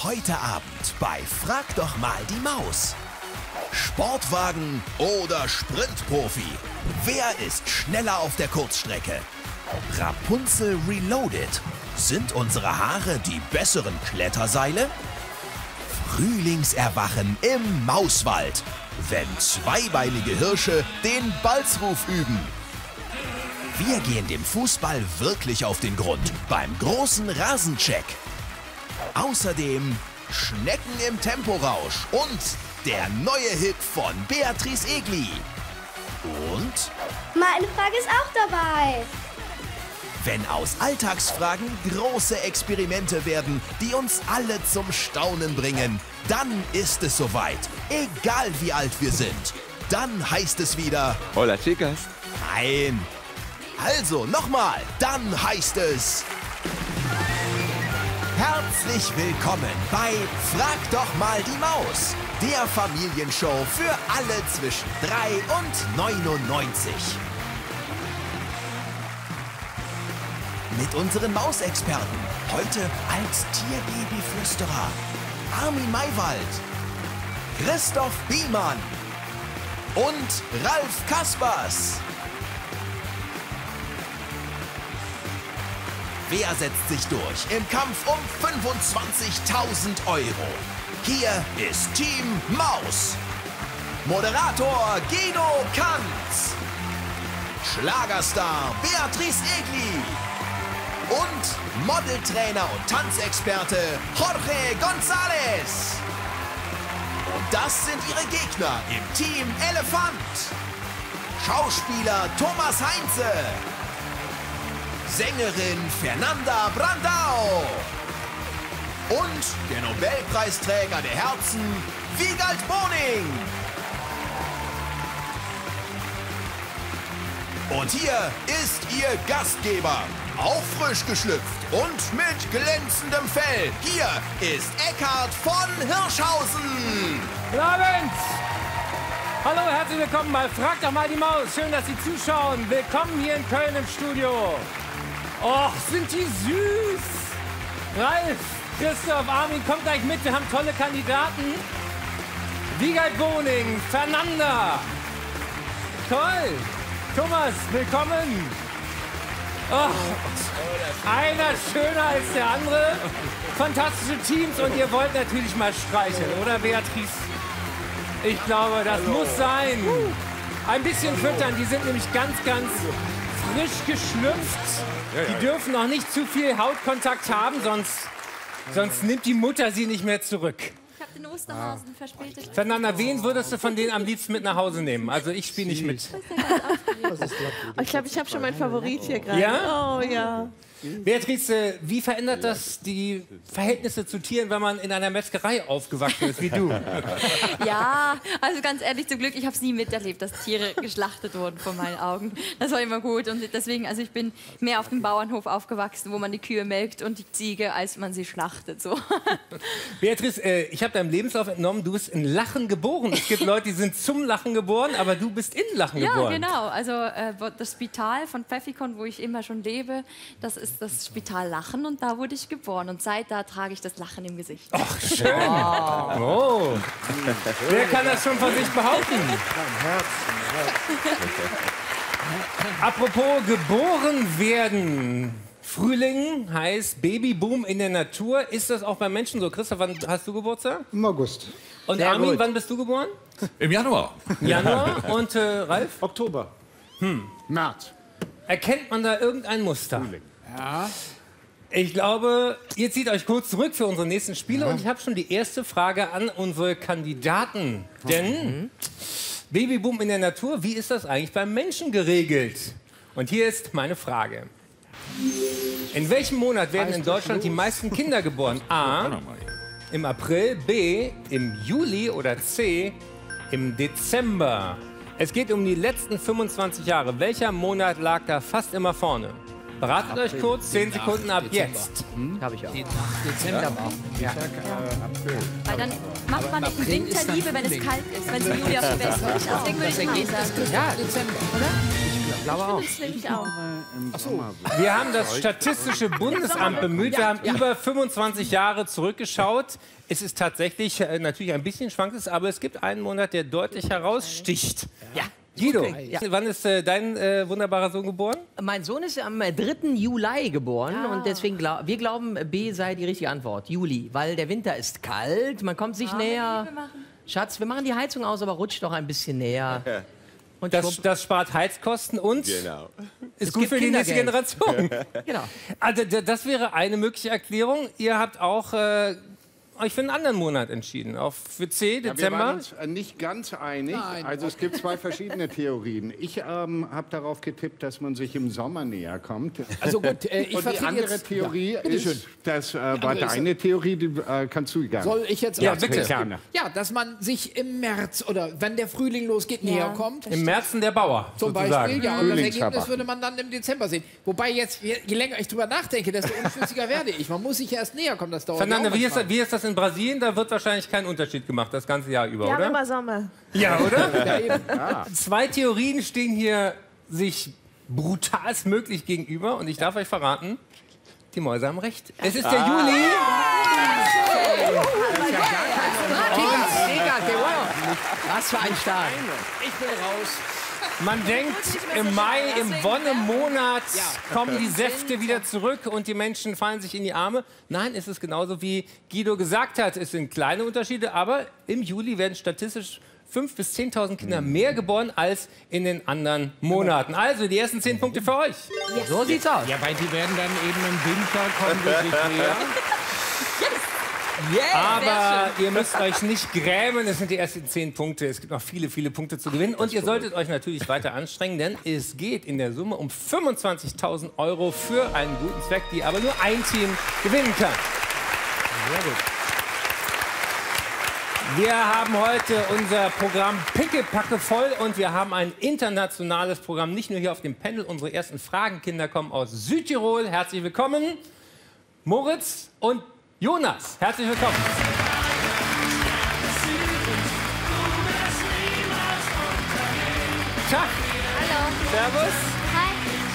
Heute Abend bei Frag doch mal die Maus. Sportwagen oder Sprintprofi? Wer ist schneller auf der Kurzstrecke? Rapunzel Reloaded. Sind unsere Haare die besseren Kletterseile? Frühlingserwachen im Mauswald, wenn zweibeinige Hirsche den Balzruf üben. Wir gehen dem Fußball wirklich auf den Grund beim großen Rasencheck. Außerdem Schnecken im Temporausch und der neue Hit von Beatrice Egli. Und meine Frage ist auch dabei. wenn aus Alltagsfragen große Experimente werden, die uns alle zum Staunen bringen, dann ist es soweit. Egal wie alt wir sind. Dann heißt es wieder... Hola, chicas. Nein. Also, nochmal. Dann heißt es... Herzlich willkommen bei Frag doch mal die Maus. Der Familienshow für alle zwischen 3 und 99. Mit unseren Mausexperten. Heute als Tierbabyflüsterer Armin Maywald, Christoph Biemann und Ralf Kaspers. Wer setzt sich durch im Kampf um 25.000 €? Hier ist Team Maus. Moderator Guido Kanz. Schlagerstar Beatrice Egli. Und Modeltrainer und Tanzexperte Jorge González. Und das sind ihre Gegner im Team Elefant. Schauspieler Thomas Heinze. Sängerin Fernanda Brandao. Und der Nobelpreisträger der Herzen Wiegald Boning. Und hier ist ihr Gastgeber, auch frisch geschlüpft und mit glänzendem Fell. Hier ist Eckhard von Hirschhausen. Guten Abend! Hallo, herzlich willkommen bei Frag doch mal die Maus. Schön, dass Sie zuschauen. Willkommen hier in Köln im Studio. Och, sind die süß! Ralf, Christoph, Armin, kommt gleich mit. Wir haben tolle Kandidaten. Wiegald Boning, Fernanda. Toll! Thomas, willkommen! Oh, einer schöner als der andere. Fantastische Teams und ihr wollt natürlich mal streicheln, oder Beatrice? Ich glaube, das muss sein. Ein bisschen füttern, die sind nämlich ganz frisch geschlüpft. Die dürfen noch nicht zu viel Hautkontakt haben, sonst nimmt die Mutter sie nicht mehr zurück. Ich habe den Osterhasen verspätet. Fernanda, wen würdest du von denen am liebsten mit nach Hause nehmen? Also ich spiele nicht mit. Ich glaube, ich habe schon meinen Favorit hier gerade. Ja? Oh ja. Beatrice, wie verändert das die Verhältnisse zu Tieren, wenn man in einer Metzgerei aufgewachsen ist wie du? Ja, also ganz ehrlich, zum Glück, ich habe es nie miterlebt, dass Tiere geschlachtet wurden vor meinen Augen. Das war immer gut und deswegen, also ich bin mehr auf dem Bauernhof aufgewachsen, wo man die Kühe melkt und die Ziege, als man sie schlachtet. So. Beatrice, ich habe deinem Lebenslauf entnommen, du bist in Lachen geboren. Es gibt Leute, die sind zum Lachen geboren, aber du bist in Lachen geboren. Ja, genau. Also das Spital von Pfäffikon, wo ich immer schon lebe, das ist das Spital Lachen und da wurde ich geboren. Und seit da trage ich das Lachen im Gesicht. Ach, schön. Oh. Wer kann das schon von sich behaupten? Apropos geboren werden. Frühling heißt Babyboom in der Natur. Ist das auch beim Menschen so? Christoph, wann hast du Geburtstag? Im August. Und Armin, wann bist du geboren? Im Januar. Januar. Und Ralf? Oktober. März. Erkennt man da irgendein Muster? Ja. Ich glaube, ihr zieht euch kurz zurück für unsere nächsten Spiele und ich habe schon die erste Frage an unsere Kandidaten. Denn Babyboom in der Natur, wie ist das eigentlich beim Menschen geregelt? Und hier ist meine Frage. In welchem Monat werden in Deutschland die meisten Kinder geboren? A. Im April, B. im Juli oder C. im Dezember? Es geht um die letzten 25 Jahre. Welcher Monat lag da fast immer vorne? Beratet euch kurz, 10 Sekunden ab jetzt. Habe ich auch. Dezember auch. Ja. April. Weil dann macht man im Winter Liebe, wenn es kalt ist, wenn es im Juli auf der Welt ist. Deswegen würde ich mal sagen. Ja, Dezember, oder? glaube auch. Das nehme ich auch. Wir haben das Statistische Bundesamt bemüht. Wir haben über 25 Jahre zurückgeschaut. Es ist tatsächlich natürlich ein bisschen schwankend, aber es gibt einen Monat, der deutlich heraussticht. Ja. Guido, Ja. wann ist dein wunderbarer Sohn geboren? Mein Sohn ist am 3. Juli geboren und deswegen wir glauben, B sei die richtige Antwort. Juli, weil der Winter ist kalt, man kommt sich näher. Schatz, wir machen die Heizung aus, aber rutscht doch ein bisschen näher. Und Das spart Heizkosten und ist gut gibt für die nächste Kindergeld. Generation. Genau. Also, das wäre eine mögliche Erklärung. Ihr habt auch euch für einen anderen Monat entschieden, für C, Ja, wir Dezember. waren uns nicht ganz einig. Also es gibt zwei verschiedene Theorien. Ich habe darauf getippt, dass man sich im Sommer näher kommt. Also gut, ich Und die vertrete andere jetzt... Theorie Ja, bitteschön. ist, das war andere ist- deine Theorie, die kannst du gerne. Soll ich jetzt Ja, auch- bitte. Gerne. Ja, dass man sich im März oder wenn der Frühling losgeht, näher kommt. Im Märzen der Bauer, Zum sozusagen. Beispiel, ja, und das Ergebnis Frühlingsrabatt. würde man dann im Dezember sehen. Wobei jetzt, je länger ich drüber nachdenke, desto unschlüssiger werde ich. Man muss sich erst näher kommen, das dauert Fernanda, ja auch manchmal. wie ist das in Brasilien? Da wird wahrscheinlich kein Unterschied gemacht, das ganze Jahr über, Wir haben oder? immer Sommer. Ja, oder? Ja, eben. Zwei Theorien stehen hier sich brutalstmöglich gegenüber und ich darf euch verraten, die Mäuse haben recht. Es ist der Juli. Was für ein Start. Ich bin raus. Man denkt, im Mai, im Wonnemonat kommen die Säfte wieder zurück und die Menschen fallen sich in die Arme. Nein, es ist genauso, wie Guido gesagt hat. Es sind kleine Unterschiede, aber im Juli werden statistisch 5.000 bis 10.000 Kinder mehr geboren als in den anderen Monaten. Also die ersten 10 Punkte für euch. So sieht's aus. Ja, weil die werden dann eben im Winter kommen wirklich näher. Aber ihr müsst euch nicht grämen, es sind die ersten 10 Punkte. Es gibt noch viele, viele Punkte zu gewinnen. Und ihr solltet euch natürlich weiter anstrengen, denn es geht in der Summe um 25.000 € für einen guten Zweck, die aber nur ein Team gewinnen kann. Sehr gut. Wir haben heute unser Programm pickepacke voll und wir haben ein internationales Programm, nicht nur hier auf dem Panel. Unsere ersten Fragenkinder kommen aus Südtirol. Herzlich willkommen, Moritz und Jonas. Herzlich willkommen. Tag. Hallo. Servus. Hi.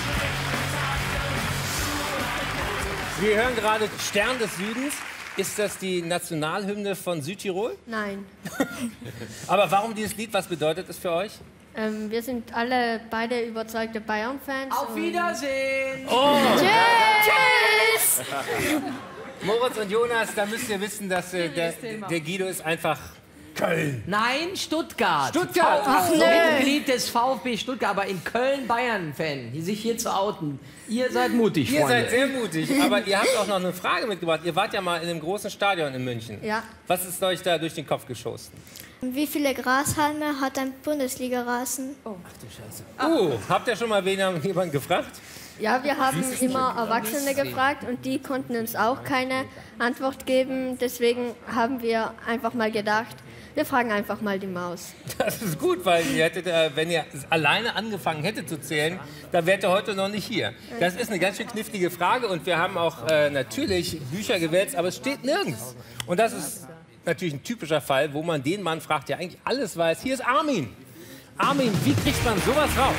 Wir hören gerade Stern des Südens. Ist das die Nationalhymne von Südtirol? Nein. Aber warum dieses Lied? Was bedeutet es für euch? Wir sind alle beide überzeugte Bayern-Fans. Auf Wiedersehen. Tschüss! Moritz und Jonas, da müsst ihr wissen, dass der Guido ist einfach Köln. Nein, Stuttgart. Stuttgart. Ach, So nö. Mitglied des VfB Stuttgart, aber in Köln Bayern-Fan, sich hier zu outen. Ihr seid mutig, Ihr Freunde. seid sehr mutig, aber ihr habt auch noch eine Frage mitgebracht. Ihr wart ja mal in einem großen Stadion in München. Ja. Was ist euch da durch den Kopf geschossen? Wie viele Grashalme hat ein Bundesliga-Rasen? Habt ihr schon mal jemanden gefragt? Ja, wir haben immer Erwachsene gefragt und die konnten uns auch keine Antwort geben. Deswegen haben wir einfach mal gedacht, wir fragen einfach mal die Maus. Das ist gut, weil ihr hättet, wenn ihr alleine angefangen hättet zu zählen, dann wärt ihr heute noch nicht hier. Das ist eine ganz schön knifflige Frage und wir haben auch natürlich Bücher gewälzt, aber es steht nirgends. Und das ist natürlich ein typischer Fall, wo man den Mann fragt, der eigentlich alles weiß. Hier ist Armin. Armin, wie kriegt man sowas raus?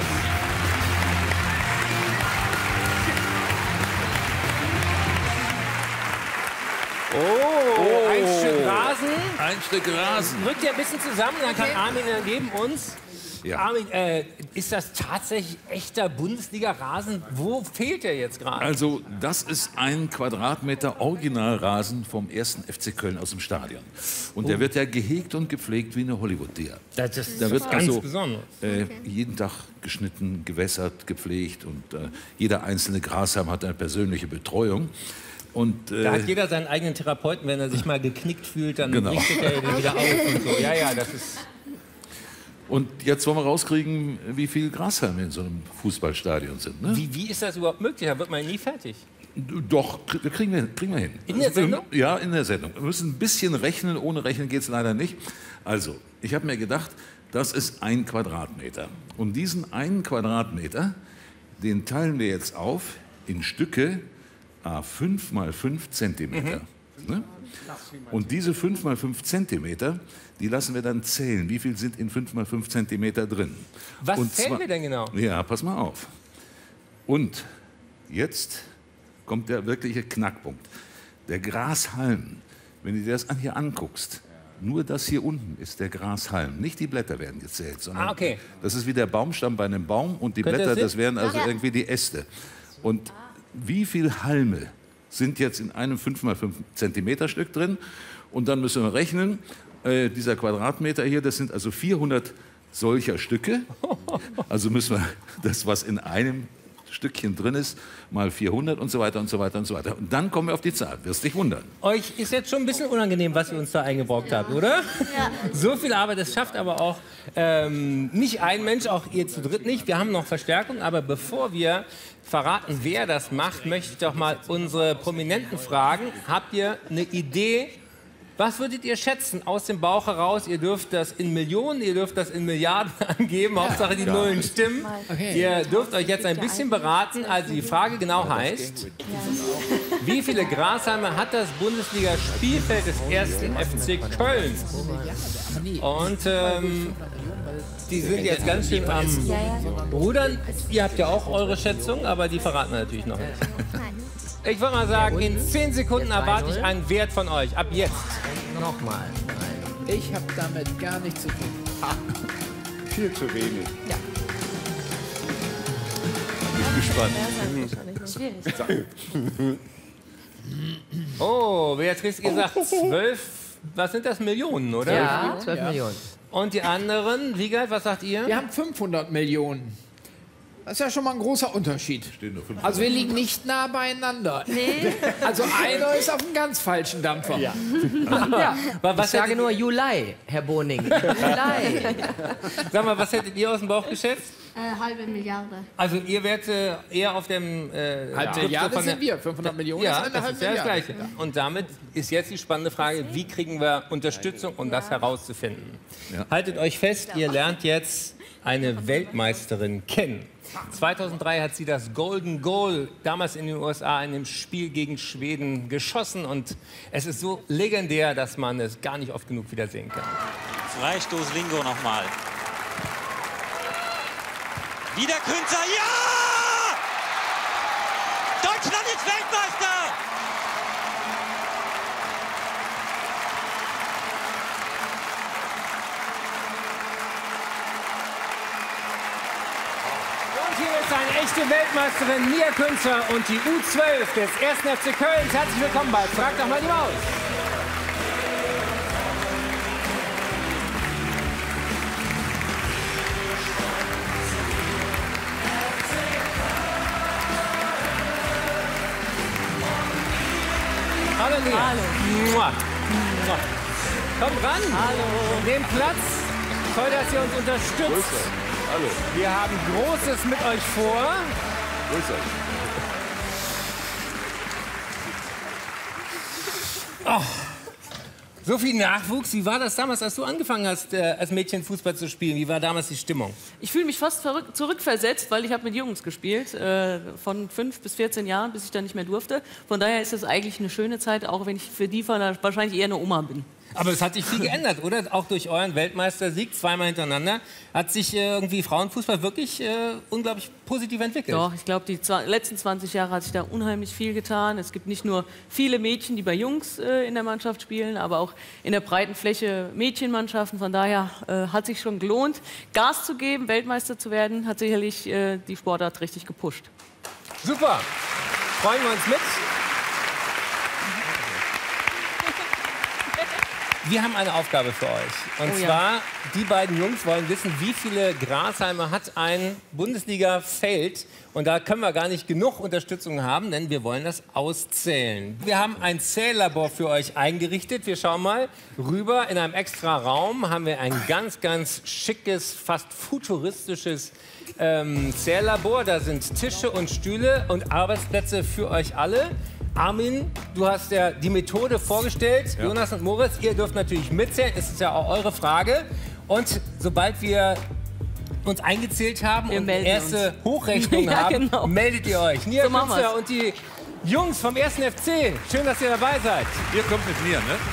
Oh, ein Stück Rasen. Ein Stück Rasen. Rückt ihr ein bisschen zusammen, dann kann Armin neben uns. Ja. Armin, ist das tatsächlich echter Bundesliga-Rasen? Wo fehlt der jetzt gerade? Also, das ist ein Quadratmeter Originalrasen vom 1. FC Köln aus dem Stadion. Und der wird ja gehegt und gepflegt wie eine Hollywood-Dia. Das ist Da wird ganz also besonders. jeden Tag geschnitten, gewässert, gepflegt und jeder einzelne Grashalm hat eine persönliche Betreuung. Und, Da hat jeder seinen eigenen Therapeuten, wenn er sich mal geknickt fühlt, dann Genau. richtet er ihn wieder auf und so. Ja, ja, das ist... und jetzt wollen wir rauskriegen, wie viele Grashalme in so einem Fußballstadion sind. Ne? Wie ist das überhaupt möglich? Da wird man nie fertig. Doch, kriegen wir hin. In der Sendung? Ja, in der Sendung. Wir müssen ein bisschen rechnen. Ohne Rechnen geht es leider nicht. Also, ich habe mir gedacht, das ist 1 Quadratmeter. Und diesen 1 Quadratmeter, den teilen wir jetzt auf in Stücke A5 mal 5 Zentimeter. Ne? Und diese 5 mal 5 Zentimeter, die lassen wir dann zählen. Wie viel sind in 5 mal 5 Zentimeter drin? Was Und zählen zwar, wir denn genau? Ja, pass mal auf. Und jetzt kommt der wirkliche Knackpunkt. Der Grashalm, wenn du dir das hier anguckst, nur das hier unten ist der Grashalm. Nicht die Blätter werden gezählt, sondern das ist wie der Baumstamm bei einem Baum und die Blätter, das wären also irgendwie die Äste. Und wie viele Halme sind jetzt in einem 5 mal 5 Zentimeter Stück drin? Und dann müssen wir rechnen, dieser Quadratmeter hier, das sind also 400 solcher Stücke. Also müssen wir das, was in einem Stückchen drin ist, mal 400 und so weiter und so weiter und so weiter. Und dann kommen wir auf die Zahl. Wirst dich wundern. Euch ist jetzt schon ein bisschen unangenehm, was ihr uns da eingebrockt habt, oder? Ja. So viel Arbeit, das schafft aber auch nicht ein Mensch, auch ihr zu dritt nicht. Wir haben noch Verstärkung, aber bevor wir verraten, wer das macht, möchte ich doch mal unsere Prominenten fragen. Habt ihr eine Idee? Was würdet ihr schätzen aus dem Bauch heraus? Ihr dürft das in Millionen, ihr dürft das in Milliarden angeben. Hauptsache die Nullen stimmen. Ihr dürft euch jetzt ein bisschen beraten. Also die Frage genau heißt, wie viele Grashalme hat das Bundesliga-Spielfeld des 1. FC Köln? Und die sind jetzt ganz schön am Rudern. Ihr habt ja auch eure Schätzung, aber die verraten wir natürlich noch nicht. Ich würde mal sagen, in 10 Sekunden erwarte ich einen Wert von euch. Ab jetzt. Nochmal. Ich habe damit gar nichts zu tun. Viel zu wenig. Ja. Bin gespannt. Oh, Beatrice, ihr sagt 12, was sind das, Millionen, oder? Ja, 12 Millionen. Und die anderen, Wiegald, was sagt ihr? Wir haben 500 Millionen. Das ist ja schon mal ein großer Unterschied. Also wir liegen nicht nah beieinander. Nee. Also einer ist auf einem ganz falschen Dampfer. Ja. Ich sage nur Juli, Herr Boning. Juli. Sag mal, was hättet ihr aus dem Bauch geschätzt? Halbe Milliarde. Also ihr wärt eher auf dem... Halbe Milliarde sind wir, 500 Millionen ja, ist eine das halbe ist ja das Milliarde. Gleiche. Und damit ist jetzt die spannende Frage, wie kriegen wir Unterstützung, um das herauszufinden? Ja. Haltet euch fest, ihr lernt jetzt eine Weltmeisterin kennen. 2003 hat sie das Golden Goal damals in den USA in dem Spiel gegen Schweden geschossen und es ist so legendär, dass man es gar nicht oft genug wiedersehen kann. Freistoß Lingo nochmal. Wieder Künzer, ja! Deutschland ist Weltmeister! Eine echte Weltmeisterin, Mia Künzer und die U12 des 1. FC Köln. Herzlich willkommen bei Frag doch mal die Maus. Hallo Mia. Hallo. Mua. Mua. Kommt ran. Hallo. Nehmt Platz. Toll, dass ihr uns unterstützt. Hallo. Wir haben Großes mit euch vor. Grüß euch. Oh, so viel Nachwuchs. Wie war das damals, als du angefangen hast, als Mädchen Fußball zu spielen? Wie war damals die Stimmung? Ich fühle mich fast zurückversetzt, weil ich habe mit Jungs gespielt, von 5 bis 14 Jahren, bis ich dann nicht mehr durfte. Von daher ist es eigentlich eine schöne Zeit, auch wenn ich für die wahrscheinlich eher eine Oma bin. Aber es hat sich viel geändert, oder? Auch durch euren Weltmeistersieg, zweimal hintereinander, hat sich irgendwie Frauenfußball wirklich unglaublich positiv entwickelt. Doch, ich glaube, die letzten 20 Jahre hat sich da unheimlich viel getan. Es gibt nicht nur viele Mädchen, die bei Jungs in der Mannschaft spielen, aber auch in der breiten Fläche Mädchenmannschaften. Von daher hat sich schon gelohnt, Gas zu geben, Weltmeister zu werden, hat sicherlich die Sportart richtig gepusht. Super, freuen wir uns mit. Wir haben eine Aufgabe für euch. Und zwar, die beiden Jungs wollen wissen, wie viele Grashalme hat ein Bundesliga-Feld. Und da können wir gar nicht genug Unterstützung haben, denn wir wollen das auszählen. Wir haben ein Zähllabor für euch eingerichtet. Wir schauen mal rüber. In einem extra Raum haben wir ein ganz, ganz schickes, fast futuristisches Zähllabor. Da sind Tische und Stühle und Arbeitsplätze für euch alle. Armin, du hast ja die Methode vorgestellt. Ja. Jonas und Moritz, ihr dürft natürlich mitzählen. Es ist ja auch eure Frage. Und sobald wir uns eingezählt haben und die erste Hochrechnung haben, meldet ihr euch. Nia Künzer und die Jungs vom 1. FC, schön, dass ihr dabei seid. Ihr kommt mit mir, ne?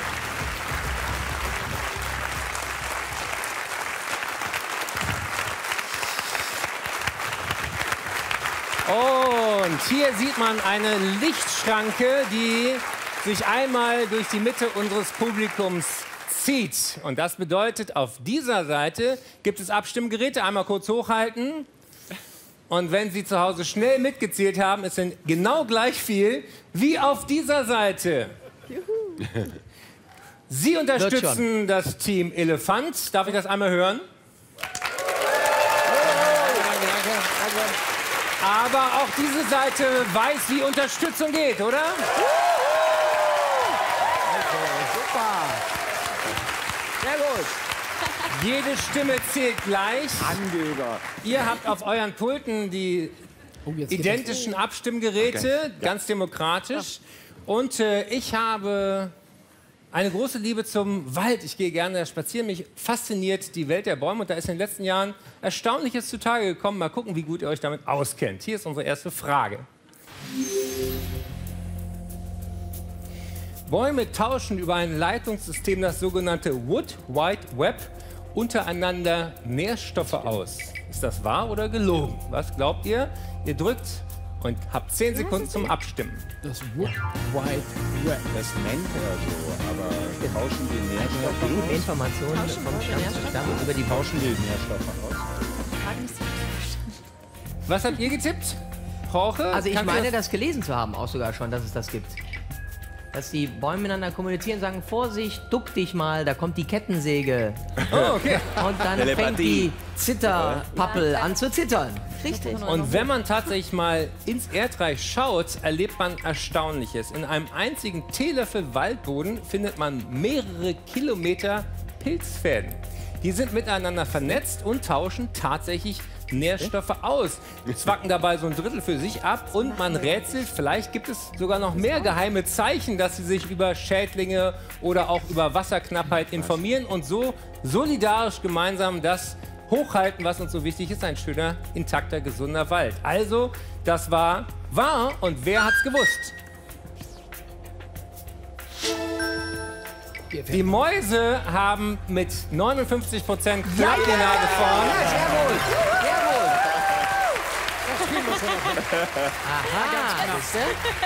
Und hier sieht man eine Lichtschranke, die sich einmal durch die Mitte unseres Publikums zieht. Und das bedeutet, auf dieser Seite gibt es Abstimmgeräte. Einmal kurz hochhalten. Und wenn Sie zu Hause schnell mitgezählt haben, es sind genau gleich viel wie auf dieser Seite. Sie unterstützen das Team Elefant. Darf ich das einmal hören? Aber auch diese Seite weiß, wie Unterstützung geht, oder? Super. Sehr gut. Jede Stimme zählt gleich. Angeber. Ihr habt auf euren Pulten die identischen Abstimmgeräte, ganz demokratisch. Und ich habe eine große Liebe zum Wald. Ich gehe gerne spazieren. Mich fasziniert die Welt der Bäume. Und da ist in den letzten Jahren Erstaunliches zutage gekommen. Mal gucken, wie gut ihr euch damit auskennt. Hier ist unsere erste Frage. Bäume tauschen über ein Leitungssystem, das sogenannte Wood Wide Web, untereinander Nährstoffe aus. Ist das wahr oder gelogen? Was glaubt ihr? Ihr drückt und habt 10 Sekunden zum Abstimmen. Das Wood Wide Web. Das nennt er so, aber tauschen die Nährstoffe aus? Informationen vom Stamm über die Tauschen die Nährstoffe aus? Was habt ihr getippt? Jorge? Also ich Kannst du meine, das gelesen zu haben, auch sogar schon, dass es das gibt. Dass die Bäume miteinander kommunizieren, sagen, Vorsicht, duck dich mal, da kommt die Kettensäge. Oh, okay. Und dann fängt die Zitterpappel an zu zittern. Richtig. Und wenn man tatsächlich mal ins Erdreich schaut, erlebt man Erstaunliches. In einem einzigen Teelöffel Waldboden findet man mehrere Kilometer Pilzfäden. Die sind miteinander vernetzt und tauschen tatsächlich Nährstoffe aus. Zwacken dabei so ein Drittel für sich ab und man rätselt, vielleicht gibt es sogar noch mehr geheime Zeichen, dass sie sich über Schädlinge oder auch über Wasserknappheit informieren und so solidarisch gemeinsam das hochhalten, was uns so wichtig ist, ein schöner, intakter, gesunder Wald. Also, das war wahr und wer hat's gewusst? Die Mäuse haben mit 59% knapp die Nase vorn. Sehr wohl. Aha,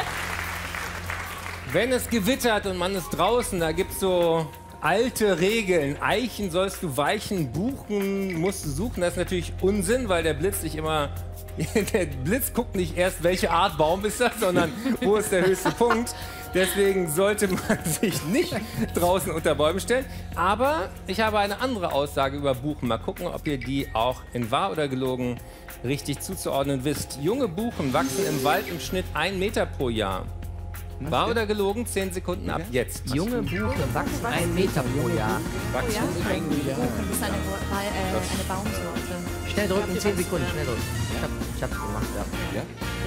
Wenn es gewittert und man ist draußen, da gibt es so alte Regeln. Eichen sollst du weichen, Buchen musst du suchen. Das ist natürlich Unsinn, weil der Blitz nicht immer... Der Blitz guckt nicht erst, welche Art Baum ist das, sondern wo ist der höchste Punkt. Deswegen sollte man sich nicht draußen unter Bäumen stellen. Aber ich habe eine andere Aussage über Buchen. Mal gucken, ob ihr die auch in wahr oder gelogen richtig zuzuordnen wisst. Junge Buchen wachsen im Wald im Schnitt 1 Meter pro Jahr. Wahr oder gelogen? 10 Sekunden ab jetzt. Junge Buchen wachsen 1 Meter pro Jahr. Das ist eine Baumsorte. Schnell drücken, 10 Sekunden, schnell drücken. Ich hab's gemacht, ja.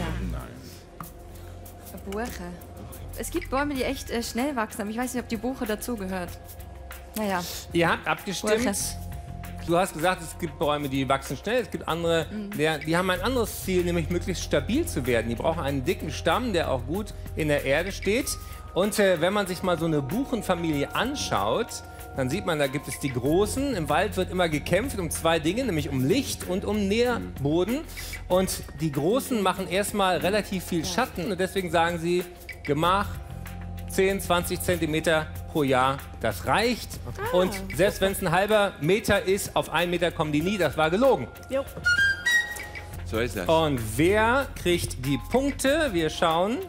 Buche. Es gibt Bäume, die echt schnell wachsen, aber ich weiß nicht, ob die Buche dazugehört. Naja. Ihr habt abgestimmt. Buche. Du hast gesagt, es gibt Bäume, die wachsen schnell. Es gibt andere, die haben ein anderes Ziel, nämlich möglichst stabil zu werden. Die brauchen einen dicken Stamm, der auch gut in der Erde steht. Und wenn man sich mal so eine Buchenfamilie anschaut, dann sieht man, da gibt es die Großen. Im Wald wird immer gekämpft um 2 Dinge, nämlich um Licht und um Nährboden. Und die Großen machen erstmal relativ viel Schatten und deswegen sagen sie, Gemach 10, 20 Zentimeter pro Jahr, das reicht. Und selbst wenn es ein halber Meter ist, auf 1 Meter kommen die nie, das war gelogen. Jo. So ist das. Und wer kriegt die Punkte? Wir schauen.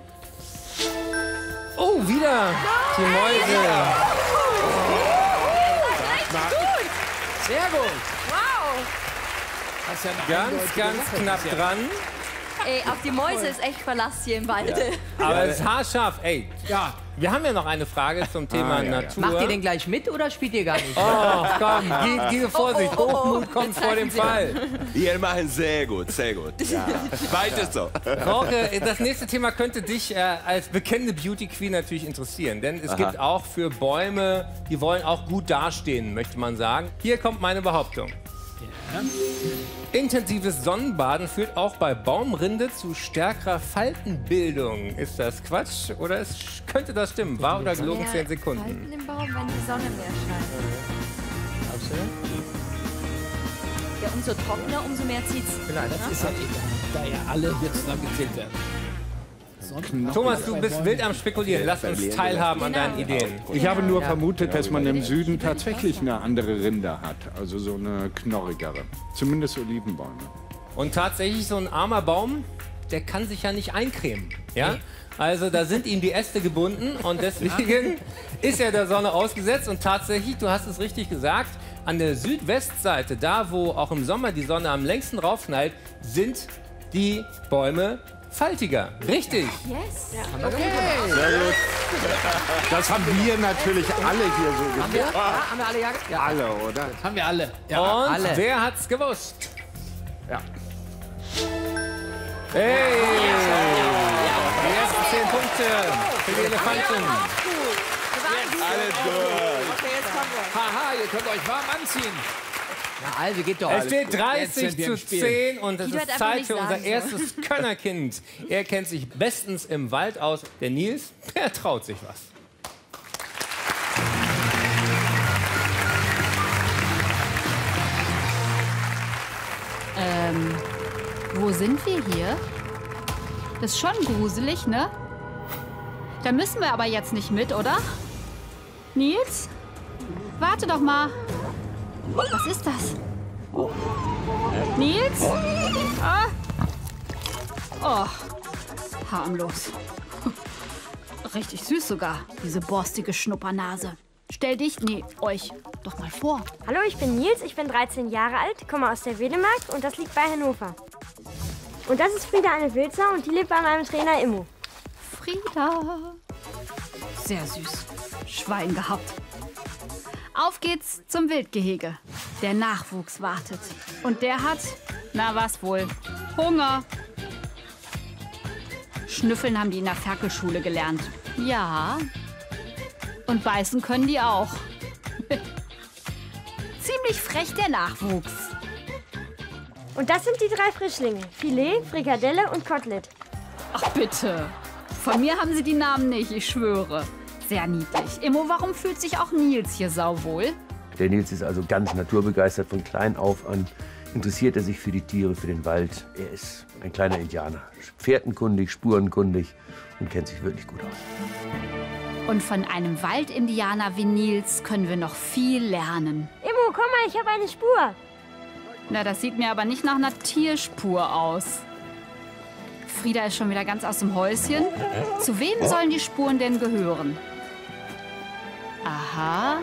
Oh, wieder die Mäuse. Sehr gut. Wow! Das ist ja eine Ganz, ganz eindeutige knapp Frucht. dran. Ey, auf die Mäuse ist echt Verlass hier im Wald. Aber es ist haarscharf. Ey, Ja, wir haben ja noch eine Frage zum Thema Natur. Macht ihr den gleich mit oder spielt ihr gar nicht? Oh, komm, diese Vorsicht. Hochmut kommt vor dem Fall. Ihr macht sehr gut, sehr gut. Ja. Weiter so. Jorge, das nächste Thema könnte dich als bekennende Beauty Queen natürlich interessieren. Denn es gibt auch für Bäume, die wollen auch gut dastehen, möchte man sagen. Hier kommt meine Behauptung. Intensives Sonnenbaden führt auch bei Baumrinde zu stärkerer Faltenbildung. Ist das Quatsch oder könnte das stimmen? Wahr oder gelogen? 10 Sekunden. Falten im Baum, wenn die Sonne mehr scheint. Ja, umso trockener, umso mehr zieht's. Das ist ja egal, da ja alle jetzt dran gezählt werden. Thomas, du bist wild am Spekulieren. Lass uns teilhaben an deinen Ideen. Ich habe nur vermutet, dass man im Süden tatsächlich eine andere Rinde hat. Also so eine knorrigere. Zumindest Olivenbäume. Und tatsächlich, so ein armer Baum, der kann sich ja nicht eincremen. Ja? Also da sind ihm die Äste gebunden und deswegen ist er der Sonne ausgesetzt. Und tatsächlich, du hast es richtig gesagt, an der Südwestseite, da wo auch im Sommer die Sonne am längsten raufknallt, sind die Bäume faltiger. Richtig. Yes. Okay. Sehr gut. Das haben wir natürlich alle hier so Haben wir? Ja, haben wir alle gesagt? Ja. Alle, oder? Das haben wir alle. Ja. Und alle. wer hat's gewusst? Ja. Hey! Die ersten 10 Punkte für die Elefanten. Alles gut. Haha, ihr könnt euch warm anziehen. Ja, also geht doch. Es steht Jetzt 30 sind wir zu im Spiel. 10 und es Die ist wird einfach Zeit nicht für unser sagen, ne? erstes Könnerkind. Er kennt sich bestens im Wald aus. Der Nils, der traut sich was. Wo sind wir hier? Das ist schon gruselig, ne? Da müssen wir aber jetzt nicht mit, oder? Nils? Warte doch mal. Was ist das? Nils? Ah. Oh, harmlos. Richtig süß sogar, diese borstige Schnuppernase. Stell dich, nee, euch doch mal vor. Hallo, ich bin Nils, ich bin 13 Jahre alt, komme aus der Wedemark und das liegt bei Hannover. Und das ist Frieda, eine Wilzer, und die lebt bei meinem Trainer Immo. Frieda. Sehr süß. Schwein gehabt. Auf geht's zum Wildgehege. Der Nachwuchs wartet. Und der hat, na was wohl, Hunger. Schnüffeln haben die in der Ferkelschule gelernt. Ja. Und beißen können die auch. Ziemlich frech der Nachwuchs. Und das sind die 3 Frischlinge. Filet, Frikadelle und Kotelett. Ach bitte. Von mir haben sie die Namen nicht, ich schwöre. Sehr niedlich. Immo, warum fühlt sich auch Nils hier sauwohl? Der Nils ist also ganz naturbegeistert. Von klein auf an interessiert er sich für die Tiere, für den Wald. Er ist ein kleiner Indianer. Fährtenkundig, spurenkundig und kennt sich wirklich gut aus. Und von einem Waldindianer wie Nils können wir noch viel lernen. Immo, komm mal, ich habe eine Spur. Na, das sieht mir aber nicht nach einer Tierspur aus. Frieda ist schon wieder ganz aus dem Häuschen. Zu wem sollen die Spuren denn gehören? Aha.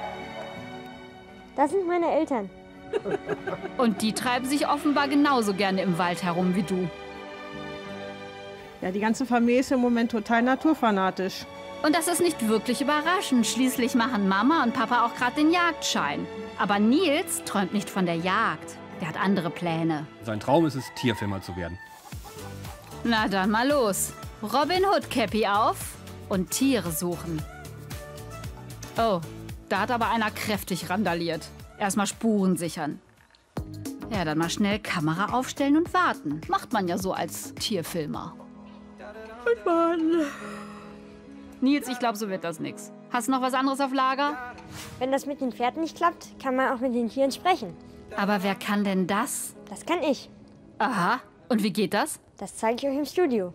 Das sind meine Eltern. Und die treiben sich offenbar genauso gerne im Wald herum wie du. Ja, die ganze Familie ist im Moment total naturfanatisch. Und das ist nicht wirklich überraschend. Schließlich machen Mama und Papa auch gerade den Jagdschein. Aber Nils träumt nicht von der Jagd. Der hat andere Pläne. Sein Traum ist es, Tierfilmer zu werden. Na dann mal los. Robin Hood Cappy auf und Tiere suchen. Oh, da hat aber einer kräftig randaliert. Erstmal Spuren sichern. Ja, dann mal schnell Kamera aufstellen und warten. Macht man ja so als Tierfilmer. Und Mann. Nils, ich glaube, so wird das nix. Hast du noch was anderes auf Lager? Wenn das mit den Pferden nicht klappt, kann man auch mit den Tieren sprechen. Aber wer kann denn das? Das kann ich. Aha. Und wie geht das? Das zeige ich euch im Studio.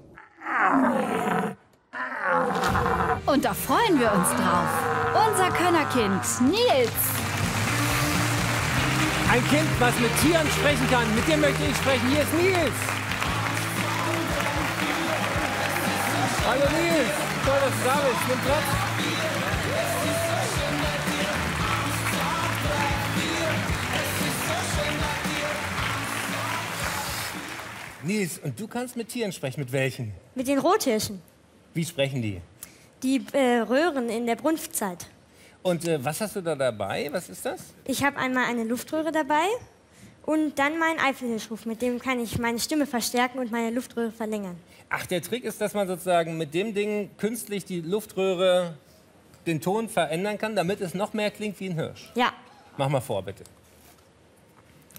Und da freuen wir uns drauf. Unser Könnerkind, Nils. Ein Kind, was mit Tieren sprechen kann. Mit dem möchte ich sprechen. Hier ist Nils. Hallo Nils. Toll, dass du da bist. Nimm Platz. Nils, und du kannst mit Tieren sprechen. Mit welchen? Mit den Rothirschen. Wie sprechen die? Die Röhren in der Brunftzeit. Und was hast du da dabei? Was ist das? Ich habe einmal eine Luftröhre dabei und dann meinen Eifelhirschruf. Mit dem kann ich meine Stimme verstärken und meine Luftröhre verlängern. Ach, der Trick ist, dass man sozusagen mit dem Ding künstlich die Luftröhre, den Ton verändern kann, damit es noch mehr klingt wie ein Hirsch. Ja. Mach mal vor, bitte.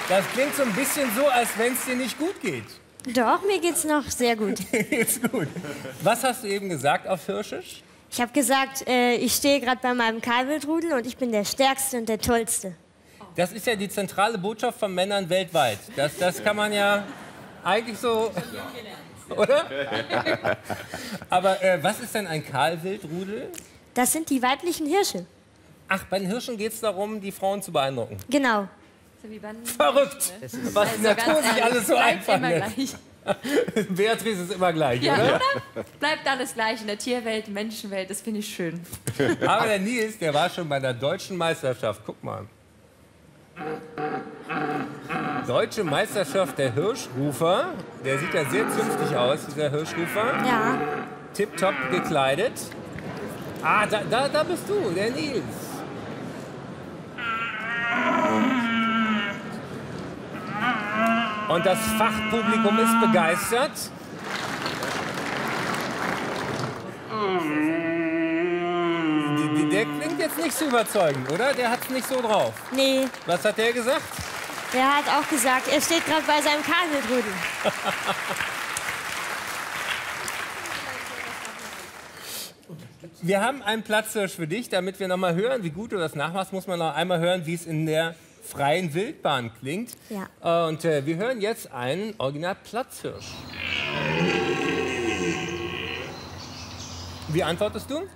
Das klingt so ein bisschen so, als wenn es dir nicht gut geht. Doch, mir geht's noch sehr gut. Geht's gut. Was hast du eben gesagt auf Hirschisch? Ich habe gesagt, ich stehe gerade bei meinem Kahlwildrudel und ich bin der Stärkste und der Tollste. Das ist ja die zentrale Botschaft von Männern weltweit. Das kann man ja eigentlich so... Oder? Aber was ist denn ein Kahlwildrudel? Das sind die weiblichen Hirsche. Ach, bei den Hirschen geht es darum, die Frauen zu beeindrucken. Genau. Verrückt! Was die Natur sich alles so einfach immer lässt. gleich. Beatrice ist immer gleich, Ja, oder? oder? Bleibt alles gleich in der Tierwelt, Menschenwelt, das finde ich schön. Aber der Nils, der war schon bei der deutschen Meisterschaft. Guck mal. Deutsche Meisterschaft der Hirschrufer. Der sieht ja sehr zünftig aus, dieser Hirschrufer. Ja. Tipptopp gekleidet. Ah, da bist du, der Nils. Und das Fachpublikum ist begeistert. Der klingt jetzt nicht so überzeugend, oder? Der hat es nicht so drauf. Nee. Was hat der gesagt? Der hat auch gesagt, er steht gerade bei seinem Kahlwildrudel. Wir haben einen Platzhirsch für dich, damit wir noch mal hören, wie gut du das nachmachst, muss man noch einmal hören, wie es in der freien Wildbahn klingt. Ja. Und wir hören jetzt einen Original Platzhirsch. Wie antwortest du?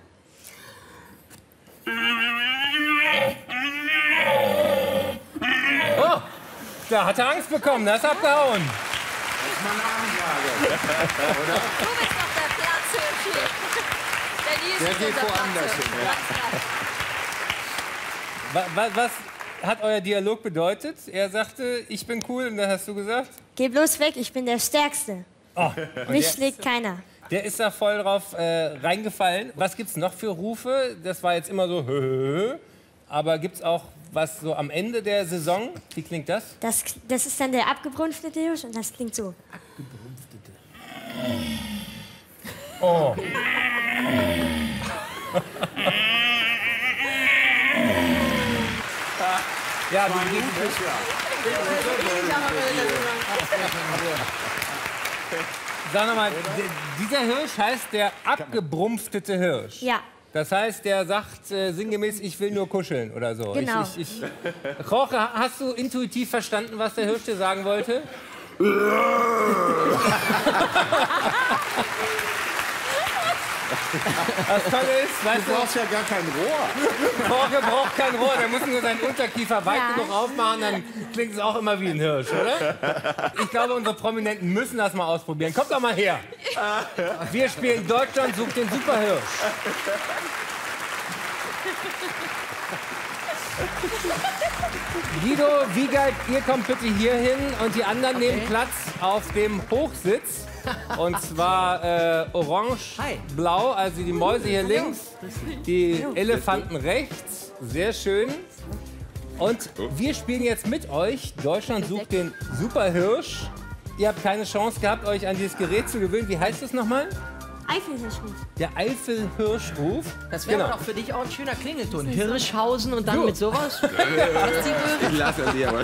Oh, da hat er Angst bekommen, das ist abgehauen. Das ist mal eine Ansage. Oder? Du bist doch der Platzhirsch hier. Der Nils Der ist geht unser woanders Platzhirsch. hin. Was hat euer Dialog bedeutet? Er sagte, ich bin cool, und dann hast du gesagt? Geh bloß weg, ich bin der Stärkste. Oh, Mich schlägt keiner. Der ist da voll drauf reingefallen. Was gibt's noch für Rufe? Das war jetzt immer so, aber gibt's auch was so am Ende der Saison? Wie klingt das? Das ist dann der abgebrunftete Hirsch und das klingt so. Oh. Ja, wie geht das? Sag nochmal, dieser Hirsch heißt der abgebrumpftete Hirsch. Ja. Das heißt, der sagt sinngemäß, ich will nur kuscheln oder so. Genau. Jorge, hast du intuitiv verstanden, was der Hirsch dir sagen wollte? Das Tolle ist, weißt Du brauchst ja gar kein Rohr. Jorge braucht kein Rohr, der muss nur seinen Unterkiefer weit genug aufmachen, dann klingt es auch immer wie ein Hirsch, oder? Ich glaube, unsere Prominenten müssen das mal ausprobieren. Kommt doch mal her. Wir spielen Deutschland sucht den Superhirsch. Guido, Wiegald, ihr kommt bitte hier hin und die anderen nehmen Platz auf dem Hochsitz. Und zwar orange, blau, also die Mäuse hier links, die Elefanten rechts. Sehr schön. Und wir spielen jetzt mit euch. Deutschland sucht den Superhirsch. Ihr habt keine Chance gehabt, euch an dieses Gerät zu gewöhnen. Wie heißt es nochmal? Eifelhirschruf. Der Eifelhirschruf. Das wäre doch für dich auch ein schöner Klingelton. Hirschhausen und dann mit sowas? Ich lasse an dir, aber. Ich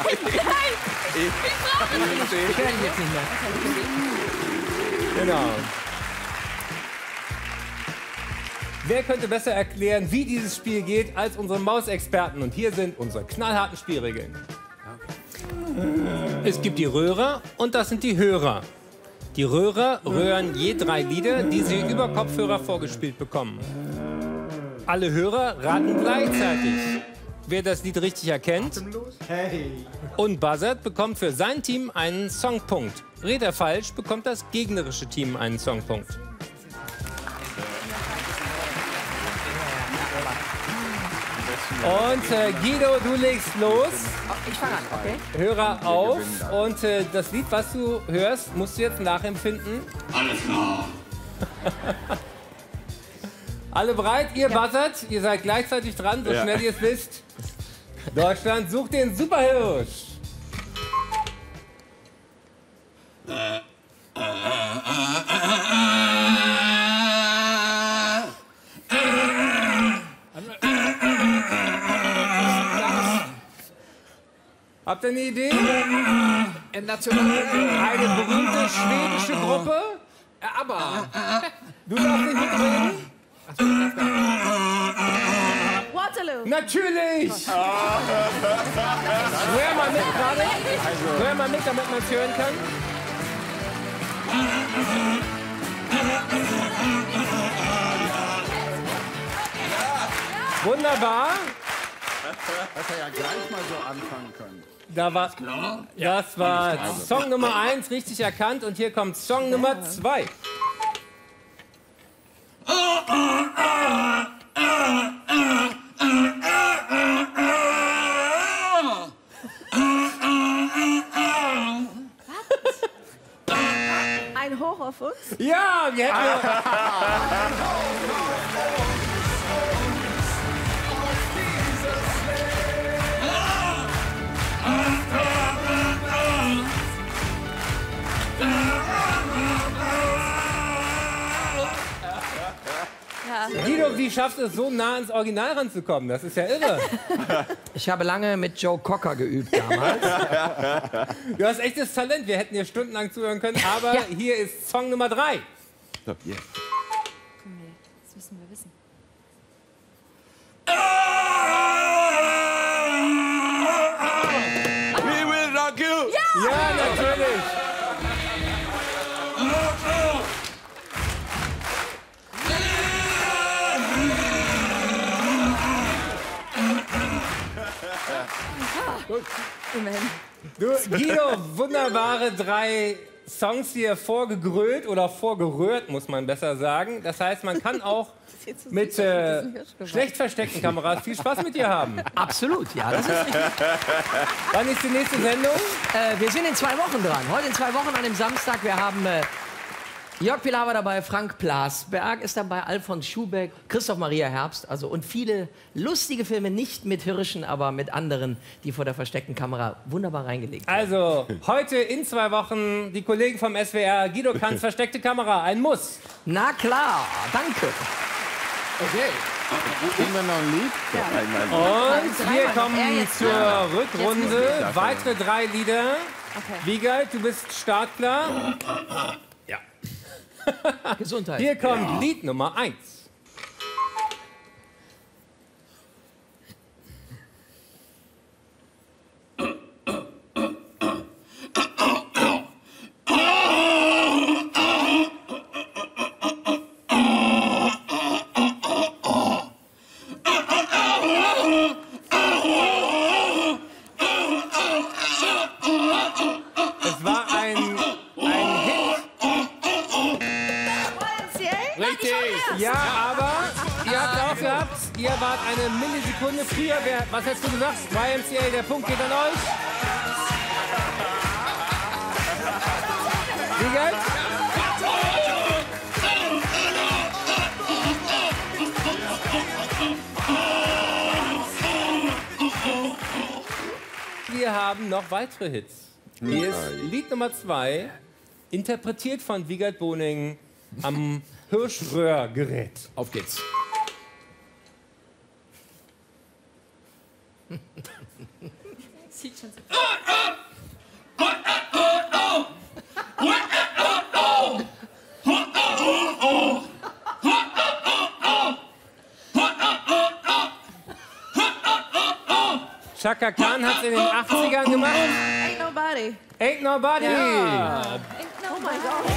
höre ihn jetzt nicht mehr. Genau. Wer könnte besser erklären, wie dieses Spiel geht, als unsere Mausexperten? Und hier sind unsere knallharten Spielregeln. Es gibt die Röhrer und das sind die Hörer. Die Röhrer röhren je 3 Lieder, die sie über Kopfhörer vorgespielt bekommen. Alle Hörer raten gleichzeitig. Wer das Lied richtig erkennt und buzzert, bekommt für sein Team einen Songpunkt. Redet er falsch, bekommt das gegnerische Team einen Songpunkt. Und Guido, du legst los. Ich fange an, okay? Hörer auf. Und das Lied, was du hörst, musst du jetzt nachempfinden. Alles klar. Alle bereit? Ihr buzzert. Ihr seid gleichzeitig dran, so schnell ihr es wisst. Deutschland sucht den Superhirsch. Habt ihr eine Idee? Eine berühmte schwedische Gruppe? Aber. Du darfst nicht mitreden? Waterloo. Natürlich! Hör mal mit gerade. Hör mal mit, damit man es hören kann. Wunderbar. Hätte er ja gleich mal so anfangen können. Das war Song Nummer 1, richtig erkannt. Und hier kommt Song Nummer 2. Ein Hoch auf uns? Ja, wir hätten Guido, wie schaffst du es, so nah ans Original ranzukommen? Das ist ja irre. Ich habe lange mit Joe Cocker geübt damals. Du hast echtes Talent. Wir hätten dir stundenlang zuhören können. Aber hier ist Song Nummer 3. Das müssen wir wissen. We will rock you! Ja, natürlich. Gut. Du, Guido, wunderbare 3 Songs hier vorgegrölt oder vorgerührt, muss man besser sagen. Das heißt, man kann auch mit schlecht versteckten Kameras viel Spaß mit dir haben. Absolut, ja, das ist richtig. Wann ist die nächste Sendung? Wir sind in 2 Wochen dran. Heute in 2 Wochen an dem Samstag. Wir haben Jörg Pilawa dabei, Frank Plasberg ist dabei, Alfons Schubeck, Christoph Maria Herbst. Also, und viele lustige Filme, nicht mit Hirschen, aber mit anderen, die vor der versteckten Kamera wunderbar reingelegt werden. Also, heute in 2 Wochen die Kollegen vom SWR. Guido Kanz, versteckte Kamera, ein Muss. Na klar, danke. Okay. Singen wir noch ein Lied? Und wir kommen zur Rückrunde. Weitere 3 Lieder. Wiegald, du bist startklar. Ja. Gesundheit. Hier kommt Lied Nummer 1. Es war ein Hit. Richtig. Ja, aber ihr habt auch gehabt, ihr wart eine Millisekunde früher. Was hast du gesagt? YMCA, der Punkt geht an euch. Wiegald? Wir haben noch weitere Hits. Hier ist Lied Nummer 2, interpretiert von Wiegald Boning am Hirschröhrgerät. Auf geht's. Sieht schon so. Chaka Khan hat es in den 80ern gemacht. Ain't nobody. Ain't Nobody. Ja. Oh mein Gott.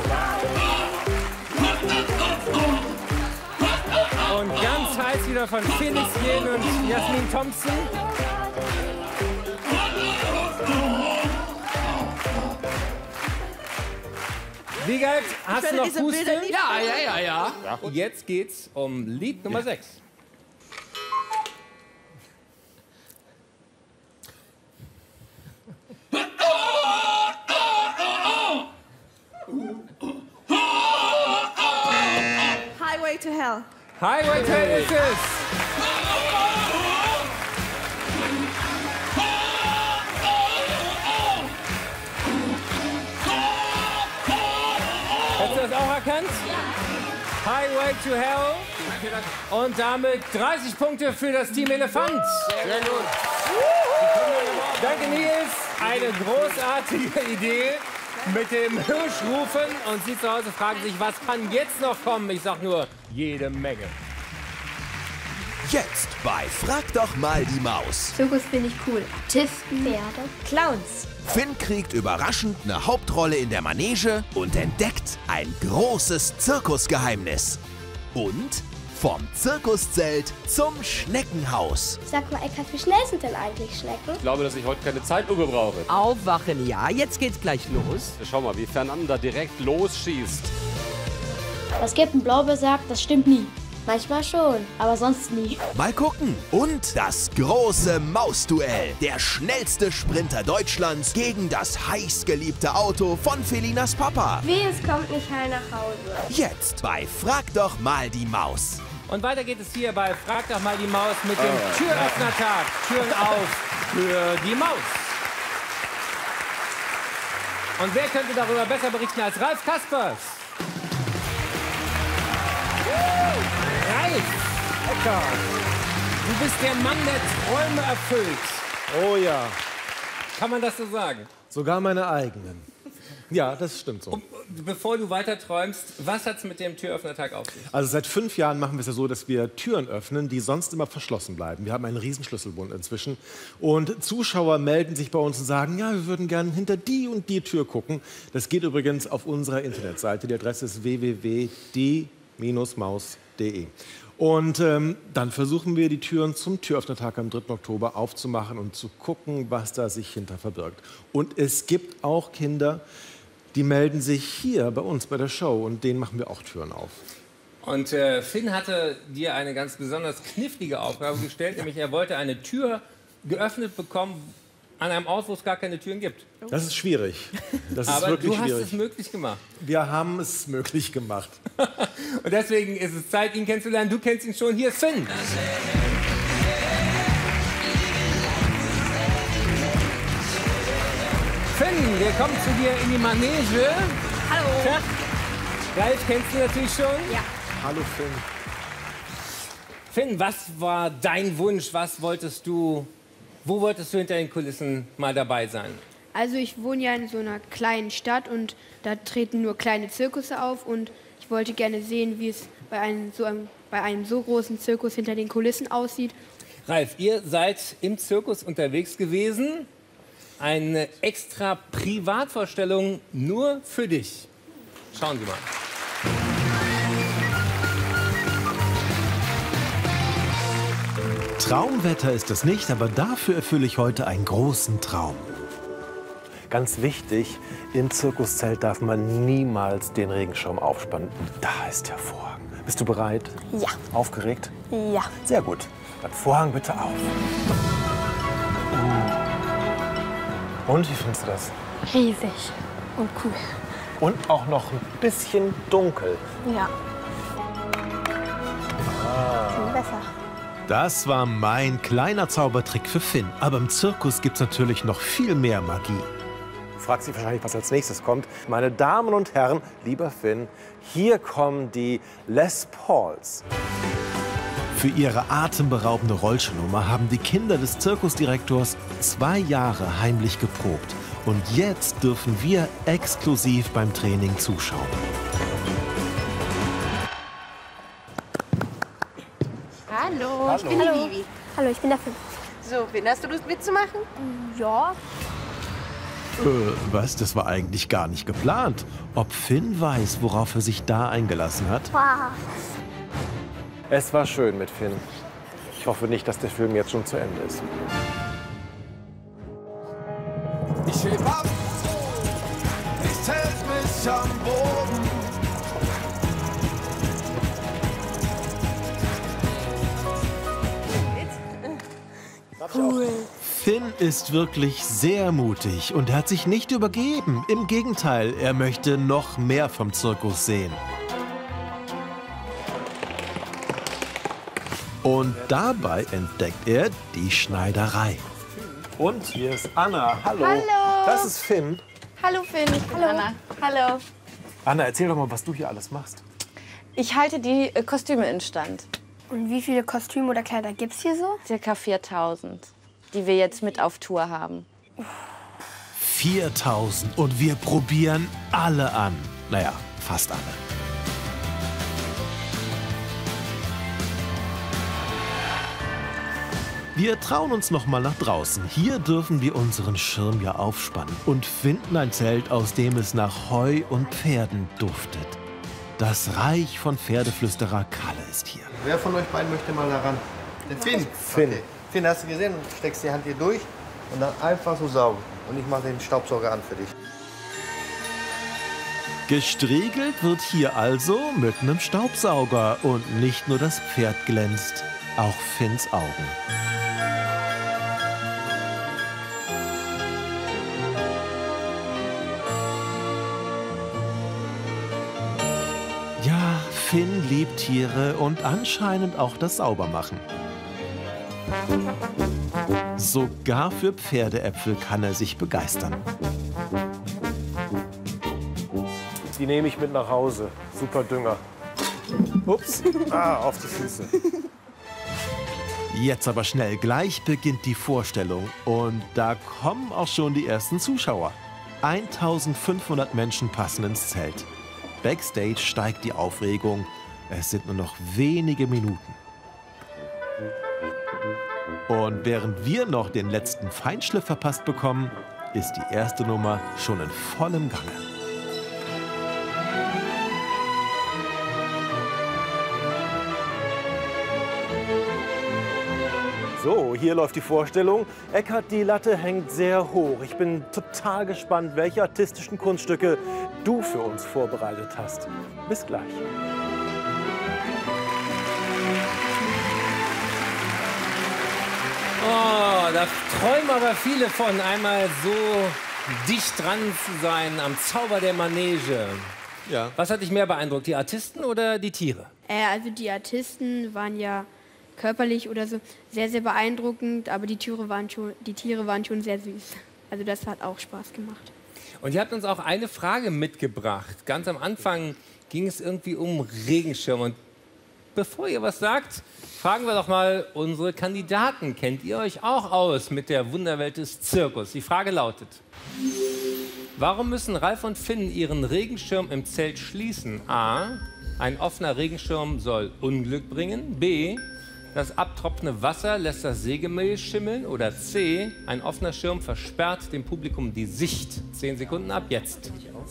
Und ganz heiß wieder von Felix Jähn und Jasmin Thompson. Wiegald, hast du noch Puste? Ja. Und jetzt geht's um Lied Nummer 6. Highway to Hell. Highway to Hell ist es. Hast du das auch erkannt? Highway to Hell. Und damit 30 Punkte für das Team Elefant. Sehr gut. Die können wir Danke, Nils. Eine großartige Idee mit dem Hirschrufen. Und Sie zu Hause fragen sich, was kann jetzt noch kommen? Ich sag nur, jede Menge. Jetzt bei Frag doch mal die Maus. Zirkus finde ich cool. Artisten, Pferde, Clowns. Finn kriegt überraschend eine Hauptrolle in der Manege und entdeckt ein großes Zirkusgeheimnis. Und vom Zirkuszelt zum Schneckenhaus. Sag mal, Eckart, wie schnell sind denn eigentlich Schnecken? Ich glaube, dass ich heute keine Zeitlupe brauche. Aufwachen, ja, jetzt geht's gleich los. Schau mal, wie Fernanda direkt losschießt. Was Captain Blaubeer sagt, das stimmt nie. Manchmal schon, aber sonst nie. Mal gucken. Und das große Mausduell. Der schnellste Sprinter Deutschlands gegen das heißgeliebte Auto von Felinas Papa. Weh, es kommt nicht heil nach Hause. Jetzt bei Frag doch mal die Maus. Und weiter geht es hier bei Frag doch mal die Maus mit dem Türöffnertag. Türen auf für die Maus. Und wer könnte darüber besser berichten als Ralf Kaspers? Ralf, Eckart, du bist der Mann, der Träume erfüllt. Oh ja. Kann man das so sagen? Sogar meine eigenen. Ja, das stimmt so. Bevor du weiter träumst, was hat es mit dem Türöffnertag auf sich? Also seit 5 Jahren machen wir es ja so, dass wir Türen öffnen, die sonst immer verschlossen bleiben. Wir haben einen riesen Schlüsselbund inzwischen. Und Zuschauer melden sich bei uns und sagen, ja, wir würden gerne hinter die und die Tür gucken. Das geht übrigens auf unserer Internetseite. Die Adresse ist www.die-maus.de. Und dann versuchen wir, die Türen zum Türöffnertag am 3. Oktober aufzumachen und zu gucken, was da sich hinter verbirgt. Und es gibt auch Kinder, die melden sich hier bei uns bei der Show und denen machen wir auch Türen auf. Und Finn hatte dir eine ganz besonders knifflige Aufgabe gestellt, nämlich er wollte eine Tür geöffnet bekommen an einem Ort, wo es gar keine Türen gibt. Das ist schwierig. Das ist Aber wirklich du hast schwierig. es möglich gemacht. Wir haben es möglich gemacht. Und deswegen ist es Zeit, ihn kennenzulernen. Du kennst ihn schon. Hier ist Finn. Finn, wir kommen zu dir in die Manege. Hallo. Tag. Ralf kennst du natürlich schon. Ja. Hallo Finn. Finn, was war dein Wunsch? Wo wolltest du hinter den Kulissen mal dabei sein? Also ich wohne ja in so einer kleinen Stadt und da treten nur kleine Zirkusse auf und ich wollte gerne sehen, wie es bei einem so großen Zirkus hinter den Kulissen aussieht. Ralf, ihr seid im Zirkus unterwegs gewesen. Eine extra Privatvorstellung nur für dich. Schauen Sie mal. Traumwetter ist es nicht, aber dafür erfülle ich heute einen großen Traum. Ganz wichtig, im Zirkuszelt darf man niemals den Regenschirm aufspannen. Da ist der Vorhang. Bist du bereit? Ja. Aufgeregt? Ja. Sehr gut. Dann Vorhang bitte auf. Und wie findest du das? Riesig und cool. Und auch noch ein bisschen dunkel. Ja. Viel besser. Das war mein kleiner Zaubertrick für Finn. Aber im Zirkus gibt es natürlich noch viel mehr Magie. Du fragst dich wahrscheinlich, was als nächstes kommt. Meine Damen und Herren, lieber Finn, hier kommen die Les Pauls. Für ihre atemberaubende Rollschuhnummer haben die Kinder des Zirkusdirektors 2 Jahre heimlich geprobt. Und jetzt dürfen wir exklusiv beim Training zuschauen. Hallo, ich bin die Vivi. Hallo, ich bin der Finn. So, Finn, hast du Lust mitzumachen? Ja. Was? Das war eigentlich gar nicht geplant. Ob Finn weiß, worauf er sich da eingelassen hat? Wow. Es war schön mit Finn. Ich hoffe nicht, dass der Film jetzt schon zu Ende ist. Ich heb ab, ich hält mich am Boden. Cool. Finn ist wirklich sehr mutig und er hat sich nicht übergeben. Im Gegenteil, er möchte noch mehr vom Zirkus sehen. Und dabei entdeckt er die Schneiderei. Und hier ist Anna. Hallo. Hallo. Das ist Finn. Hallo Finn, ich bin Anna. Hallo. Anna, erzähl doch mal, was du hier alles machst. Ich halte die Kostüme instand. Und wie viele Kostüme oder Kleider gibt's hier so? Circa 4000, die wir jetzt mit auf Tour haben. 4.000 und wir probieren alle an. Naja, fast alle. Wir trauen uns noch mal nach draußen. Hier dürfen wir unseren Schirm ja aufspannen und finden ein Zelt, aus dem es nach Heu und Pferden duftet. Das Reich von Pferdeflüsterer Kalle ist hier. Wer von euch beiden möchte mal daran? Der Finn. Finn. Okay. Finn, hast du gesehen? Du steckst die Hand hier durch und dann einfach so saugen. Und ich mache den Staubsauger an für dich. Gestriegelt wird hier also mit einem Staubsauger. Und nicht nur das Pferd glänzt, auch Finns Augen. Ja, Finn liebt Tiere und anscheinend auch das Saubermachen. Sogar für Pferdeäpfel kann er sich begeistern. Die nehme ich mit nach Hause. Super Dünger. Ups, auf die Füße. Jetzt aber schnell, gleich beginnt die Vorstellung. Und da kommen auch schon die ersten Zuschauer. 1500 Menschen passen ins Zelt. Backstage steigt die Aufregung. Es sind nur noch wenige Minuten. Und während wir noch den letzten Feinschliff verpasst bekommen, ist die erste Nummer schon in vollem Gange. So, hier läuft die Vorstellung. Eckhard, die Latte hängt sehr hoch. Ich bin total gespannt, welche artistischen Kunststücke du für uns vorbereitet hast. Bis gleich. Oh, da träumen aber viele von, einmal so dicht dran zu sein am Zauber der Manege. Ja. Was hat dich mehr beeindruckt, die Artisten oder die Tiere? Also die Artisten waren ja körperlich oder so sehr, sehr beeindruckend, aber die Tiere waren schon sehr süß. Also das hat auch Spaß gemacht. Und ihr habt uns auch eine Frage mitgebracht. Ganz am Anfang ging es irgendwie um Regenschirm. Und bevor ihr was sagt, fragen wir doch mal unsere Kandidaten. Kennt ihr euch auch aus mit der Wunderwelt des Zirkus? Die Frage lautet: Warum müssen Ralf und Finn ihren Regenschirm im Zelt schließen? A. Ein offener Regenschirm soll Unglück bringen. B. Das abtropfende Wasser lässt das Sägemehl schimmeln. Oder C. Ein offener Schirm versperrt dem Publikum die Sicht. 10 Sekunden ab jetzt.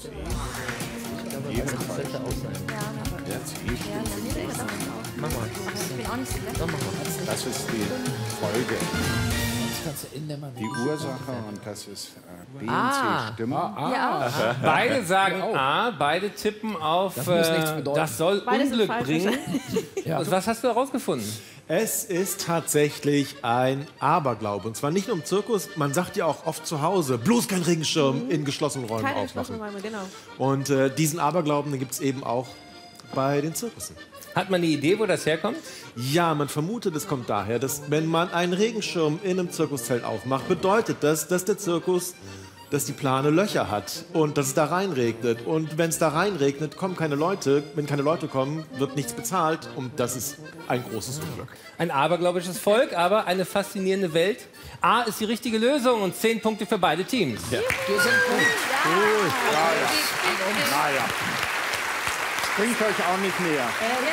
Das ist die Folge. Die Ursache und das ist B und C stimmen. Ja. Beide sagen A, beide tippen auf das soll Unglück bringen. Ja. Was hast du herausgefunden? Es ist tatsächlich ein Aberglaube. Und zwar nicht nur im Zirkus, man sagt ja auch oft zu Hause, bloß kein Regenschirm in geschlossenen Räumen Keine aufmachen. geschlossenen Räume, genau. Und diesen Aberglauben gibt es eben auch bei den Zirkussen. Hat man eine Idee, wo das herkommt? Ja, man vermutet, es kommt daher, dass wenn man einen Regenschirm in einem Zirkuszelt aufmacht, bedeutet das, dass der Zirkus, dass die Plane Löcher hat und dass es da reinregnet. Und wenn es da reinregnet, kommen keine Leute. Wenn keine Leute kommen, wird nichts bezahlt. Und das ist ein großes Unglück. Ein abergläubisches Volk, aber eine faszinierende Welt. A ist die richtige Lösung und 10 Punkte für beide Teams. Ja. Wir sind gut. Gut. Naja. Bringt euch auch nicht näher.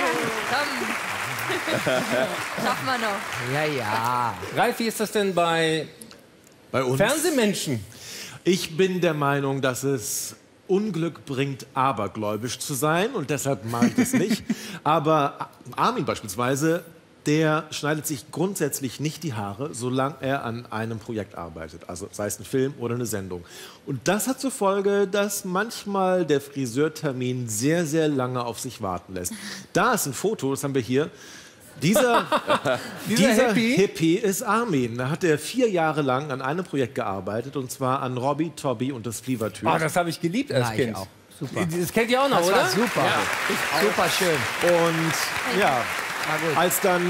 Schaffen wir noch. Ja, ja. Ralf, wie ist das denn bei uns? Fernsehmenschen? Ich bin der Meinung, dass es Unglück bringt, abergläubisch zu sein. Und deshalb mag ich es nicht. Aber Armin beispielsweise, der schneidet sich grundsätzlich nicht die Haare, solange er an einem Projekt arbeitet. Also sei es ein Film oder eine Sendung. Und das hat zur Folge, dass manchmal der Friseurtermin sehr, sehr lange auf sich warten lässt. Da ist ein Foto, das haben wir hier. Dieser Hippie ist Armin. Da hat er 4 Jahre lang an einem Projekt gearbeitet, und zwar an Robby, Tobby und das Flievertür. Oh, das habe ich geliebt als Kind. Ich auch. Super. Das kennt ihr auch noch, das oder? War super. Ja. Super schön. Und ja, als dann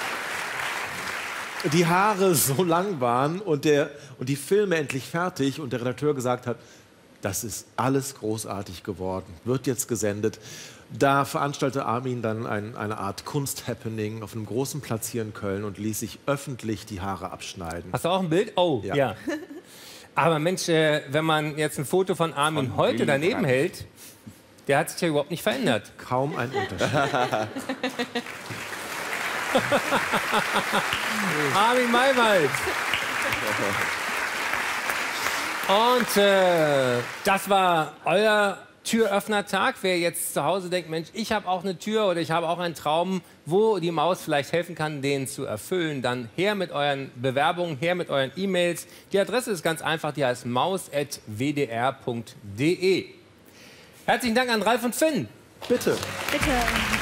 die Haare so lang waren und die Filme endlich fertig und der Redakteur gesagt hat, das ist alles großartig geworden, wird jetzt gesendet. Da veranstaltete Armin dann eine Art Kunst-Happening auf einem großen Platz hier in Köln und ließ sich öffentlich die Haare abschneiden. Hast du auch ein Bild? Oh, ja. Aber Mensch, wenn man jetzt ein Foto von Armin heute daneben hält, der hat sich ja überhaupt nicht verändert. Kaum ein Unterschied. Armin Maywald. Und das war euer Türöffnertag. Wer jetzt zu Hause denkt, Mensch, ich habe auch eine Tür oder ich habe auch einen Traum, wo die Maus vielleicht helfen kann, den zu erfüllen, dann her mit euren Bewerbungen, her mit euren E-Mails. Die Adresse ist ganz einfach, die heißt maus@wdr.de. Herzlichen Dank an Ralf und Finn. Bitte. Bitte.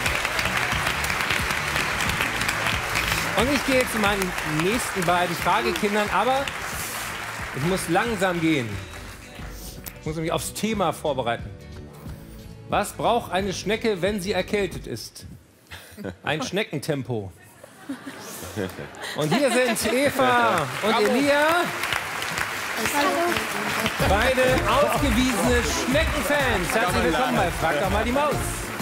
Und ich gehe zu meinen nächsten beiden Fragekindern, aber ich muss langsam gehen. Ich muss mich aufs Thema vorbereiten. Was braucht eine Schnecke, wenn sie erkältet ist? Ein Schneckentempo. Und hier sind Eva und Elia. Beide ausgewiesene Schneckenfans. Herzlich willkommen bei Frag doch mal die Maus.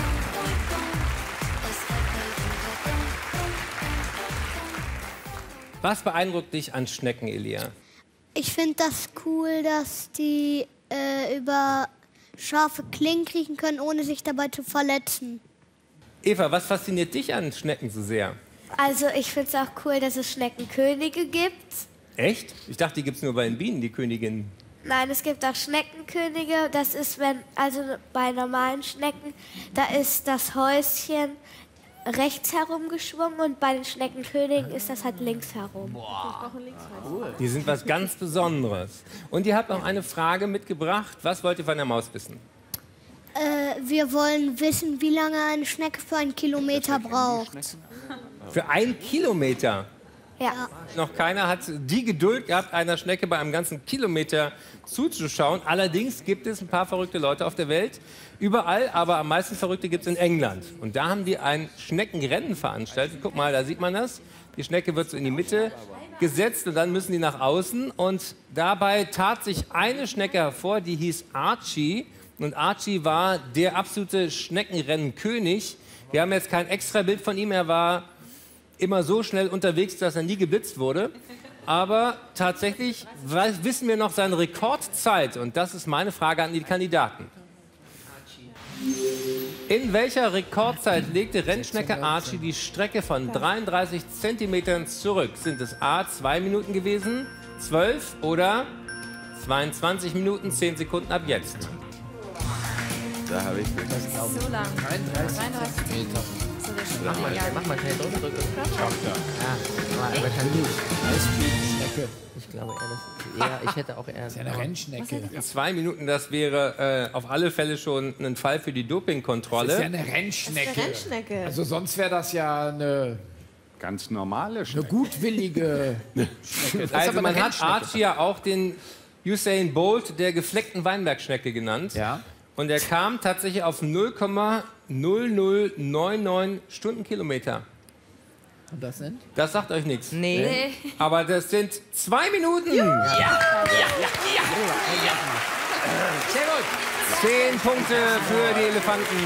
Was beeindruckt dich an Schnecken, Elia? Ich finde das cool, dass die über scharfe Klingen kriechen können, ohne sich dabei zu verletzen. Eva, was fasziniert dich an Schnecken so sehr? Also ich finde es auch cool, dass es Schneckenkönige gibt. Echt? Ich dachte, die gibt es nur bei den Bienen, die Königinnen. Nein, es gibt auch Schneckenkönige. Das ist, wenn, also bei normalen Schnecken, da ist das Häuschen rechts herum geschwungen und bei den Schneckenkönigen ist das halt links herum. Boah. Die sind was ganz Besonderes. Und ihr habt noch eine Frage mitgebracht. Was wollt ihr von der Maus wissen? Wir wollen wissen, wie lange eine Schnecke für 1 Kilometer braucht. Für 1 Kilometer? Ja. Noch keiner hat die Geduld gehabt, einer Schnecke bei einem ganzen Kilometer zuzuschauen. Allerdings gibt es ein paar verrückte Leute auf der Welt. Überall, aber am meisten Verrückte gibt es in England. Und da haben die ein Schneckenrennen veranstaltet. Guck mal, da sieht man das. Die Schnecke wird so in die Mitte gesetzt und dann müssen die nach außen. Und dabei tat sich eine Schnecke hervor, die hieß Archie. Und Archie war der absolute Schneckenrennenkönig. Wir haben jetzt kein extra Bild von ihm. Er war immer so schnell unterwegs, dass er nie geblitzt wurde. Aber tatsächlich wissen wir noch seine Rekordzeit. Und das ist meine Frage an die Kandidaten. In welcher Rekordzeit legte Rennschnecke Archie die Strecke von 33 Zentimetern zurück? Sind es A, 2 Minuten gewesen, 12 oder 22 Minuten, 10 Sekunden ab jetzt? Da habe ich So lang. 33 Meter. Mach mal schnell drücken. Ich glaube eher, ich hätte auch eher... Das ist ja eine Rennschnecke. 2 Minuten, das wäre auf alle Fälle schon ein Fall für die Dopingkontrolle. Das ist ja eine Rennschnecke. Also sonst wäre das ja eine... Ganz normale Schnecke. Eine gutwillige Schnecke. Also man hat Archie ja auch den Usain Bolt der gefleckten Weinbergschnecke genannt. Ja. Und er kam tatsächlich auf 0,0099 Stundenkilometer. Und das sind? Das sagt euch nichts. Nee. Aber das sind 2 Minuten. Ja. Sehr gut. 10 Punkte für die Elefanten.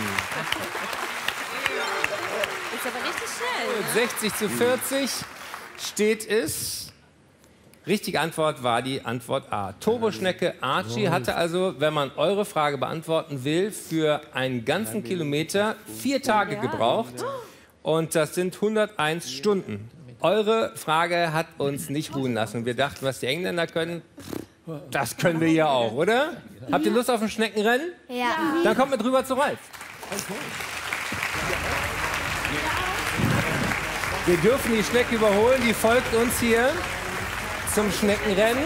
Ist aber richtig schnell. 60 zu 40 steht es. Richtige Antwort war die Antwort A. Turboschnecke Archie hatte also, wenn man eure Frage beantworten will, für einen ganzen Kilometer 4 Tage gebraucht. Und das sind 101 Stunden. Eure Frage hat uns nicht ruhen lassen. Wir dachten, was die Engländer können, das können wir ja auch, oder? Habt ihr Lust auf ein Schneckenrennen? Ja. Dann kommt mit rüber zu Ralf. Wir dürfen die Schnecke überholen, die folgt uns hier zum Schneckenrennen.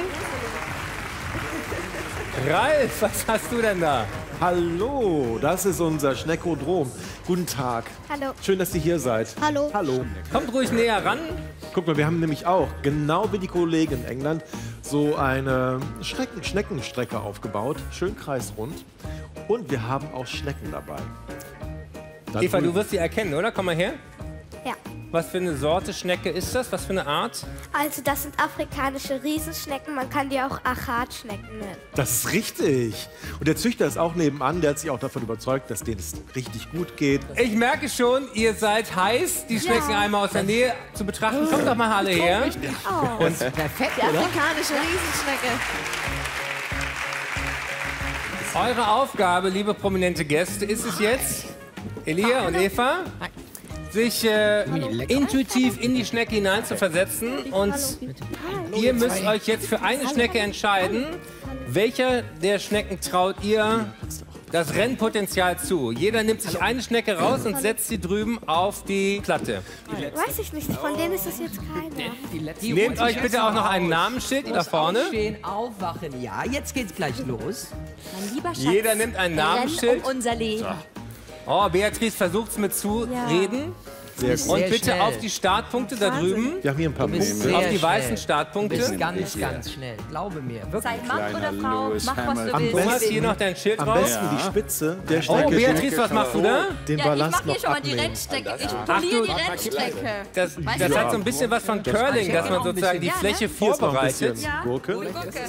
Ralf, was hast du denn da? Hallo, das ist unser Schneckodrom. Guten Tag. Hallo. Schön, dass ihr hier seid. Hallo. Hallo. Kommt ruhig näher ran. Guck mal, wir haben nämlich auch, genau wie die Kollegen in England, so eine Schneckenstrecke aufgebaut. Schön kreisrund. Und wir haben auch Schnecken dabei. Eva, du wirst sie erkennen, oder? Komm mal her. Ja. Was für eine Sorte Schnecke ist das? Was für eine Art? Also das sind afrikanische Riesenschnecken, man kann die auch Achatschnecken nennen. Das ist richtig. Und der Züchter ist auch nebenan, der hat sich auch davon überzeugt, dass denen es richtig gut geht. Ich merke schon, ihr seid heiß, die Schnecken einmal aus der Nähe zu betrachten. Kommt doch mal alle her. Oh. Und perfekt, die afrikanische Riesenschnecke. eure Aufgabe, liebe prominente Gäste, ist es jetzt, Elia und Eva, sich intuitiv in die Schnecke hinein zu versetzen. Und ihr müsst euch jetzt für eine Schnecke entscheiden, welcher der Schnecken traut ihr das Rennpotenzial zu. Jeder nimmt sich eine Schnecke raus und setzt sie drüben auf die Platte. Weiß ich nicht, von denen ist das jetzt keiner. Nehmt euch bitte auch noch ein Namensschild da vorne. Aufstehen, aufwachen. Ja, jetzt geht's gleich los. Mein lieber Schatz, Jeder nimmt ein Namensschild. um unser Leben. Oh, Beatrice versucht es mit zu reden. Sehr gut. Und Sehr bitte schnell. auf die Startpunkte da drüben. Wir haben hier ein paar Punkte. Auf die weißen Startpunkte. Du bist ganz, ganz schnell. Glaube mir. Wirklich. Sei Mann oder Frau, mach was du willst. Thomas, hier noch dein Schild Am raus. besten die Spitze der Schnecke. Oh, Beatrice, was machst du da? Den Ja, ich Ballast mache hier noch schon mal die abnehmen. Rennstrecke. Ich Ach, poliere du- die Rennstrecke. Das hat so ein bisschen was von Curling, dass man sozusagen die Fläche Hier ist noch ein vorbereitet. bisschen Gurke.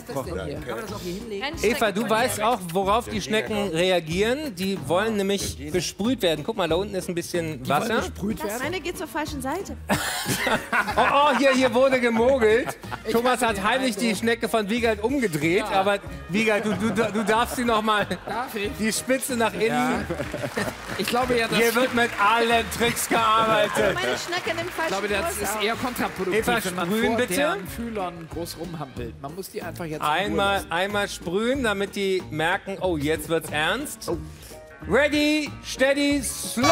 Eva, du weißt auch, worauf die Schnecken reagieren. Die wollen nämlich besprüht werden. Guck mal, da unten ist ein bisschen Wasser. Meine geht zur falschen Seite. Oh, hier wurde gemogelt. Thomas hat heimlich die Schnecke von Wiegald umgedreht. Aber Wiegald, du darfst sie noch mal die Spitze nach innen. Ich glaube ja, Hier wird mit allen Tricks gearbeitet. Meine Schnecke nimmt Ich falschen glaube, das Kurs ist auf. eher kontraproduktiv, Eva, wenn man sprühen vor bitte. deren Fühlern groß rumhampelt. Man muss die einfach jetzt in Ruhe lassen. Einmal sprühen, damit die merken, oh, jetzt wird's ernst. Ready, steady, slow.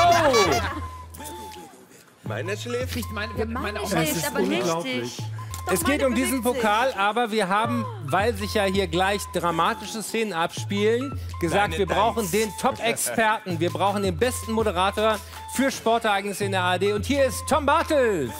Meine schläft. Kriegt meine Meine auch schläft aber richtig. Es geht um diesen Pokal, aber wir haben, weil sich ja hier gleich dramatische Szenen abspielen, gesagt, wir brauchen den Top-Experten, wir brauchen den besten Moderator für Sportereignisse in der ARD. Und hier ist Tom Bartels.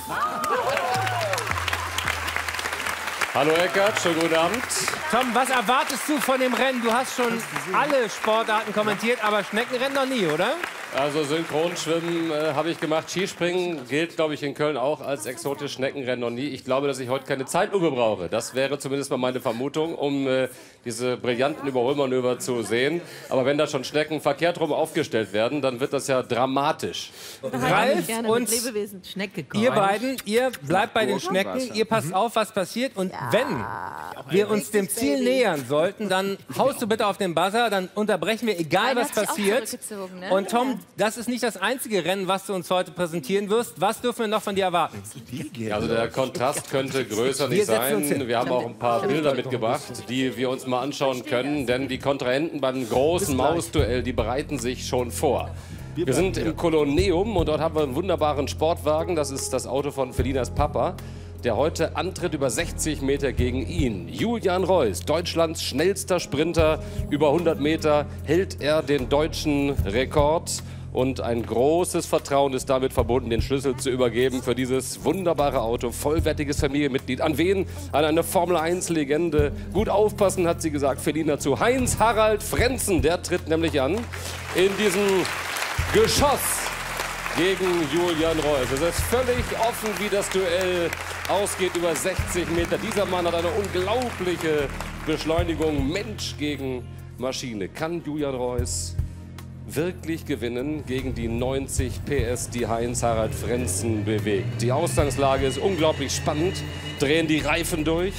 Hallo Eckart, schönen guten Abend. Tom, was erwartest du von dem Rennen? Du hast schon alle Sportarten kommentiert, aber Schneckenrennen noch nie, oder? Also Synchronschwimmen habe ich gemacht. Skispringen gilt, glaube ich, in Köln auch als exotisches Schneckenrennen noch nie. Ich glaube, dass ich heute keine Zeitlupe brauche. Das wäre zumindest mal meine Vermutung, um diese brillanten Überholmanöver zu sehen. Aber wenn da schon Schnecken verkehrt rum aufgestellt werden, dann wird das ja dramatisch. Ralf und Schnecke ihr beiden, ihr bleibt bei den Schnecken, ihr passt auf, was passiert. Und wenn wir uns dem Ziel nähern sollten, dann haust du bitte auf den Buzzer, dann unterbrechen wir, egal was passiert. Ne? Und Tom, das ist nicht das einzige Rennen, was du uns heute präsentieren wirst. Was dürfen wir noch von dir erwarten? Also der Kontrast könnte größer nicht sein. Wir haben auch ein paar Bilder mitgebracht, die wir uns mal anschauen können, denn die Kontrahenten beim großen Mausduell, die bereiten sich schon vor. Wir sind im Kolosseum und dort haben wir einen wunderbaren Sportwagen. Das ist das Auto von Felinas Papa, der heute antritt über 60 Meter gegen ihn. Julian Reuss, Deutschlands schnellster Sprinter, über 100 Meter hält er den deutschen Rekord. Und ein großes Vertrauen ist damit verbunden, den Schlüssel zu übergeben für dieses wunderbare Auto. Vollwertiges Familienmitglied. An wen? An eine Formel-1-Legende. Gut aufpassen, hat sie gesagt, Felina zu Heinz-Harald Frentzen. Der tritt nämlich an in diesem Geschoss gegen Julian Reuss. Es ist völlig offen, wie das Duell ausgeht über 60 Meter. Dieser Mann hat eine unglaubliche Beschleunigung. Mensch gegen Maschine. Kann Julian Reuss wirklich gewinnen gegen die 90 PS, die Heinz-Harald Frentzen bewegt? Die Ausgangslage ist unglaublich spannend. Drehen die Reifen durch.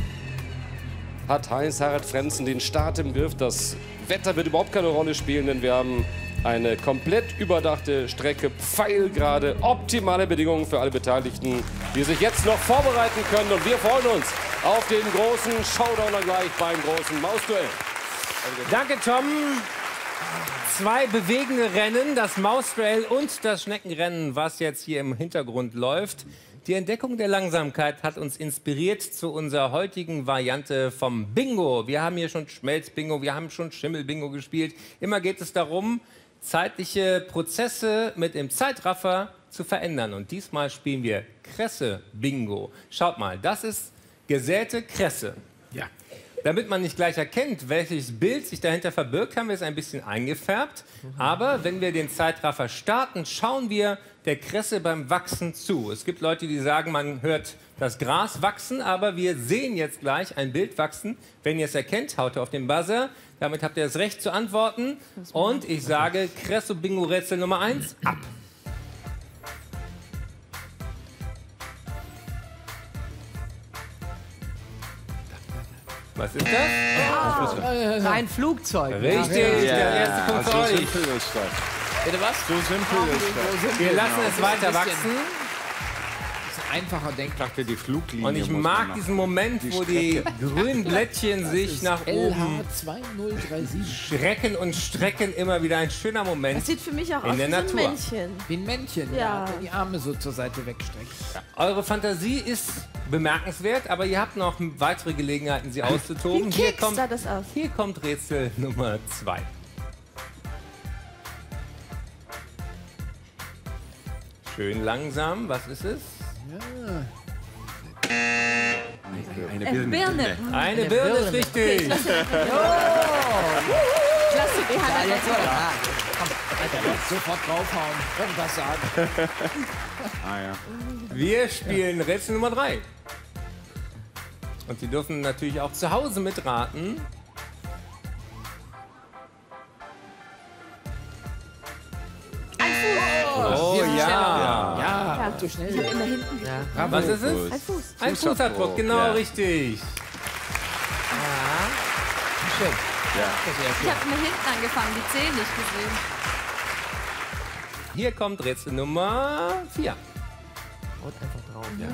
Hat Heinz-Harald Frentzen den Start im Griff? Das Wetter wird überhaupt keine Rolle spielen, denn wir haben eine komplett überdachte Strecke, pfeilgerade, optimale Bedingungen für alle Beteiligten, die sich jetzt noch vorbereiten können. Und wir freuen uns auf den großen Showdown gleich beim großen Mausduell. Danke, Tom. Zwei bewegende Rennen, das Mausduell und das Schneckenrennen, was jetzt hier im Hintergrund läuft. Die Entdeckung der Langsamkeit hat uns inspiriert zu unserer heutigen Variante vom Bingo. Wir haben hier schon Schmelzbingo, wir haben schon Schimmelbingo gespielt. Immer geht es darum, zeitliche Prozesse mit dem Zeitraffer zu verändern. Und diesmal spielen wir Kresse-Bingo. Schaut mal, das ist gesäte Kresse. Ja. Damit man nicht gleich erkennt, welches Bild sich dahinter verbirgt, haben wir es ein bisschen eingefärbt. Aber wenn wir den Zeitraffer starten, schauen wir der Kresse beim Wachsen zu? Es gibt Leute, die sagen, man hört das Gras wachsen, aber wir sehen jetzt gleich ein Bild wachsen. Wenn ihr es erkennt, haut auf den Buzzer. Damit habt ihr das Recht zu antworten. Und ich sage Cresso-Bingo-Rätsel Nummer 1 ab. Was ist das? Ein Flugzeug. Richtig, der erste Punkt für euch. simpel ist das. Bitte was? So simpel ist das. Wir lassen es weiter wachsen. Das ist ein einfacher Denk. Ich dachte, die Fluglinie. Und ich mag diesen Moment, wo die grünen Blättchen sich nach oben strecken und strecken. Immer wieder ein schöner Moment. Das sieht für mich auch in aus der wie so ein Natur. Männchen. Wie ein Männchen, Ja. der die Arme so zur Seite wegstreckt. Eure Fantasie ist bemerkenswert, aber ihr habt noch weitere Gelegenheiten, sie auszutoben. Wie Keks sah das aus? Hier kommt Rätsel Nummer 2. Schön langsam. Was ist es? Eine Birne. Eine Birne ist richtig. Klasse, die hat Ja, jetzt oder? Sofort draufhauen, irgendwas sagen. Ah ja. Wir spielen Rätsel Nummer 3. Und Sie dürfen natürlich auch zu Hause mitraten. Oh ja. Ja, zu schnell. Ich hab immer hinten. Bravo. Was ist es? Ein Fuß. Ein Fußabdruck, genau Ja. richtig. Schön. Ich habe mir hinten angefangen, die Zehen nicht gesehen. Hier kommt Rätsel Nummer 4. Haut einfach drauf. Ja.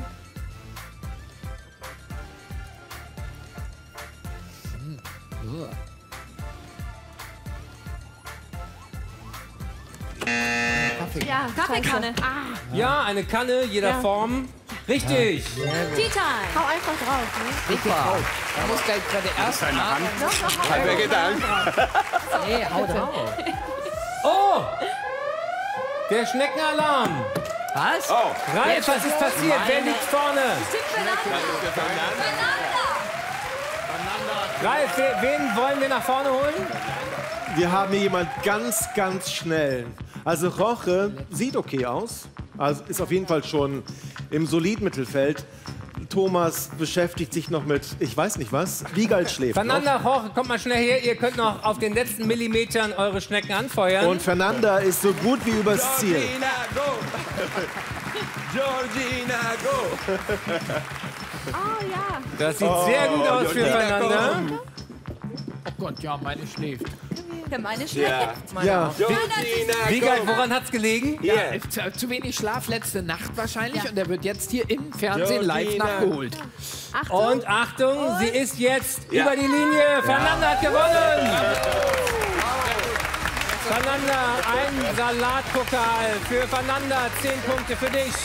Ja, Kaffeekanne. Ja, eine Kanne jeder Ja. Form. Richtig. Tea Time. Hau einfach drauf. Ne? Super. Da muss gleich gerade erst Seine Hand. Hat mir gedacht. Nee, hau drauf. Oh! Der Schneckenalarm. Was? Oh, Ralf, was ist passiert? Wer liegt vorne? Ralf, wen wollen wir nach vorne holen? Wir haben hier jemand ganz, ganz schnell. Also Roche sieht okay aus. Also ist auf jeden Fall schon im Solidmittelfeld. Thomas beschäftigt sich noch mit, ich weiß nicht was, Wiegald schläft noch. Fernanda, Jorge, kommt mal schnell her. Ihr könnt noch auf den letzten Millimetern eure Schnecken anfeuern. Und Fernanda ist so gut wie übers Ziel. Georgina, go! Oh ja. Das sieht sehr gut aus für Fernanda. Oh Gott, ja, meine schläft. Für meine Schnecke. Ja, Wiegald, woran hat's gelegen? Ja, zu wenig Schlaf letzte Nacht wahrscheinlich und er wird jetzt hier im Fernsehen live nachgeholt. Achtung. Und Achtung, sie ist jetzt über die Linie. Fernanda hat gewonnen. Fernanda, ein Salatkokal für Fernanda. 10 Punkte für dich.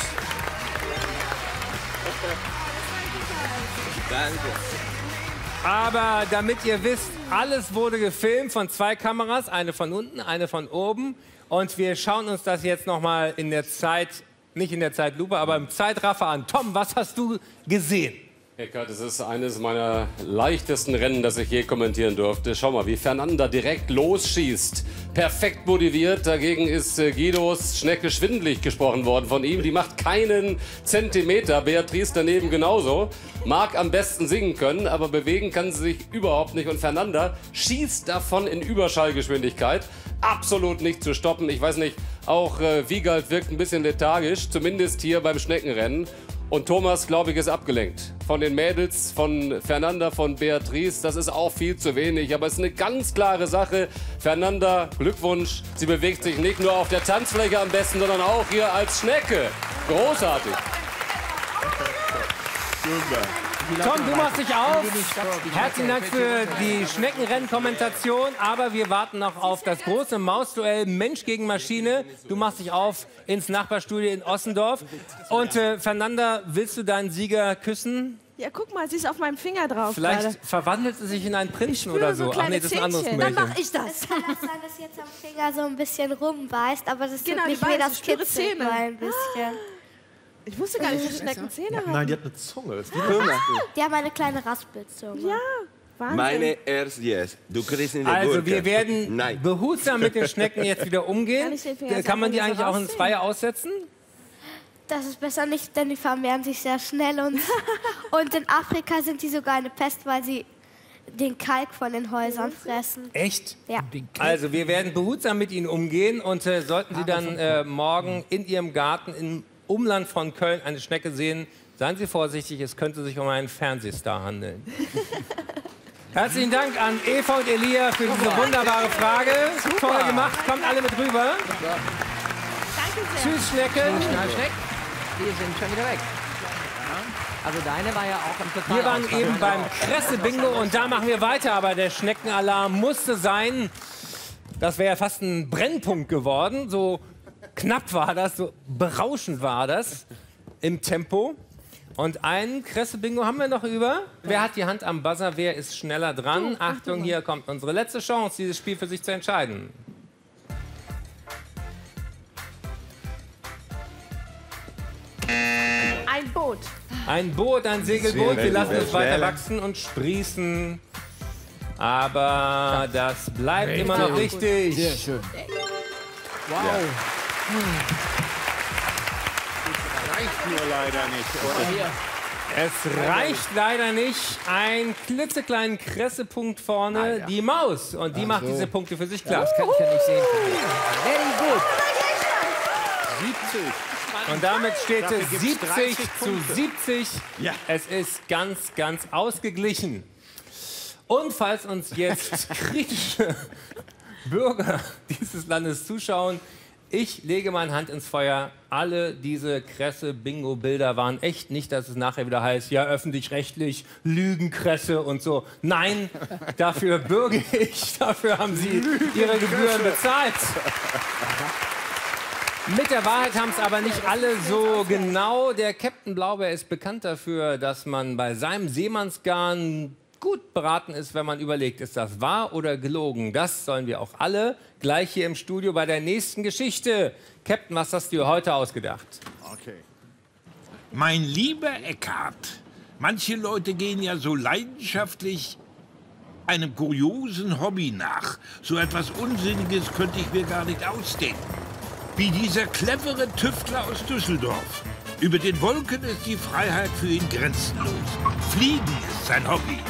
Danke. Aber damit ihr wisst, alles wurde gefilmt von 2 Kameras, eine von unten, eine von oben. Und wir schauen uns das jetzt noch mal in der Zeit, nicht in der Zeitlupe, aber im Zeitraffer an. Tom, was hast du gesehen? Eckart, es ist eines meiner leichtesten Rennen, das ich je kommentieren durfte. Schau mal, wie Fernanda direkt losschießt. Perfekt motiviert. Dagegen ist Guidos Schnecke schwindelig gesprochen worden von ihm. Die macht keinen Zentimeter. Beatrice daneben genauso. Mag am besten singen können, aber bewegen kann sie sich überhaupt nicht. Und Fernanda schießt davon in Überschallgeschwindigkeit. Absolut nicht zu stoppen. Ich weiß nicht, auch Wiegald wirkt ein bisschen lethargisch, zumindest hier beim Schneckenrennen. Und Thomas, glaube ich, ist abgelenkt. Von den Mädels, von Fernanda, von Beatrice. Das ist auch viel zu wenig. Aber es ist eine ganz klare Sache. Fernanda, Glückwunsch. Sie bewegt sich nicht nur auf der Tanzfläche am besten, sondern auch hier als Schnecke. Großartig. Super. Tom, du machst dich auf. Herzlichen Dank für die Schneckenrennen-Kommentation. Aber wir warten noch auf das große Mausduell Mensch gegen Maschine. Du machst dich auf ins Nachbarstudio in Ossendorf. Und Fernanda, willst du deinen Sieger küssen? Ja, guck mal, sie ist auf meinem Finger drauf. Vielleicht gerade. verwandelt sie sich in einen Prinzen oder so. so Ach nee, das ist ein anderes Zähnchen. Märchen. Dann mach ich das. Es kann auch sein, dass jetzt am Finger so ein bisschen rumbeißt, aber das Genau, tut nicht die weh, beißen das sture kitzelt Zähne. mal ein bisschen. Ich wusste gar nicht, dass Schnecken Zähne haben. Nein, die hat eine Zunge. Das ist wie eine Die haben eine kleine Raspelzunge. Ja, Wahnsinn. Meine erst yes. Du kriegst in die Also Gurke. wir werden Nein. behutsam mit den Schnecken jetzt wieder umgehen. Kann ich den Finger Kann man die einfach eigentlich auch ins rausziehen? Freie aussetzen? Das ist besser nicht, denn die vermehren sich sehr schnell. Und in Afrika sind die sogar eine Pest, weil sie den Kalk von den Häusern fressen. Echt? Ja. Also wir werden behutsam mit Ihnen umgehen und sollten Sie dann morgen in Ihrem Garten im Umland von Köln eine Schnecke sehen, seien Sie vorsichtig, es könnte sich um einen Fernsehstar handeln. Herzlichen Dank an Eva und Elia für diese wunderbare Frage. Super. Toll gemacht, kommt alle mit rüber. Danke sehr. Tschüss, Schnecken. Schneck. Die sind schon wieder weg. Also deine war ja auch im Total. Wir waren eben beim Kresse-Bingo und da machen wir weiter, aber der Schneckenalarm musste sein. Das wäre ja fast ein Brennpunkt geworden. So knapp war das, so berauschend war das im Tempo. Und ein Kresse-Bingo haben wir noch über. Wer hat die Hand am Buzzer? Wer ist schneller dran? Achtung, hier kommt unsere letzte Chance, dieses Spiel für sich zu entscheiden. Ein Boot. Ein Boot, ein Segelboot. Wir lassen es weiter schneller. wachsen und sprießen. Aber das bleibt immer noch richtig. Sehr schön. Wow. Reicht nur leider nicht, oder? Es reicht leider nicht. Ein klitzekleinen Kressepunkt vorne, die Maus. Und die macht diese Punkte für sich klar. Das kann ich ja nicht sehen. Very good. 70. Und damit steht Dafür es gibt's 70 30 zu Punkte. 70. Ja. Es ist ganz, ganz ausgeglichen. Und falls uns jetzt kritische Bürger dieses Landes zuschauen, ich lege meine Hand ins Feuer. Alle diese Kresse-Bingo-Bilder waren echt nicht, dass es nachher wieder heißt, ja, öffentlich-rechtlich, Lügenkresse und so. Nein, dafür bürge ich. Dafür haben Sie Ihre Gebühren bezahlt. Mit der Wahrheit haben es aber nicht alle so genau. Der Captain Blaubeer ist bekannt dafür, dass man bei seinem Seemannsgarn gut beraten ist, wenn man überlegt, ist das wahr oder gelogen. Das sollen wir auch alle gleich hier im Studio bei der nächsten Geschichte. Captain, was hast du heute ausgedacht? Okay. Mein lieber Eckhart, manche Leute gehen ja so leidenschaftlich einem kuriosen Hobby nach. So etwas Unsinniges könnte ich mir gar nicht ausdenken. Wie dieser clevere Tüftler aus Düsseldorf. Über den Wolken ist die Freiheit für ihn grenzenlos. Fliegen ist sein Hobby.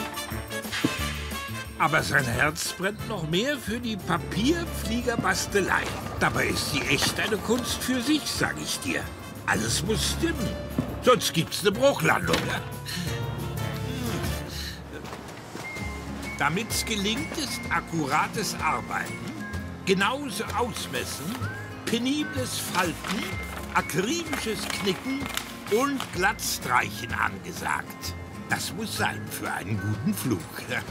Aber sein Herz brennt noch mehr für die Papierfliegerbastelei. Dabei ist sie echt eine Kunst für sich, sag ich dir. Alles muss stimmen, sonst gibt's eine Bruchlandung. Damit's gelingt, ist akkurates Arbeiten, genauso ausmessen, penibles Falten, akribisches Knicken und Glattstreichen angesagt. Das muss sein für einen guten Flug.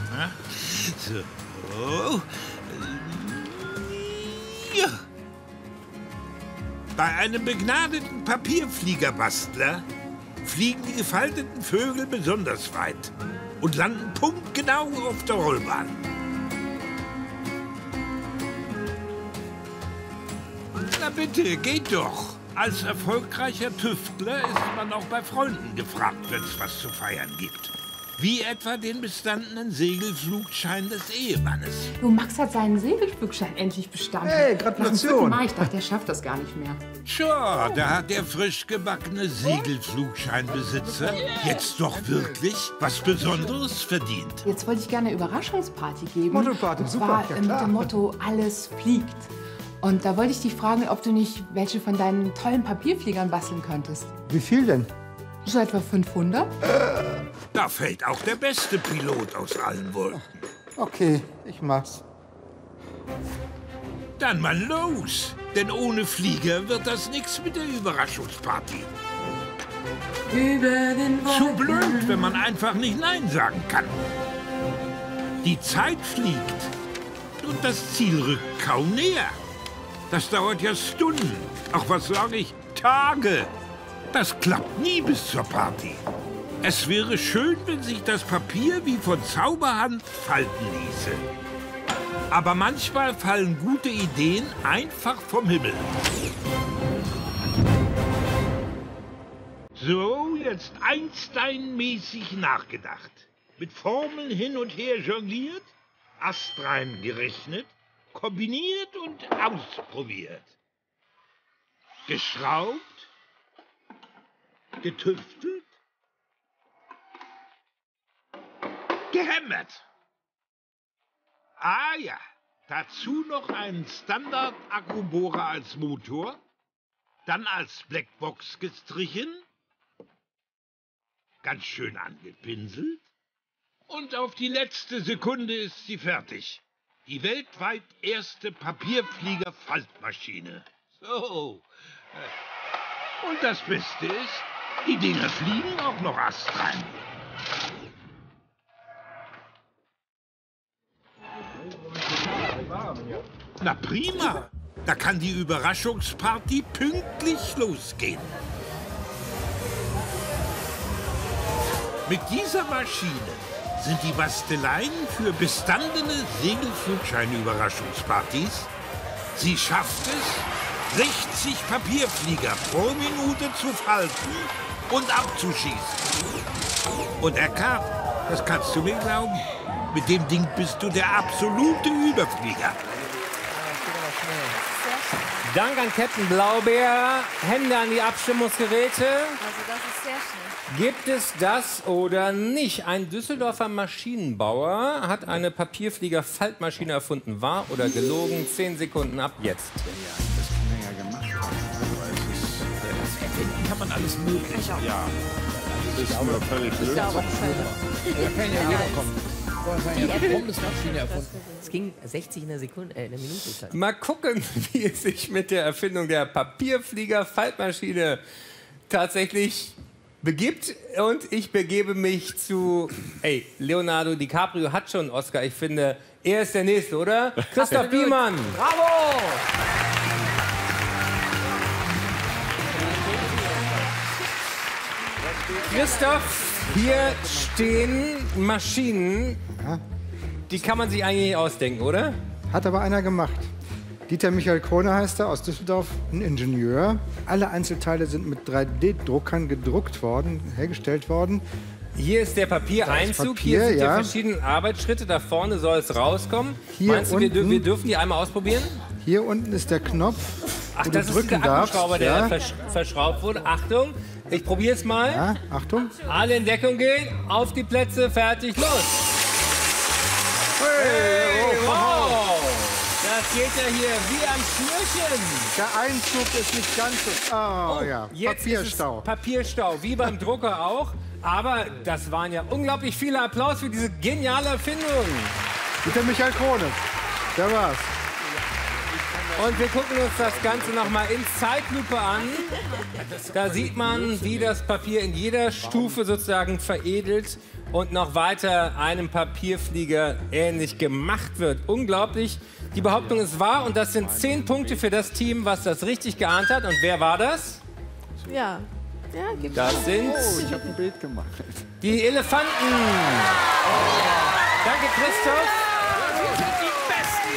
So. Ja. Bei einem begnadeten Papierfliegerbastler fliegen die gefalteten Vögel besonders weit und landen punktgenau auf der Rollbahn. Na bitte, geht doch. Als erfolgreicher Tüftler ist man auch bei Freunden gefragt, wenn es was zu feiern gibt. Wie etwa den bestandenen Segelflugschein des Ehemannes. Du, Max hat seinen Segelflugschein endlich bestanden. Hey, Gratulation. Nach dem 4. Mai, ich dachte, er schafft das gar nicht mehr. Tja, da hat der frisch gebackene Segelflugscheinbesitzer jetzt doch wirklich was Besonderes verdient. Jetzt wollte ich gerne eine Überraschungsparty geben. Mottoparty, und super, zwar ja mit klar. dem Motto Alles fliegt. Und da wollte ich dich fragen, ob du nicht welche von deinen tollen Papierfliegern basteln könntest. Wie viel denn? So etwa 500? Da fällt auch der beste Pilot aus allen Wolken. Okay, ich mach's. Dann mal los, denn ohne Flieger wird das nichts mit der Überraschungsparty. Über den Zu blöd, wenn man einfach nicht Nein sagen kann. Die Zeit fliegt und das Ziel rückt kaum näher. Das dauert ja Stunden, auch was sage ich, Tage. Das klappt nie bis zur Party. Es wäre schön, wenn sich das Papier wie von Zauberhand falten ließe. Aber manchmal fallen gute Ideen einfach vom Himmel. So, jetzt Einstein-mäßig nachgedacht. Mit Formeln hin und her jongliert, astrein gerechnet, kombiniert und ausprobiert. Geschraubt, Getüftelt? Gehämmert. Ah ja, dazu noch einen Standard-Akkubohrer als Motor, dann als Blackbox gestrichen, ganz schön angepinselt und auf die letzte Sekunde ist sie fertig. Die weltweit erste Papierflieger-Faltmaschine. So. Und das Beste ist, die Dinger fliegen auch noch astrein. Na prima, da kann die Überraschungsparty pünktlich losgehen. Mit dieser Maschine sind die Basteleien für bestandene Segelflugschein-Überraschungspartys. Sie schafft es, 60 Papierflieger pro Minute zu falten und abzuschießen. Und Eckhard, das kannst du mir glauben, mit dem Ding bist du der absolute Überflieger. Dank an Captain Blaubeer. Hände an die Abstimmungsgeräte. Also das ist sehr schnell. Gibt es das oder nicht? Ein Düsseldorfer Maschinenbauer hat eine Papierflieger-Faltmaschine erfunden. Wahr oder gelogen? 10 Sekunden ab jetzt. Ja, das kann er ja gemacht haben. Aber es ist, das erfinden kann man alles möglich. Ja, das ist nur völlig blöd. Da kann ja jeder kommen. Es ging 60 in der Minute. Mal gucken, wie es sich mit der Erfindung der Papierflieger-Faltmaschine tatsächlich begibt. Und ich begebe mich zu... Ey, Leonardo DiCaprio hat schon einen Oscar. Ich finde, er ist der Nächste, oder? Christoph Biemann. Bravo! Christoph, hier stehen Maschinen, die kann man sich eigentlich nicht ausdenken, oder? Hat aber einer gemacht. Dieter Michael Krone heißt er, aus Düsseldorf, ein Ingenieur. Alle Einzelteile sind mit 3D-Druckern gedruckt worden, hergestellt worden. Hier ist der Papiereinzug, hier sind die verschiedenen Arbeitsschritte, da vorne soll es rauskommen. Hier Meinst du, wir dürfen die einmal ausprobieren? Hier unten ist der Knopf, Ach, wo das du ist drücken der darfst. Akkuschrauber, der verschraubt wurde. Achtung, ich probiere es mal. Ja, Achtung. Alle in Deckung gehen, auf die Plätze, fertig, los. Hey, wow. Das geht ja hier wie am Schnürchen. Der Einzug ist nicht ganz so... Oh, ja, Jetzt Papierstau. Ist es Papierstau, wie beim Drucker auch. Aber das waren ja unglaublich viele Applaus für diese geniale Erfindung. Dieter Michael Krone, der war's. Und wir gucken uns das Ganze noch mal in Zeitlupe an. Da sieht man, wie das Papier in jeder Stufe sozusagen veredelt und noch weiter einem Papierflieger ähnlich gemacht wird. Unglaublich. Die Behauptung ist wahr und das sind 10 Punkte für das Team, was das richtig geahnt hat. Und wer war das? Ja. Ja, gibt's. Das sind ich habe ein Bild gemacht. die Elefanten. Danke, Christoph. Wir sind die Besten.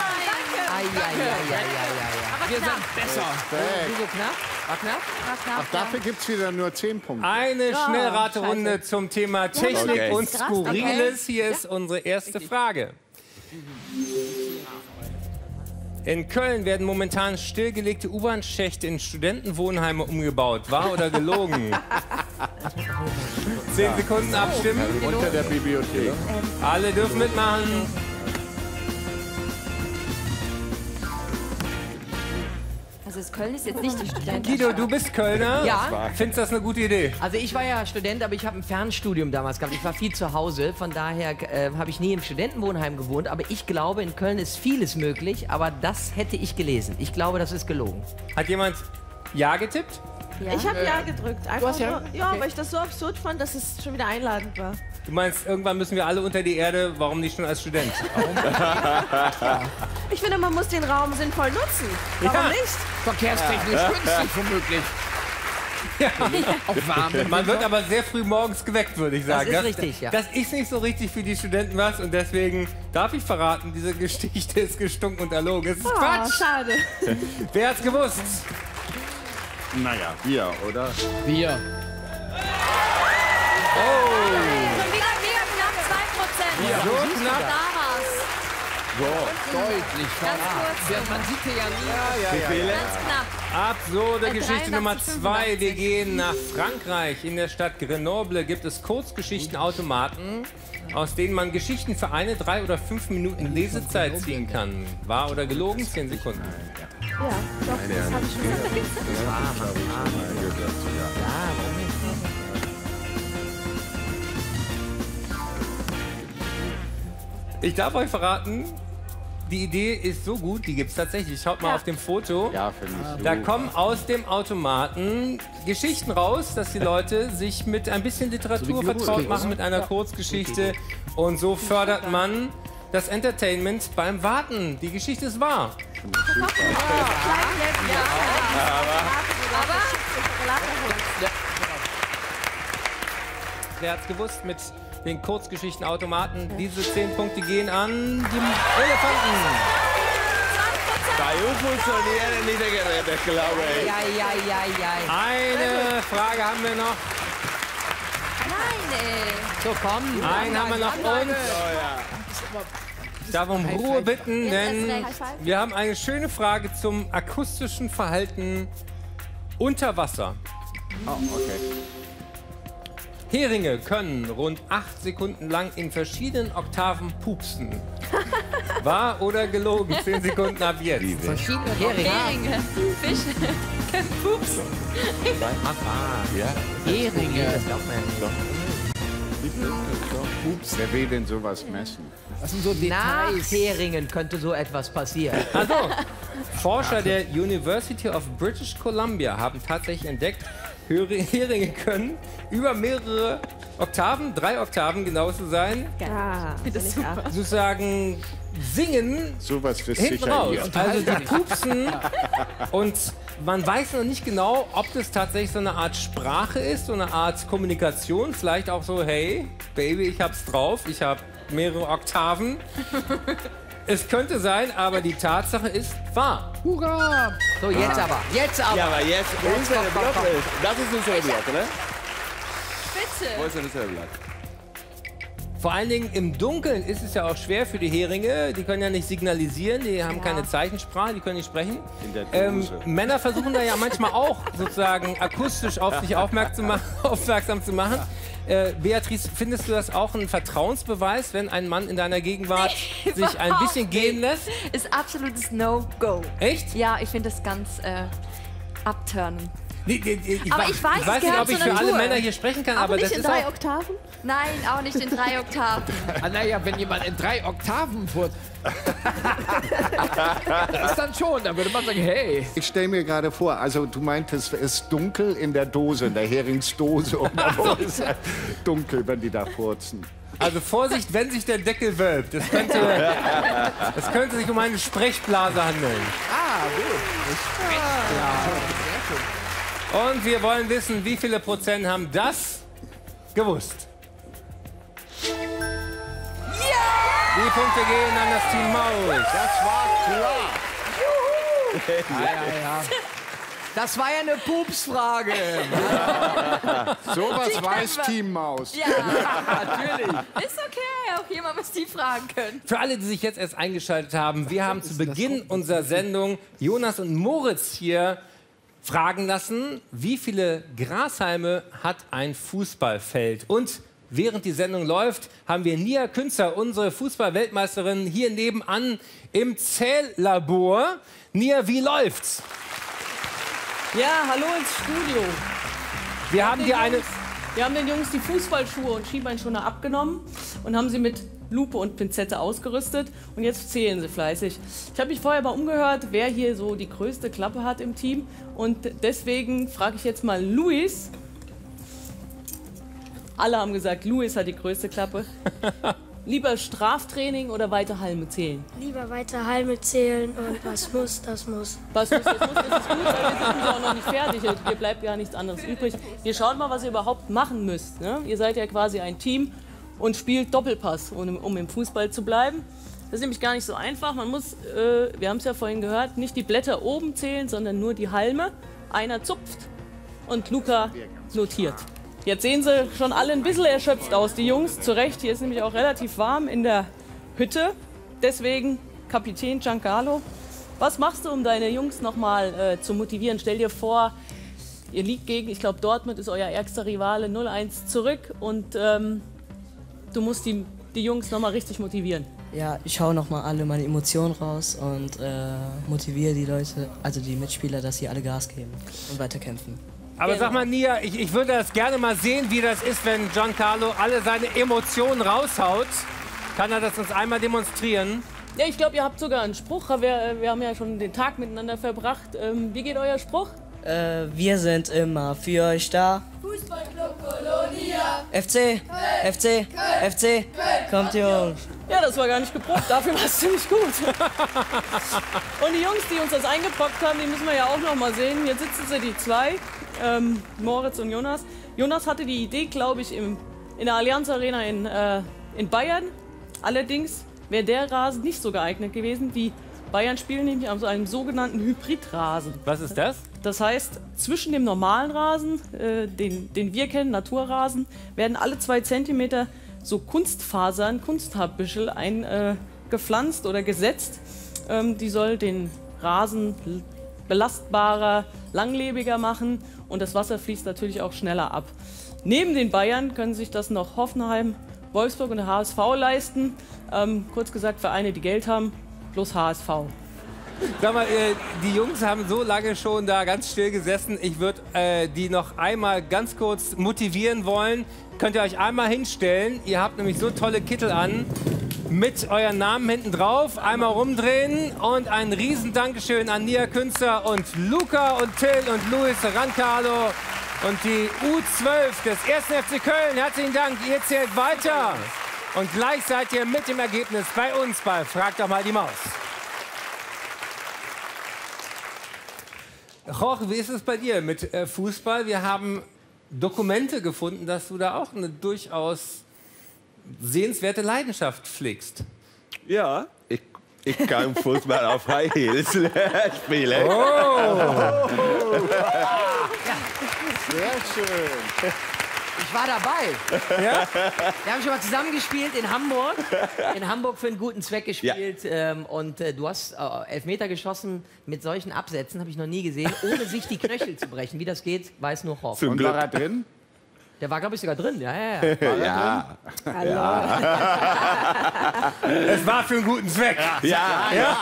Wir sind besser. Wieso knapp? War knapp? Ach, dafür gibt es wieder nur 10 Punkte. Eine Schnellraterunde zum Thema Technik Okay. und Skurriles. Hier ist unsere erste Frage. In Köln werden momentan stillgelegte U-Bahn-Schächte in Studentenwohnheime umgebaut. Wahr oder gelogen? 10 Sekunden abstimmen. Unter der Bibliothek. Alle dürfen mitmachen. Also Köln ist jetzt nicht die Studentin. Guido, du bist Kölner. Ja. Findest du das eine gute Idee? Also ich war ja Student, aber ich habe ein Fernstudium damals gehabt. Ich war viel zu Hause, von daher habe ich nie im Studentenwohnheim gewohnt. Aber ich glaube, in Köln ist vieles möglich, aber das hätte ich gelesen. Ich glaube, das ist gelogen. Hat jemand Ja getippt? Ja. Ich habe Ja gedrückt. Einfach ja? nur, ja, Okay. weil ich das so absurd fand, dass es schon wieder einladend war. Du meinst, irgendwann müssen wir alle unter die Erde, warum nicht schon als Student? Ich finde, man muss den Raum sinnvoll nutzen. Warum Ja. nicht? Verkehrstechnisch günstig womöglich. Man wird aber sehr früh morgens geweckt, würde ich sagen. Das ist richtig, ja. Das ist nicht so richtig für die Studenten was und deswegen darf ich verraten, diese Geschichte ist gestunken und erlogen. Es ist Quatsch. Schade. Wer hat's gewusst? Naja, wir, oder? Wir. Schon wieder knapp 2%. Ja. So knapp. Da war's. So, deutlich. Ganz kurz. Man sieht hier ja nie. Ganz knapp. Absurde Geschichte Nummer 2. Wir gehen nach Frankreich. In der Stadt Grenoble gibt es Kurzgeschichtenautomaten, aus denen man Geschichten für 1, 3 oder 5 Minuten Lesezeit ziehen kann. Wahr oder gelogen? 10 Sekunden. Ja, doch, das habe ich schon gesagt. Ich darf euch verraten, die Idee ist so gut, die gibt es tatsächlich. Schaut mal auf dem Foto. Ja, finde ich. Da kommen aus dem Automaten Geschichten raus, dass die Leute sich mit ein bisschen Literatur vertraut machen, mit einer Kurzgeschichte. Und so fördert man das Entertainment beim Warten. Die Geschichte ist wahr. Wer hat's gewusst mit den Kurzgeschichtenautomaten? Diese 10 Punkte gehen an die Elefanten. Bei uns funktionieren nicht die Geräte, glaube ich. Eine Frage haben wir noch. Nein, ey. So, komm. Einen haben wir noch und ich darf um Ruhe bitten, denn wir haben eine schöne Frage zum akustischen Verhalten unter Wasser. Oh, okay. Heringe können rund 8 Sekunden lang in verschiedenen Oktaven pupsen. Wahr oder gelogen? 10 Sekunden ab jetzt. Verschiedene Heringe. Fische können pupsen. Ja. Heringe. Das glaubt man ja Ups. Wer will denn sowas messen? Das sind so Nach Details. Heringen könnte so etwas passieren. Also, Forscher der University of British Columbia haben tatsächlich entdeckt, Heringe können über mehrere Oktaven, 3 Oktaven genau zu sein, Das ist super. sozusagen singen Sowas für hinten sicher raus. hier. Also die pupsen und man weiß noch nicht genau, ob das tatsächlich so eine Art Sprache ist, so eine Art Kommunikation. Vielleicht auch so, hey, Baby, ich hab's drauf, ich hab mehrere Oktaven. Es könnte sein, aber die Tatsache ist wahr. Hurra! So, jetzt aber. Jetzt aber. Ja, aber jetzt unser Block ist. Das ist unser Block, ne? Spitze. Wo ist denn unser Block? Vor allen Dingen im Dunkeln ist es ja auch schwer für die Heringe. Die können ja nicht signalisieren, die haben keine Zeichensprache, die können nicht sprechen. In der Dose. Männer versuchen da ja manchmal auch sozusagen akustisch auf sich aufmerksam zu machen. Beatrice, findest du das auch ein Vertrauensbeweis, wenn ein Mann in deiner Gegenwart sich ein bisschen gehen lässt? Ist absolutes No-Go. Echt? Ja, ich finde das ganz abturnen. Aber ich weiß nicht, ob ich für alle Männer hier sprechen kann, aber das Nicht in ist 3 auch... Oktaven? Nein, auch nicht in 3 Oktaven. Naja, wenn jemand in 3 Oktaven fährt, das ist dann schon, da würde man sagen, hey. Ich stelle mir gerade vor, also du meintest, es ist dunkel in der Dose, in der Heringsdose. Und dann ist es dunkel, wenn die da furzen. Also Vorsicht, wenn sich der Deckel wölbt. Es könnte sich um eine Sprechblase handeln. Und wir wollen wissen, wie viele Prozent haben das gewusst? Die Punkte gehen an das Team Maus. Das war klar. Das war ja eine Pupsfrage. Sowas weiß Team Maus. Ja, natürlich. Ist okay, auch jemand muss die fragen können. Für alle, die sich jetzt erst eingeschaltet haben, wir haben zu Beginn unserer Sendung Jonas und Moritz hier fragen lassen, wie viele Grashalme hat ein Fußballfeld? Und während die Sendung läuft, haben wir Nia Künzer, unsere Fußball-Weltmeisterin, hier nebenan im Zähllabor. Nia, wie läuft's? Ja, hallo ins Studio. Wir haben den Jungs die Fußballschuhe und Schienbeinschoner abgenommen und haben sie mit Lupe und Pinzette ausgerüstet und jetzt zählen sie fleißig. Ich habe mich vorher mal umgehört, wer hier so die größte Klappe hat im Team und deswegen frage ich jetzt mal Luis. Alle haben gesagt, Luis hat die größte Klappe. Lieber Straftraining oder weiter Halme zählen? Lieber weiter Halme zählen und was muss, das muss. Was muss, das muss, das ist gut, weil wir sind ja auch noch nicht fertig. Hier bleibt ja nichts anderes übrig. Ihr schaut mal, was ihr überhaupt machen müsst. Ne? Ihr seid ja quasi ein Team und spielt Doppelpass, um im Fußball zu bleiben. Das ist nämlich gar nicht so einfach. Man muss, wir haben es ja vorhin gehört, nicht die Blätter oben zählen, sondern nur die Halme. Einer zupft und Luca notiert. Jetzt sehen sie schon alle ein bisschen erschöpft aus, die Jungs. Zu Recht, hier ist nämlich auch relativ warm in der Hütte. Deswegen, Kapitän Giancarlo, Was machst du, um deine Jungs nochmal zu motivieren? Stell dir vor, ihr liegt gegen, ich glaube, Dortmund ist euer ärgster Rivale, 0-1 zurück und du musst die Jungs nochmal richtig motivieren. Ja, ich hau nochmal alle meine Emotionen raus und motiviere die Leute, also die Mitspieler, dass sie alle Gas geben und weiterkämpfen. Aber sag mal, Nia, ich würde das gerne mal sehen, wie das ist, wenn Giancarlo alle seine Emotionen raushaut. Kann er das uns einmal demonstrieren? Ja, ich glaube, ihr habt sogar einen Spruch. Wir haben ja schon den Tag miteinander verbracht. Wie geht euer Spruch? Wir sind immer für euch da. Fußballclub Colonia. FC, Köln. FC, Köln. FC, Köln. Kommt, Jungs. Ja, das war gar nicht geprobt. Dafür war es ziemlich gut. Und die Jungs, die uns das eingebrockt haben, die müssen wir ja auch noch mal sehen. Jetzt sitzen sie, die zwei, Moritz und Jonas. Jonas hatte die Idee, glaube ich, in der Allianz Arena in Bayern. Allerdings wäre der Rasen nicht so geeignet gewesen. Die Bayern spielen nämlich auf so einem sogenannten Hybridrasen. Was ist das? Das heißt, zwischen dem normalen Rasen, den wir kennen, Naturrasen, werden alle 2 Zentimeter so Kunstfasern, Kunsthaarbüschel eingepflanzt oder gesetzt. Die soll den Rasen belastbarer, langlebiger machen und das Wasser fließt natürlich auch schneller ab. Neben den Bayern können sich das noch Hoffenheim, Wolfsburg und der HSV leisten. Kurz gesagt, Vereine, die Geld haben, plus HSV. Sag mal, die Jungs haben so lange schon da ganz still gesessen. Ich würde die noch einmal ganz kurz motivieren wollen. Könnt ihr euch einmal hinstellen? Ihr habt nämlich so tolle Kittel an. Mit euren Namen hinten drauf. Einmal rumdrehen. Und ein riesen Dankeschön an Nia Künzer und Luca und Till und Luis Giancarlo. Und die U12 des 1. FC Köln. Herzlichen Dank. Ihr zählt weiter. Und gleich seid ihr mit dem Ergebnis bei uns bei Frag doch mal die Maus. Jorge, wie ist es bei dir mit Fußball? Wir haben Dokumente gefunden, dass du da auch eine durchaus sehenswerte Leidenschaft pflegst. Ja, ich kann Fußball auf High Heels spielen. Oh. Sehr schön. Ich war dabei. Ja? Wir haben schon mal zusammengespielt in Hamburg. In Hamburg für einen guten Zweck gespielt. Ja. Und du hast Elfmeter geschossen mit solchen Absätzen, habe ich noch nie gesehen, ohne sich die Knöchel zu brechen. Wie das geht, weiß nur Jorge. Und war er drin? Der war, glaube ich, sogar drin. Ja, ja, ja. Hallo. Ja. Es war für einen guten Zweck. Ja. Ja.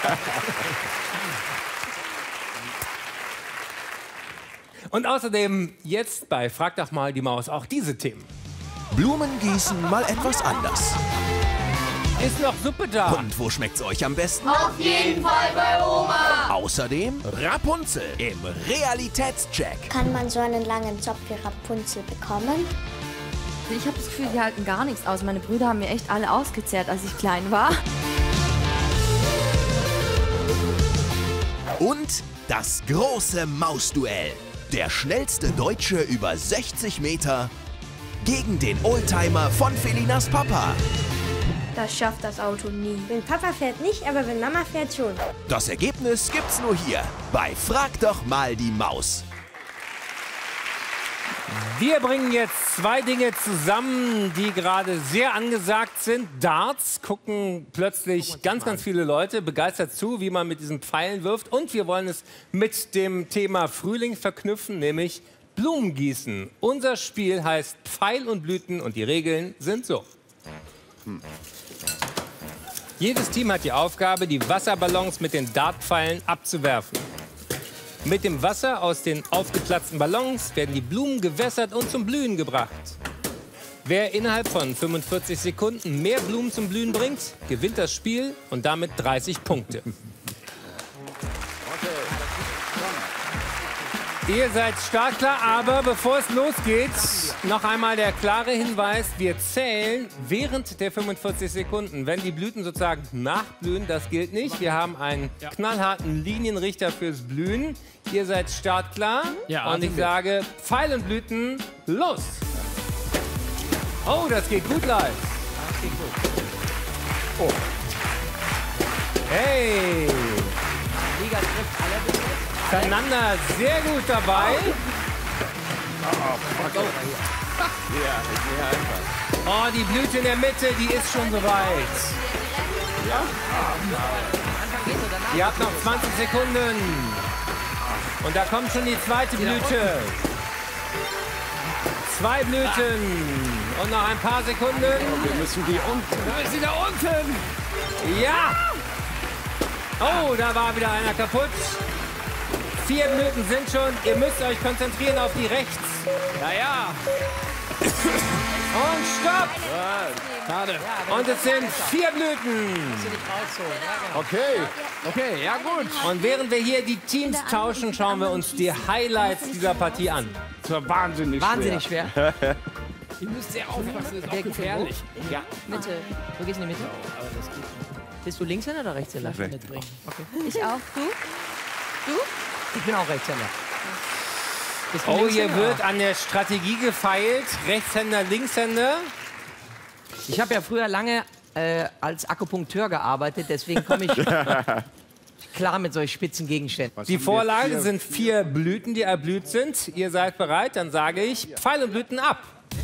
Und außerdem jetzt bei Frag doch mal die Maus auch diese Themen. Blumen gießen mal etwas anders. Ist noch Suppe da? Und wo schmeckt's euch am besten? Auf jeden Fall bei Oma. Außerdem Rapunzel im Realitätscheck. Kann man so einen langen Job wie Rapunzel bekommen? Ich habe das Gefühl, die halten gar nichts aus. Meine Brüder haben mir echt alle ausgezehrt, als ich klein war. Und das große Mausduell. Der schnellste Deutsche über 60 Meter gegen den Oldtimer von Felinas Papa. Das schafft das Auto nie. Wenn Papa fährt nicht, aber wenn Mama fährt schon. Das Ergebnis gibt's nur hier bei Frag doch mal die Maus. Wir bringen jetzt 2 Dinge zusammen, die gerade sehr angesagt sind. Darts gucken plötzlich ganz viele Leute begeistert zu, wie man mit diesen Pfeilen wirft. Und wir wollen es mit dem Thema Frühling verknüpfen, nämlich Blumengießen. Unser Spiel heißt Pfeil und Blüten und die Regeln sind so. Jedes Team hat die Aufgabe, die Wasserballons mit den Dartpfeilen abzuwerfen. Mit dem Wasser aus den aufgeplatzten Ballons werden die Blumen gewässert und zum Blühen gebracht. Wer innerhalb von 45 Sekunden mehr Blumen zum Blühen bringt, gewinnt das Spiel und damit 30 Punkte. Ihr seid startklar, aber bevor es losgeht, noch einmal der klare Hinweis, wir zählen während der 45 Sekunden. Wenn die Blüten sozusagen nachblühen, das gilt nicht. Wir haben einen knallharten Linienrichter fürs Blühen. Ihr seid startklar und ich sage Pfeil und Blüten, los! Oh, das geht gut live. Oh. Hey! Liga trifft alle. Fernanda sehr gut dabei. Oh, die Blüte in der Mitte, die ist schon soweit. Ja. Ihr habt noch 20 Sekunden. Und da kommt schon die zweite Blüte. 2 Blüten. Und noch ein paar Sekunden. Wir müssen die unten. Da ist sie da unten. Ja! Oh, da war wieder einer kaputt. 4 Blüten sind schon. Ihr müsst euch konzentrieren auf die rechts. Ja. Und stopp! Schade. Und es sind 4 Blüten. Okay, ja gut. Und während wir hier die Teams tauschen, schauen wir uns die Highlights dieser Partie an. Das war wahnsinnig schwer. Ihr müsst sehr aufpassen, das ist auch gefährlich. Ja. Mitte. Wo gehst du in die Mitte? Bist du Linkshänder oder Rechtshänder? Ich auch. Du? Ich bin auch Rechtshänder. Oh, hier wird an der Strategie gefeilt. Rechtshänder, Linkshänder. Ich habe ja früher lange als Akupunkteur gearbeitet, deswegen komme ich klar mit solchen spitzen Gegenständen. Die Vorlage sind 4 Blüten, die erblüht sind. Ihr seid bereit, dann sage ich Pfeil und Blüten ab.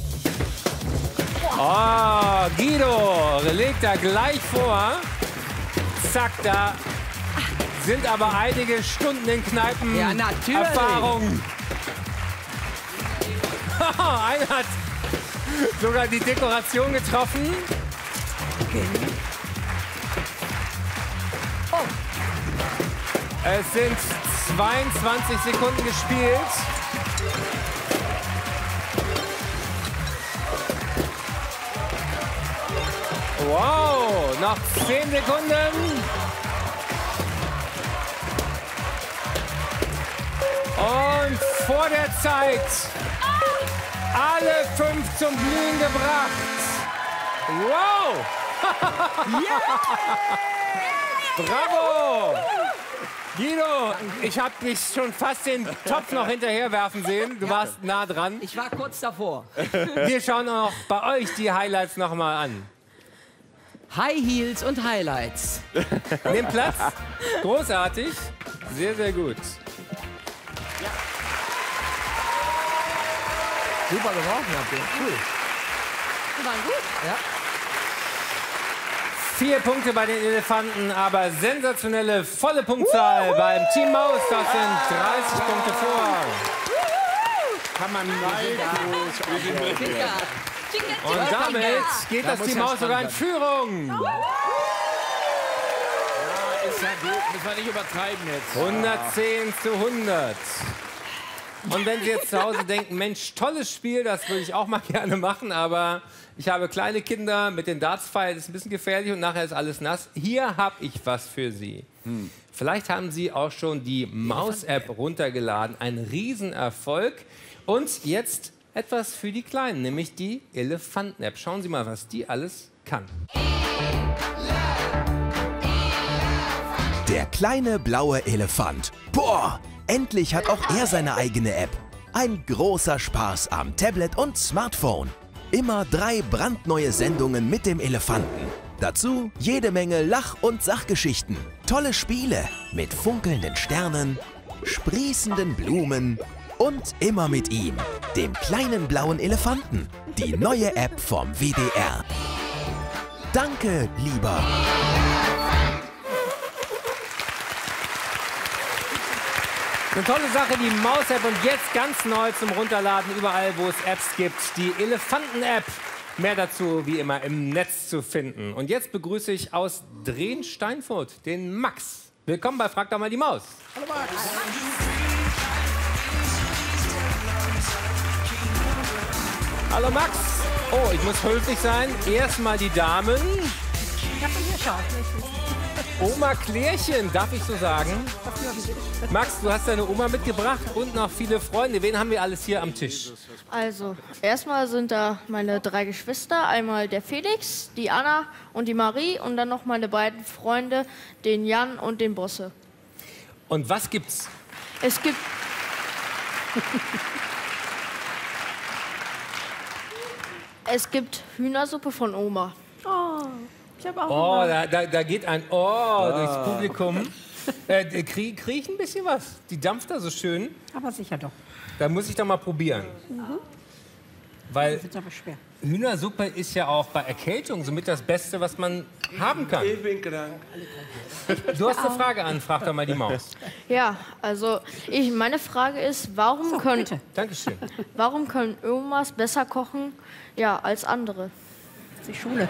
Oh, Guido legt da gleich vor. Zack, da sind aber einige Stunden in Kneipen Erfahrung. Einer hat sogar die Dekoration getroffen. Es sind 22 Sekunden gespielt. Wow, noch 10 Sekunden. Und vor der Zeit alle 5 zum Blühen gebracht. Wow! Bravo! Guido, ich habe dich schon fast den Topf noch hinterher werfen sehen. Du warst nah dran. Ich war kurz davor. Wir schauen auch bei euch die Highlights noch mal an. High Heels und Highlights. Nehmt Platz. Großartig. Sehr, sehr gut. Super geworfen habt ihr. Cool. Die waren gut. Ja. 4 Punkte bei den Elefanten, aber sensationelle volle Punktzahl beim Team Maus. Das sind 30 Punkte vor. Kann man nicht. Und damit geht das Team Maus sogar in Führung. Ja, ist ja gut. Müssen wir nicht übertreiben jetzt. 110 zu 100. Und wenn Sie jetzt zu Hause denken, Mensch, tolles Spiel, das würde ich auch mal gerne machen, aber ich habe kleine Kinder mit den Dartspfeilen, das ist ein bisschen gefährlich und nachher ist alles nass. Hier habe ich was für Sie. Vielleicht haben Sie auch schon die Maus-App runtergeladen, ein Riesenerfolg. Und jetzt etwas für die Kleinen, nämlich die Elefanten-App. Schauen Sie mal, was die alles kann. Der kleine blaue Elefant. Boah! Endlich hat auch er seine eigene App. Ein großer Spaß am Tablet und Smartphone. Immer 3 brandneue Sendungen mit dem Elefanten. Dazu jede Menge Lach- und Sachgeschichten. Tolle Spiele mit funkelnden Sternen, sprießenden Blumen und immer mit ihm, dem kleinen blauen Elefanten. Die neue App vom WDR. Danke, lieber. Eine tolle Sache, die Maus-App und jetzt ganz neu zum Runterladen, überall wo es Apps gibt, die Elefanten-App. Mehr dazu wie immer im Netz zu finden. Und jetzt begrüße ich aus Drehn-Steinfurt den Max. Willkommen bei Frag doch mal die Maus. Hallo Max. Hallo Max. Oh, ich muss höflich sein. Erstmal die Damen. Ich hab von hier geschaut. Oma Klärchen, darf ich so sagen? Max, du hast deine Oma mitgebracht und noch viele Freunde. Wen haben wir alles hier am Tisch? Also, erstmal sind da meine 3 Geschwister. Einmal der Felix, die Anna und die Marie. Und dann noch meine beiden Freunde, den Jan und den Bosse. Und was gibt's? Es gibt... Es gibt Hühnersuppe von Oma. Oh, ich habe auch Oh, Hunger. da geht ein Oh durchs Publikum. Krieg ich ein bisschen was? Die dampft da so schön. Aber sicher doch. Da muss ich doch mal probieren. Weil Das wird aber schwer. Hühnersuppe ist ja auch bei Erkältung somit das Beste, was man haben kann. Ich bin krank. Du hast eine Frage an, frag doch mal die Maus. Ja, also meine Frage ist, warum können Omas besser kochen als andere? Die Schule.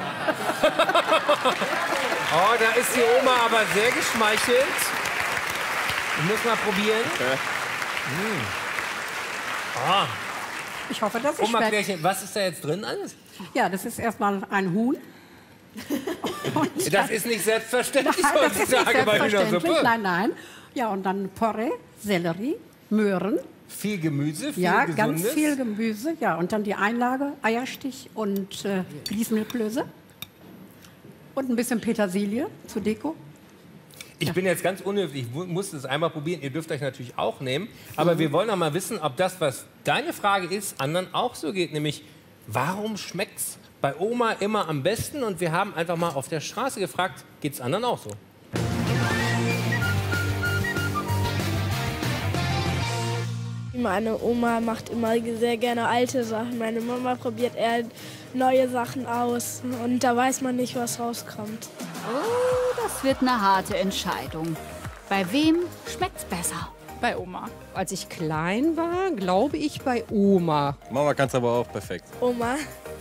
Oh, da ist die Oma aber sehr geschmeichelt. Ich muss mal probieren. Ah. Ich hoffe, dass es Oma schmeckt. Klärchen, was ist da jetzt drin alles? Ja, das ist erstmal ein Huhn. Das ist nicht selbstverständlich Nein, das ist nicht heutzutage bei selbstverständlich. Hühnersuppe. Nein, nein. Ja, und dann Porree, Sellerie, Möhren. Viel Gemüse, viel Ja, Gesundes. ganz viel Gemüse. Ja, und dann die Einlage, Eierstich und Grießmilchblöße. Und ein bisschen Petersilie zur Deko. Ich bin jetzt ganz unhöflich, ich muss es einmal probieren. Ihr dürft euch natürlich auch nehmen. Aber wir wollen auch mal wissen, ob das, was deine Frage ist, anderen auch so geht. Nämlich, warum schmeckt's bei Oma immer am besten? Und wir haben einfach mal auf der Straße gefragt, geht's anderen auch so? Meine Oma macht immer sehr gerne alte Sachen. Meine Mama probiert eher neue Sachen aus. Und da weiß man nicht, was rauskommt. Oh, das wird eine harte Entscheidung. Bei wem schmeckt's besser? Bei Oma. Als ich klein war, glaube ich bei Oma. Mama kann es aber auch perfekt. Oma.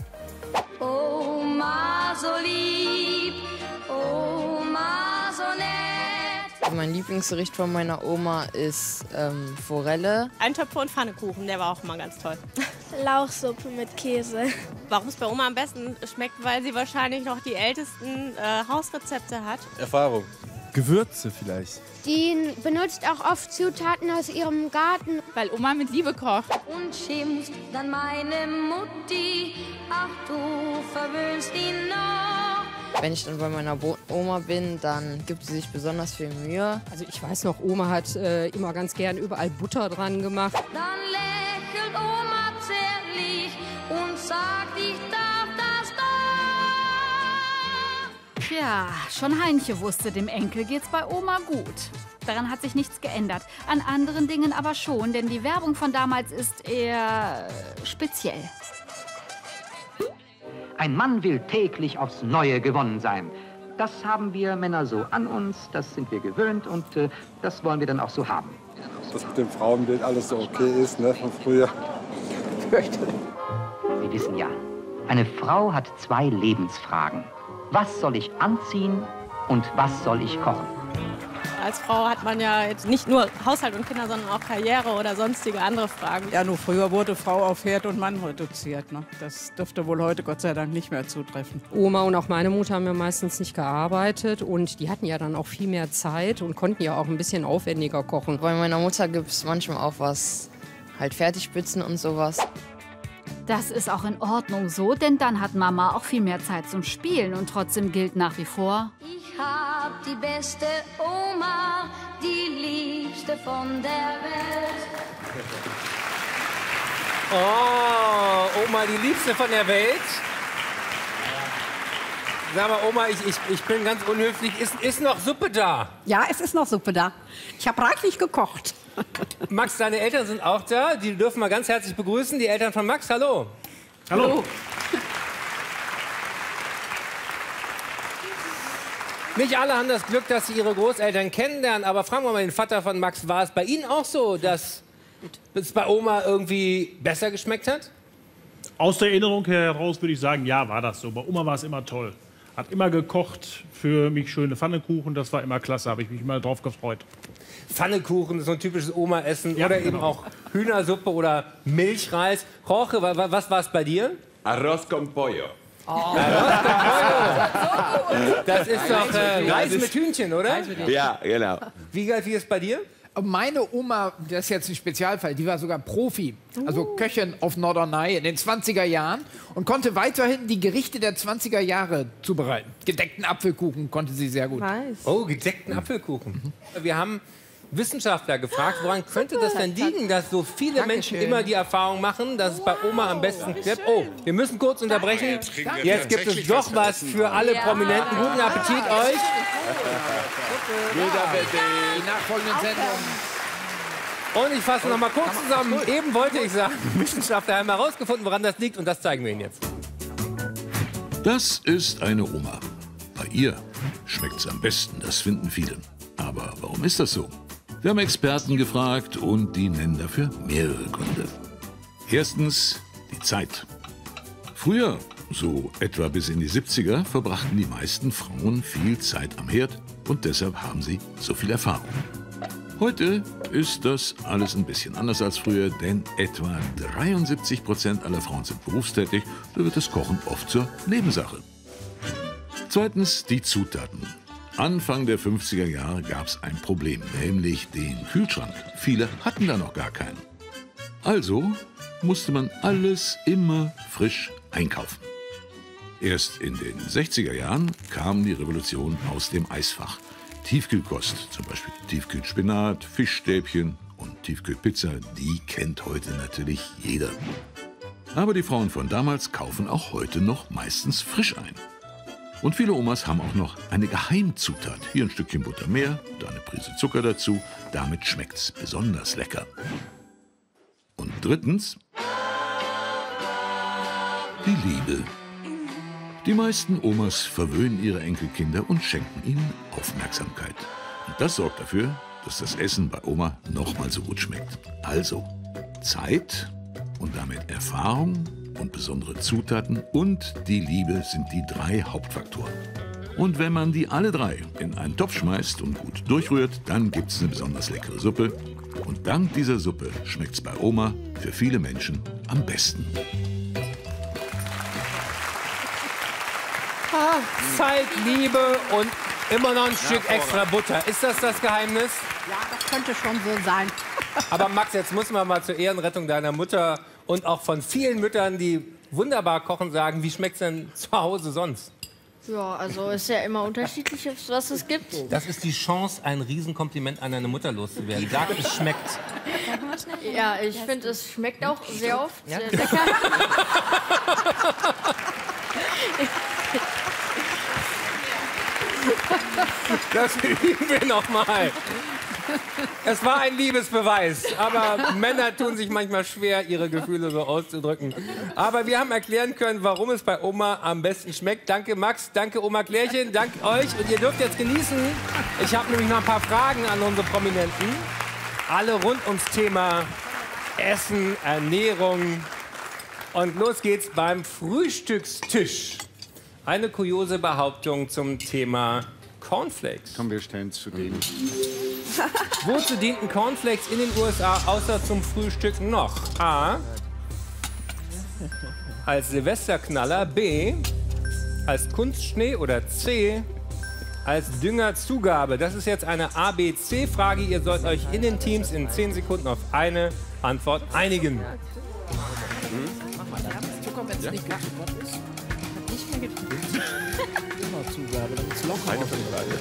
Oma so lieb, Oma so nett. Mein Lieblingsgericht von meiner Oma ist Forelle. Eintopf und Pfannekuchen, der war auch immer ganz toll. Lauchsuppe mit Käse. Warum es bei Oma am besten schmeckt, weil sie wahrscheinlich noch die ältesten Hausrezepte hat. Erfahrung. Gewürze vielleicht. Die benutzt auch oft Zutaten aus ihrem Garten. Weil Oma mit Liebe kocht. Und schimpft dann meine Mutti, ach du verwöhnst ihn noch. Wenn ich dann bei meiner Oma bin, dann gibt sie sich besonders viel Mühe. Also ich weiß noch, Oma hat immer ganz gern überall Butter dran gemacht. Dann lächelt Oma zärtlich und sagt, ich darf das doch. Tja, schon Heinche wusste, dem Enkel geht's bei Oma gut. Daran hat sich nichts geändert. An anderen Dingen aber schon, denn die Werbung von damals ist eher speziell. Ein Mann will täglich aufs Neue gewonnen sein. Das haben wir Männer so an uns, das sind wir gewöhnt und das wollen wir dann auch so haben. Dass mit dem Frauenbild alles so okay ist, ne, von früher. Sie wissen ja, eine Frau hat 2 Lebensfragen. Was soll ich anziehen und was soll ich kochen? Als Frau hat man ja jetzt nicht nur Haushalt und Kinder, sondern auch Karriere oder sonstige andere Fragen. Ja, nur früher wurde Frau auf Herd und Mann reduziert. Ne? Das dürfte wohl heute Gott sei Dank nicht mehr zutreffen. Oma und auch meine Mutter haben ja meistens nicht gearbeitet und die hatten ja dann auch viel mehr Zeit und konnten ja auch ein bisschen aufwendiger kochen. Bei meiner Mutter gibt es manchmal auch was, halt Fertigspitzen und sowas. Das ist auch in Ordnung so, denn dann hat Mama auch viel mehr Zeit zum Spielen und trotzdem gilt nach wie vor: Ich hab die beste Oma, die liebste von der Welt. Oh, Oma, die Liebste von der Welt. Sag mal, Oma, ich bin ganz unhöflich. Ist noch Suppe da? Ja, es ist noch Suppe da. Ich habe reichlich gekocht. Max, deine Eltern sind auch da. Die dürfen wir ganz herzlich begrüßen. Die Eltern von Max, hallo. Hallo. Nicht alle haben das Glück, dass sie ihre Großeltern kennenlernen. Aber fragen wir mal den Vater von Max, war es bei Ihnen auch so, dass es bei Oma irgendwie besser geschmeckt hat? Aus der Erinnerung heraus würde ich sagen, ja, war das so. Bei Oma war es immer toll. Hat immer gekocht, für mich schöne Pfannekuchen, das war immer klasse, habe ich mich immer drauf gefreut. Pfannekuchen ist so ein typisches Oma-Essen, ja, oder eben auch Hühnersuppe oder Milchreis. Jorge, was war es bei dir? Arroz con pollo. Oh. Arroz con pollo. Das ist doch Reis mit Hühnchen, oder? Ja, genau. Wie ist es bei dir? Meine Oma, das ist jetzt ein Spezialfall, die war sogar Profi, also Köchin auf Norderney in den 20er Jahren und konnte weiterhin die Gerichte der 20er Jahre zubereiten. Gedeckten Apfelkuchen konnte sie sehr gut. Nice. Oh, gedeckten Apfelkuchen. Wir haben Wissenschaftler gefragt, woran könnte das denn liegen, dass so viele Menschen immer die Erfahrung machen, dass es bei Oma am besten klappt? Oh, wir müssen kurz unterbrechen. Jetzt gibt es doch was für alle Prominenten. Guten Appetit euch. Die nachfolgenden Sendungen. Und ich fasse noch mal kurz zusammen. Eben wollte ich sagen, Wissenschaftler haben herausgefunden, woran das liegt. Und das zeigen wir Ihnen jetzt. Das ist eine Oma. Bei ihr schmeckt es am besten, das finden viele. Aber warum ist das so? Wir haben Experten gefragt und die nennen dafür mehrere Gründe. Erstens die Zeit. Früher, so etwa bis in die 70er, verbrachten die meisten Frauen viel Zeit am Herd und deshalb haben sie so viel Erfahrung. Heute ist das alles ein bisschen anders als früher, denn etwa 73% aller Frauen sind berufstätig, da wird das Kochen oft zur Nebensache. Zweitens die Zutaten. Anfang der 50er Jahre gab es ein Problem, nämlich den Kühlschrank. Viele hatten da noch gar keinen. Also musste man alles immer frisch einkaufen. Erst in den 60er Jahren kam die Revolution aus dem Eisfach. Tiefkühlkost, zum Beispiel Tiefkühlspinat, Fischstäbchen und Tiefkühlpizza, die kennt heute natürlich jeder. Aber die Frauen von damals kaufen auch heute noch meistens frisch ein. Und viele Omas haben auch noch eine Geheimzutat. Hier ein Stückchen Butter mehr, da eine Prise Zucker dazu. Damit schmeckt's besonders lecker. Und drittens die Liebe. Die meisten Omas verwöhnen ihre Enkelkinder und schenken ihnen Aufmerksamkeit. Und das sorgt dafür, dass das Essen bei Oma nochmal so gut schmeckt. Also Zeit und damit Erfahrung und besondere Zutaten und die Liebe sind die 3 Hauptfaktoren. Und wenn man die alle 3 in einen Topf schmeißt und gut durchrührt, dann gibt es eine besonders leckere Suppe. Und dank dieser Suppe schmeckt es bei Oma für viele Menschen am besten. Zeit, Liebe und immer noch ein Stück extra Butter. Ist das das Geheimnis? Ja, das könnte schon so sein. Aber Max, jetzt muss man mal zur Ehrenrettung deiner Mutter und auch von vielen Müttern, die wunderbar kochen, sagen, wie schmeckt es denn zu Hause sonst? Ja, also ist ja immer unterschiedlich, was es gibt. Das ist die Chance, ein Riesenkompliment an deine Mutter loszuwerden. Sag, es schmeckt. Ja, ich finde, es schmeckt auch sehr oft Ja? sehr lecker. Das üben wir noch mal. Es war ein Liebesbeweis, aber Männer tun sich manchmal schwer, ihre Gefühle so auszudrücken. Aber wir haben erklären können, warum es bei Oma am besten schmeckt. Danke Max, danke Oma Klärchen, danke euch. Und ihr dürft jetzt genießen. Ich habe nämlich noch ein paar Fragen an unsere Prominenten. Alle rund ums Thema Essen, Ernährung. Und los geht's beim Frühstückstisch. Eine kuriose Behauptung zum Thema Cornflakes. Komm, wir stellen es zu denen. Wozu dienten Cornflakes in den USA außer zum Frühstück noch? A. Als Silvesterknaller. B. Als Kunstschnee. Oder C. Als Düngerzugabe. Das ist jetzt eine A-B-C-Frage. Ihr sollt euch in den Teams in 10 Sekunden auf eine Antwort einigen. Zucker, wenn es nicht gezuckert ist. Nicht mehr getrunken. Immer Zugabe, damit es locker ist.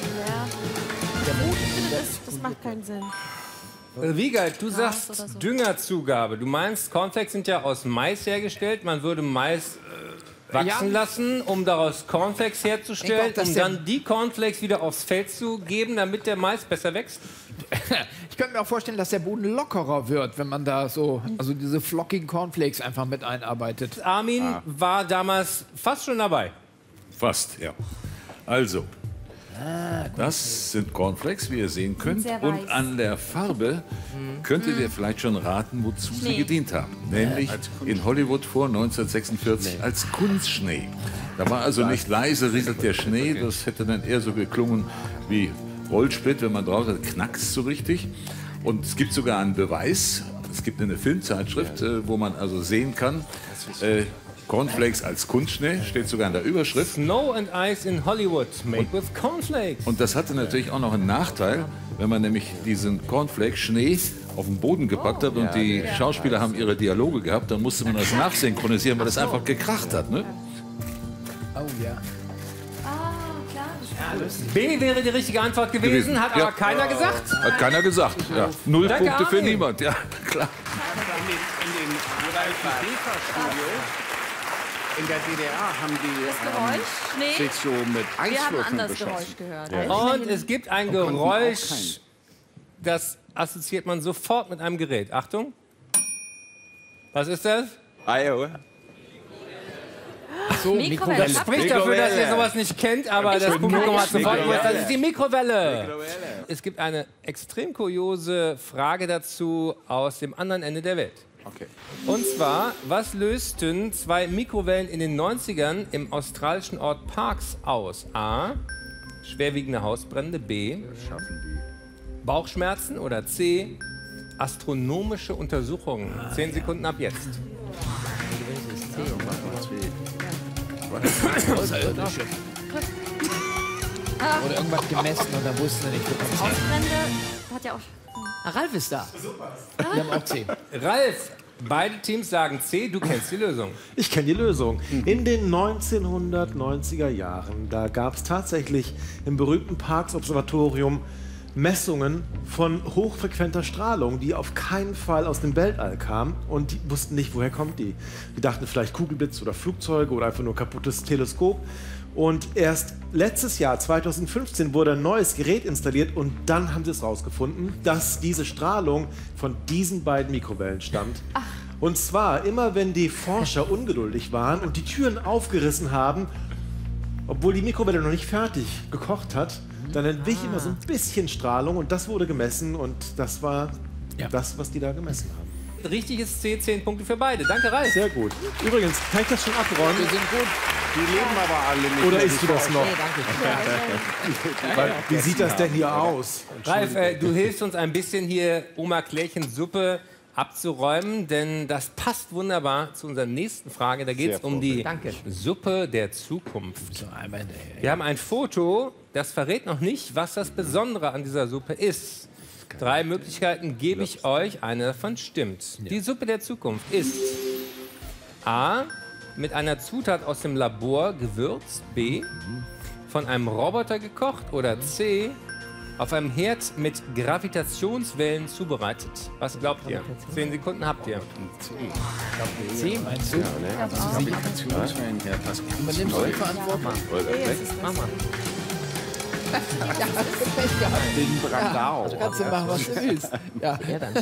Ich finde, das macht keinen Sinn. Wiegald, du sagst Düngerzugabe. Du meinst, Cornflakes sind ja aus Mais hergestellt. Man würde Mais wachsen lassen, um daraus Cornflakes herzustellen, um dann die Cornflakes wieder aufs Feld zu geben, damit der Mais besser wächst? Ich könnte mir auch vorstellen, dass der Boden lockerer wird, wenn man da so, also diese flockigen Cornflakes einfach mit einarbeitet. Armin war damals fast schon dabei. Fast, ja. Also, das sind Cornflakes, wie ihr sehen könnt. Sehr Und weiß. an der Farbe könntet ihr vielleicht schon raten, wozu sie gedient haben. Nämlich in Hollywood vor 1946 als Kunstschnee. Da war also nicht leise rieselt der Schnee, das hätte dann eher so geklungen wie Rollsplit, wenn man drauf hat, knackst so richtig. Und es gibt sogar einen Beweis. Es gibt eine Filmzeitschrift, wo man also sehen kann, Cornflakes als Kunstschnee, steht sogar in der Überschrift. Snow and Ice in Hollywood, made with Cornflakes. Und das hatte natürlich auch noch einen Nachteil, wenn man nämlich diesen Cornflake-Schnee auf den Boden gepackt hat und die Schauspieler haben ihre Dialoge gehabt, dann musste man das nachsynchronisieren, weil das einfach gekracht hat. Ne? Oh ja. B wäre die richtige Antwort gewesen, hat aber keiner gesagt. Hat keiner gesagt. Ja. 0 Danke, Punkte für Armin. niemand. Ja, klar. In den DEFA-Studios in der DDR haben die sich so mit Wir haben ein Eiswürfeln anderes beschossen. Geräusch gehört. Und es gibt ein Geräusch, das assoziiert man sofort mit einem Gerät. Achtung. Was ist das? Iowa. So, Mikrowelle. Das spricht dafür, dass ihr sowas nicht kennt, aber das Publikum hat sofort gewusst, das ist die Mikrowelle. Es gibt eine extrem kuriose Frage dazu aus dem anderen Ende der Welt. Okay. Und zwar, was lösten 2 Mikrowellen in den 90ern im australischen Ort Parkes aus? A. Schwerwiegende Hausbrände. B. Bauchschmerzen. Oder C. Astronomische Untersuchungen. 10 Sekunden ab jetzt. Außerirdische. Oder irgendwas gemessen und dann wussten sie nicht, wo das ist. Hausbrände hat ja auch. Ralf ist da. Wir haben auch 10. Ralf, beide Teams sagen C, du kennst die Lösung. Ich kenne die Lösung. In den 1990er Jahren, da gab es tatsächlich im berühmten Parkes Observatorium Messungen von hochfrequenter Strahlung, die auf keinen Fall aus dem Weltall kam und die wussten nicht, woher kommt die. Die dachten vielleicht Kugelblitz oder Flugzeuge oder einfach nur kaputtes Teleskop. Und erst letztes Jahr, 2015, wurde ein neues Gerät installiert und dann haben sie es rausgefunden, dass diese Strahlung von diesen beiden Mikrowellen stammt. Und zwar immer, wenn die Forscher ungeduldig waren und die Türen aufgerissen haben, obwohl die Mikrowelle noch nicht fertig gekocht hat, dann entwich immer so ein bisschen Strahlung und das wurde gemessen und das war das, was die da gemessen haben. Richtig ist C, 10 Punkte für beide. Danke, Ralf. Sehr gut. Übrigens, kann ich das schon abräumen? Wir sind gut. Die leben aber alle nicht. Oder isst du das noch? Nee, danke. Weil, wie sieht das denn hier aus? Ralf, du hilfst uns ein bisschen hier Oma Klärchens Suppe abzuräumen, denn das passt wunderbar zu unserer nächsten Frage. Da geht es um die Suppe der Zukunft. Wir haben ein Foto, das verrät noch nicht, was das Besondere an dieser Suppe ist. 3 Möglichkeiten gebe ich euch, eine davon stimmt. Die Suppe der Zukunft ist A. mit einer Zutat aus dem Labor gewürzt, B. von einem Roboter gekocht oder C. auf einem Herd mit Gravitationswellen zubereitet. Was glaubt ihr? 10 Sekunden habt ihr. C, meinst du? Ja, ne? Gravitationswellen, ja, was Übernimmst du die Verantwortung? Mach mal. Ja, hast du Pech gehabt. Den Brandau. Ja, kannst du machen, was du willst. Ja.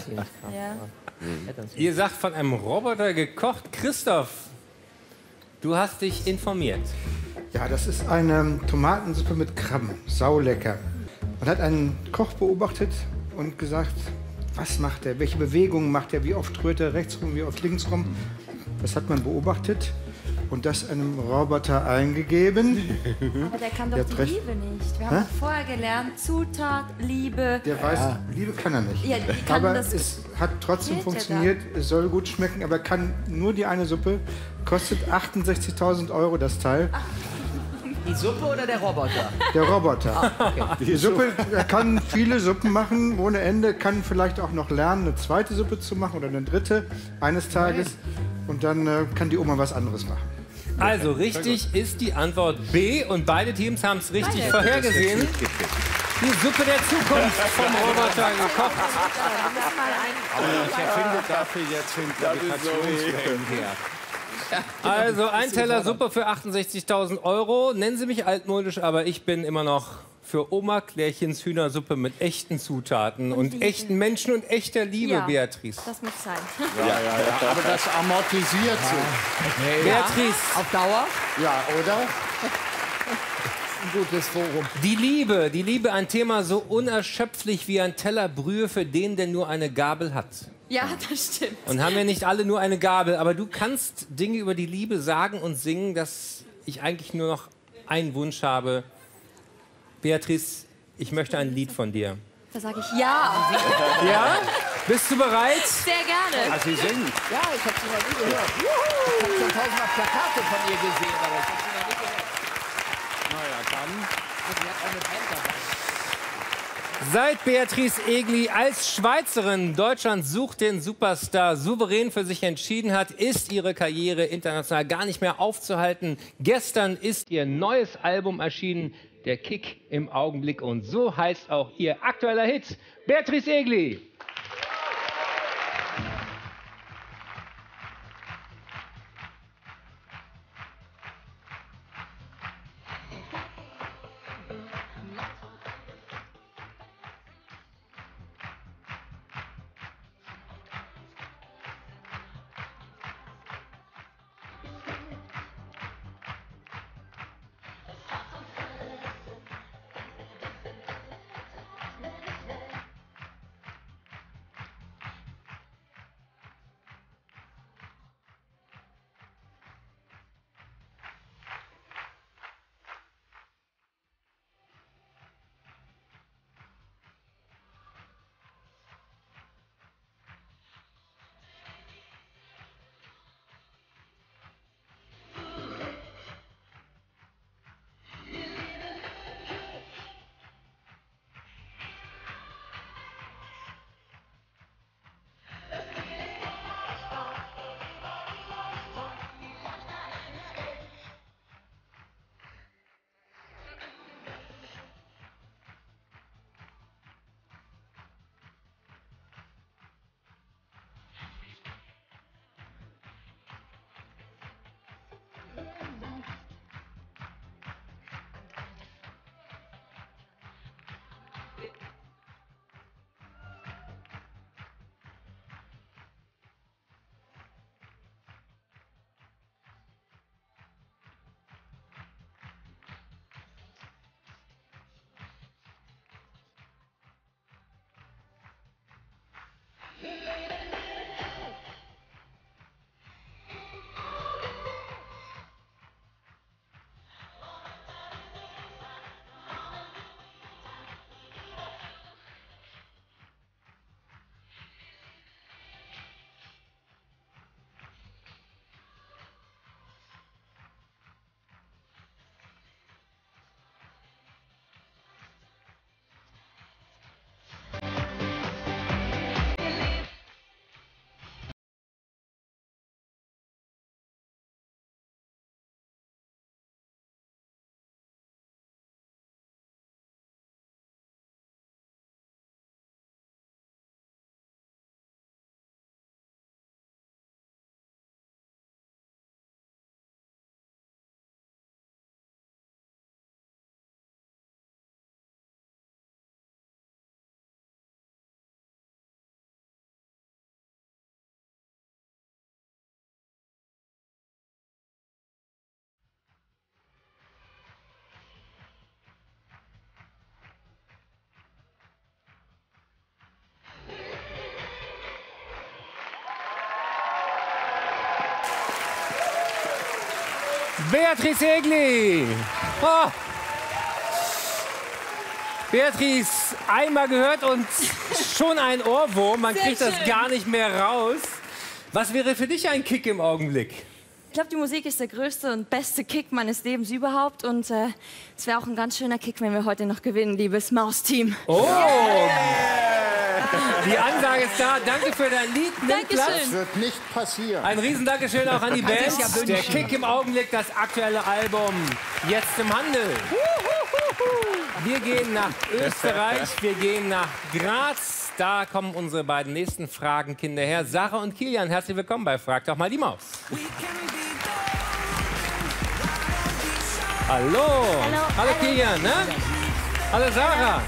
Ihr sagt von einem Roboter gekocht. Christoph, du hast dich informiert. Ja, das ist eine Tomatensuppe mit Krabben. Saulecker. Man hat einen Koch beobachtet und gesagt, was macht er, welche Bewegungen macht er, wie oft rührt er rechts rum, wie oft links rum. Das hat man beobachtet und das einem Roboter eingegeben. Aber der kann doch die Liebe nicht. Wir haben doch vorher gelernt, Zutat, Liebe. Der weiß, Liebe kann er nicht. Ja, die kann aber das es hat trotzdem Fehlt funktioniert, es soll gut schmecken, aber kann nur die eine Suppe. Kostet 68.000 € das Teil. Die Suppe oder der Roboter? Der Roboter. Okay. Die Suppe, er kann viele Suppen machen ohne Ende, kann vielleicht auch noch lernen, eine zweite Suppe zu machen oder eine dritte eines Tages. Und dann kann die Oma was anderes machen. Also richtig ist die Antwort B und beide Teams haben es richtig vorhergesehen. Die Suppe der Zukunft vom Roboter gekocht. Aber ich erfinde dafür jetzt den Gravitationswellen her. Also ein Teller Suppe für 68.000 €. Nennen Sie mich altmodisch, aber ich bin immer noch für Oma Klärchens Hühnersuppe mit echten Zutaten und echten Menschen und echter Liebe, Ja, Beatrice. das muss sein. Ja, aber das amortisiert sich. Beatrice. Auf Dauer? Ja, oder? Ein gutes Forum. Die Liebe, ein Thema so unerschöpflich wie ein Teller Brühe, für den der nur eine Gabel hat. Ja, das stimmt. Und haben wir nicht alle nur eine Gabel, aber du kannst Dinge über die Liebe sagen und singen, dass ich eigentlich nur noch einen Wunsch habe. Beatrice, ich möchte ein Lied von dir. Da sage ich ja. Ja? Bist du bereit? Sehr gerne. Also sie singt. Ja, ich habe sie noch nie gehört. Ich habe schon 1000-mal Plakate von ihr gesehen, aber ich habe sie noch nie gehört. Naja, dann. Sie hat auch eine Band dabei. Seit Beatrice Egli als Schweizerin Deutschland sucht den Superstar souverän für sich entschieden hat, ist ihre Karriere international gar nicht mehr aufzuhalten. Gestern ist ihr neues Album erschienen, Der Kick im Augenblick. Und so heißt auch ihr aktueller Hit, Beatrice Egli. Beatrice Egli. Oh. Beatrice, einmal gehört und schon ein Ohrwurm. Man kriegt das gar nicht mehr raus. Was wäre für dich ein Kick im Augenblick? Ich glaube, die Musik ist der größte und beste Kick meines Lebens überhaupt. Und es wäre auch ein ganz schöner Kick, wenn wir heute noch gewinnen, liebes Maus-Team. Oh! Die Ansage ist da. Danke für dein Lied. Nimm Platz. Das wird nicht passieren. Ein Riesendankeschön auch an die Kann Band. sich ja wünschen. Der Kick im Augenblick, das aktuelle Album. Jetzt im Handel. Wir gehen nach Österreich. Wir gehen nach Graz. Da kommen unsere beiden nächsten Fragenkinder her. Sarah und Kilian, herzlich willkommen bei Frag doch mal die Maus. Hallo. Hallo. Hallo Kilian, ne? Hallo Sarah.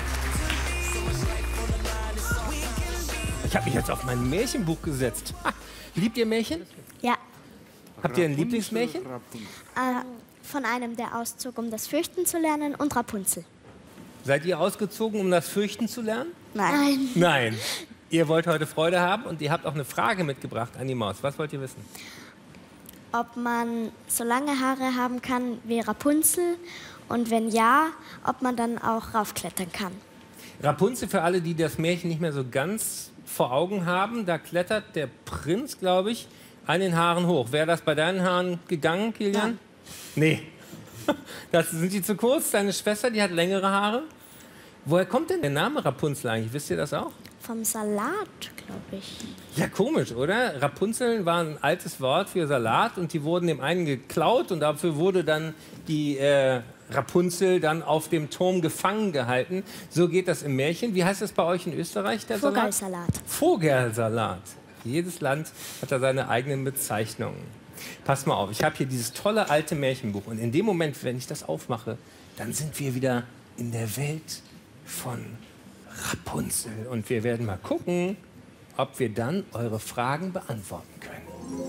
Ich habe mich jetzt auf mein Märchenbuch gesetzt. Ha. Liebt ihr Märchen? Ja. Habt ihr ein Lieblingsmärchen? Von einem, der auszog, um das Fürchten zu lernen, und Rapunzel. Seid ihr ausgezogen, um das Fürchten zu lernen? Nein. Nein. Ihr wollt heute Freude haben und ihr habt auch eine Frage mitgebracht an die Maus. Was wollt ihr wissen? Ob man so lange Haare haben kann wie Rapunzel und wenn ja, ob man dann auch raufklettern kann. Rapunzel, für alle, die das Märchen nicht mehr so ganz vor Augen haben, da klettert der Prinz, glaube ich, an den Haaren hoch. Wäre das bei deinen Haaren gegangen, Kilian? Nee. Das sind die zu kurz. Deine Schwester, die hat längere Haare. Woher kommt denn der Name Rapunzel eigentlich? Wisst ihr das auch? Vom Salat, glaube ich. Ja, komisch, oder? Rapunzeln war ein altes Wort für Salat und die wurden dem einen geklaut und dafür wurde dann die Rapunzel dann auf dem Turm gefangen gehalten. So geht das im Märchen. Wie heißt das bei euch in Österreich, der Salat? Vogelsalat. Vogelsalat. Jedes Land hat da seine eigenen Bezeichnungen. Passt mal auf, ich habe hier dieses tolle alte Märchenbuch und in dem Moment, wenn ich das aufmache, dann sind wir wieder in der Welt von Rapunzel. Und wir werden mal gucken, ob wir dann eure Fragen beantworten können.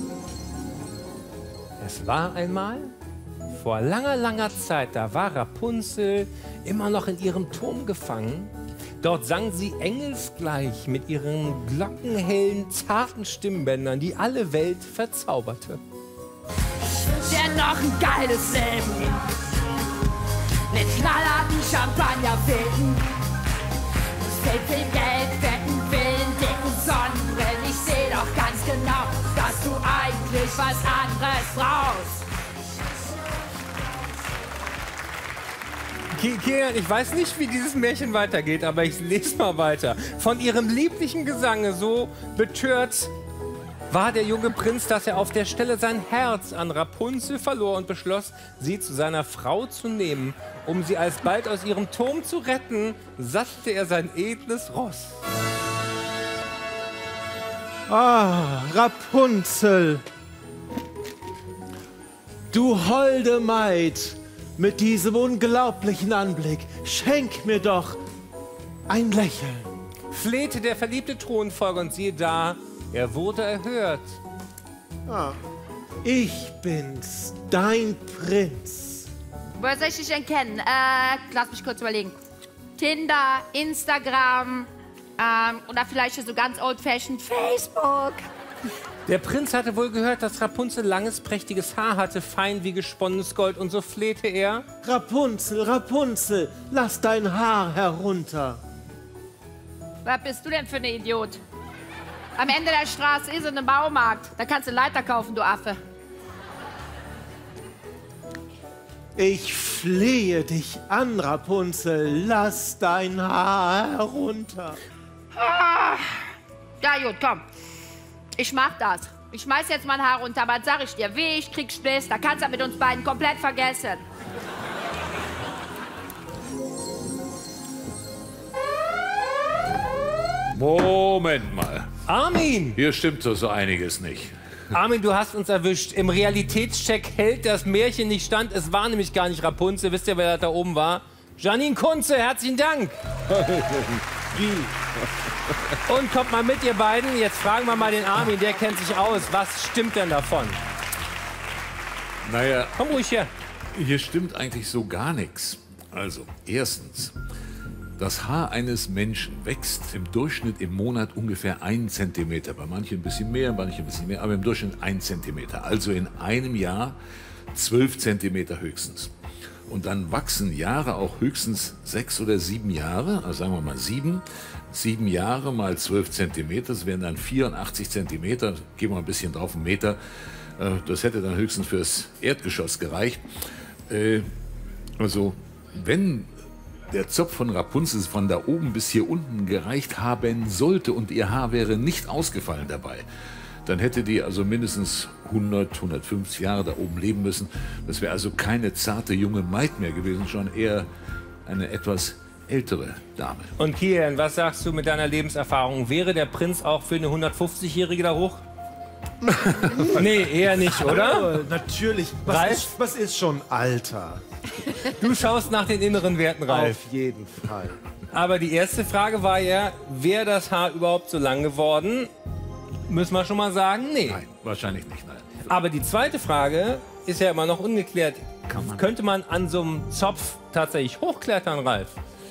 Es war einmal, vor langer, langer Zeit, da war Rapunzel immer noch in ihrem Turm gefangen. Dort sang sie engelsgleich mit ihren glockenhellen, zarten Stimmbändern, die alle Welt verzauberte. Ich wünsch dir noch ein geiles Leben. Mit knallharten Champagnerfilmen. Fällt viel Geld, fetten Villen, dicken Sonnenbrillen. Ich seh doch ganz genau, dass du eigentlich was anderes brauchst. Kilian, ich weiß nicht, wie dieses Märchen weitergeht, aber ich lese mal weiter. Von ihrem lieblichen Gesange so betört war der junge Prinz, dass er auf der Stelle sein Herz an Rapunzel verlor und beschloss, sie zu seiner Frau zu nehmen. Um sie alsbald aus ihrem Turm zu retten, sattete er sein edles Ross. Ah, Rapunzel. Du holde Maid. Mit diesem unglaublichen Anblick, schenk mir doch ein Lächeln. Flehte der verliebte Thronfolger und siehe da, er wurde erhört. Ah, ich bin's, dein Prinz. Woher soll ich dich denn kennen? Lass mich kurz überlegen. Tinder, Instagram oder vielleicht so ganz old-fashioned Facebook. Der Prinz hatte wohl gehört, dass Rapunzel langes, prächtiges Haar hatte, fein wie gesponnenes Gold, und so flehte er: Rapunzel, Rapunzel, lass dein Haar herunter. Was bist du denn für ein Idiot? Am Ende der Straße ist ein Baumarkt. Da kannst du Leiter kaufen, du Affe. Ich flehe dich an, Rapunzel, lass dein Haar herunter. Ah. Ja gut, komm. Ich mach das. Ich schmeiß jetzt mein Haar runter, aber sag ich dir, weh, ich krieg Spliss, da kannst du mit uns beiden komplett vergessen. Moment mal. Armin! Hier stimmt so einiges nicht. Armin, du hast uns erwischt. Im Realitätscheck hält das Märchen nicht stand. Es war nämlich gar nicht Rapunzel. Wisst ihr, wer da oben war? Janine Kunze, herzlichen Dank. Und kommt mal mit, ihr beiden. Jetzt fragen wir mal den Armin, der kennt sich aus. Was stimmt denn davon? Naja, komm ruhig her. Hier stimmt eigentlich so gar nichts. Also, erstens, das Haar eines Menschen wächst im Durchschnitt im Monat ungefähr 1 Zentimeter. Bei manchen ein bisschen mehr, bei manchen ein bisschen mehr, aber im Durchschnitt 1 Zentimeter. Also in einem Jahr 12 Zentimeter höchstens. Und dann wachsen Jahre auch höchstens 6 oder 7 Jahre, also sagen wir mal 7. 7 Jahre mal 12 Zentimeter, das wären dann 84 Zentimeter, geben wir ein bisschen drauf, einen Meter. Das hätte dann höchstens fürs Erdgeschoss gereicht. Also, wenn der Zopf von Rapunzel von da oben bis hier unten gereicht haben sollte und ihr Haar wäre nicht ausgefallen dabei, dann hätte die also mindestens 100, 150 Jahre da oben leben müssen. Das wäre also keine zarte junge Maid mehr gewesen, schon eher eine etwas ältere Dame. Und Kian, was sagst du mit deiner Lebenserfahrung? Wäre der Prinz auch für eine 150-Jährige da hoch? Nee, eher nicht, oder? Oh, natürlich. Was ist schon Alter? Du schaust nach den inneren Werten, Ralf. Auf jeden Fall. Aber die erste Frage war ja, wäre das Haar überhaupt so lang geworden? Müssen wir schon mal sagen, nee. Nein, wahrscheinlich nicht, nein. Aber die zweite Frage ist ja immer noch ungeklärt. Könnte man an so einem Zopf tatsächlich hochklettern, Ralf?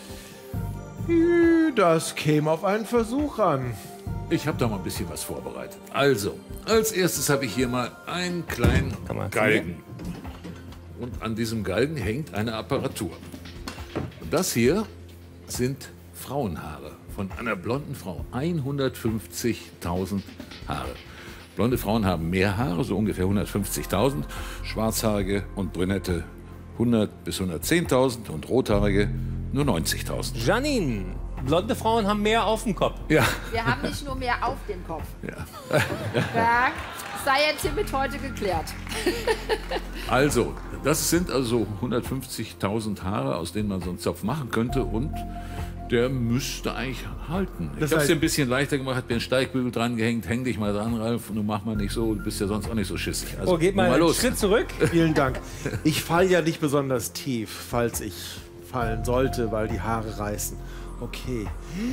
Das käme auf einen Versuch an. Ich habe da mal ein bisschen was vorbereitet. Also, als erstes habe ich hier mal einen kleinen Galgen. Und an diesem Galgen hängt eine Apparatur. Und das hier sind Frauenhaare von einer blonden Frau. 150.000 Haare. Blonde Frauen haben mehr Haare, so ungefähr 150.000. Schwarzhaarige und Brünette 100 bis 110.000 und Rothaarige nur 90.000. Janine, blonde Frauen haben mehr auf dem Kopf. Ja. Wir haben nicht nur mehr auf dem Kopf. Ja. Ja, sei jetzt hiermit heute geklärt. Also, das sind also 150.000 Haare, aus denen man so einen Zopf machen könnte und der müsste eigentlich halten. Ich habe es dir ein bisschen leichter gemacht, hat mir einen Steigbügel dran gehängt. Häng dich mal dran, Ralf, und du mach mal nicht so, du bist ja sonst auch nicht so schissig. Also, geht mal einen Schritt zurück. Vielen Dank. Ich falle ja nicht besonders tief, falls ich fallen sollte, weil die Haare reißen. Okay.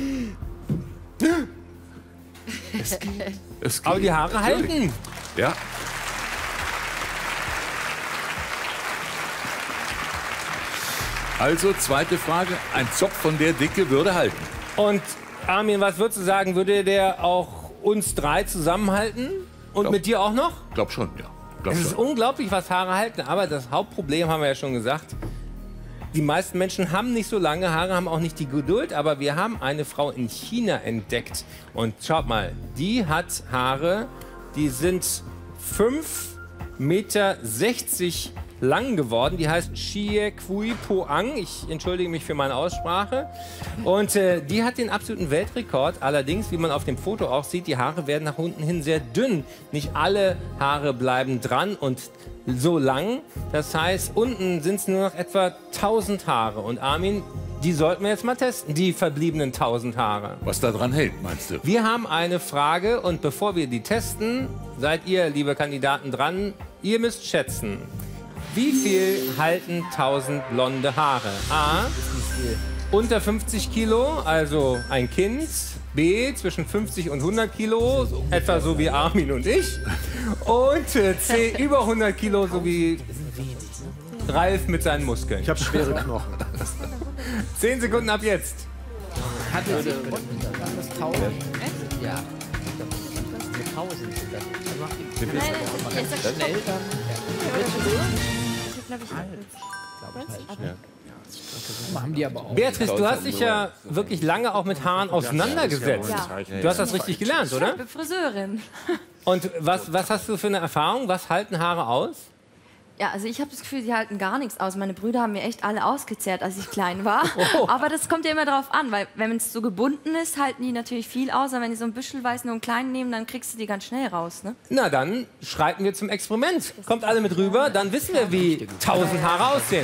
Es geht. Aber die Haare halten. Ja. Also, zweite Frage. Ein Zopf von der Dicke würde halten. Und Armin, was würdest du sagen, würde der auch uns drei zusammenhalten? Und mit dir auch noch? Glaub schon, ja. Es ist unglaublich, was Haare halten. Aber das Hauptproblem haben wir ja schon gesagt. Die meisten Menschen haben nicht so lange Haare, haben auch nicht die Geduld. Aber wir haben eine Frau in China entdeckt. Und schaut mal, die hat Haare, die sind 5,60 Meter lang geworden. Die heißt Xie Kui Poang. Ich entschuldige mich für meine Aussprache. Und die hat den absoluten Weltrekord. Allerdings, wie man auf dem Foto auch sieht, die Haare werden nach unten hin sehr dünn. Nicht alle Haare bleiben dran und so lang. Das heißt, unten sind es nur noch etwa 1000 Haare. Und Armin, die sollten wir jetzt mal testen, die verbliebenen 1000 Haare. Was da dran hält, meinst du? Wir haben eine Frage und bevor wir die testen, seid ihr, liebe Kandidaten, dran. Ihr müsst schätzen, wie viel halten 1000 blonde Haare? A, unter 50 Kilo, also ein Kind. B, zwischen 50 und 100 Kilo, etwa so wie Armin und ich. Und C, über 100 Kilo, so wie Ralf mit seinen Muskeln. Ich habe schwere Knochen. 10 Sekunden ab jetzt. Hat er das Tausend? Ja. Mit 1000 sind das. Schnell dann. Haben die aber auch. Beatrice, du hast dich ja wirklich lange auch mit Haaren auseinandergesetzt. Ja. Du hast das richtig gelernt, oder? Ich bin Friseurin. Und was hast du für eine Erfahrung? Was halten Haare aus? Ja, also ich habe das Gefühl, sie halten gar nichts aus. Meine Brüder haben mir echt alle ausgezehrt, als ich klein war. Oh. Aber das kommt ja immer drauf an, weil wenn es so gebunden ist, halten die natürlich viel aus. Aber wenn die so ein Büschelweiß nur einen kleinen nehmen, dann kriegst du die ganz schnell raus, ne? Na, dann schreiten wir zum Experiment. Kommt alle mit rüber, dann wissen wir, wie 1000 Haare aussehen.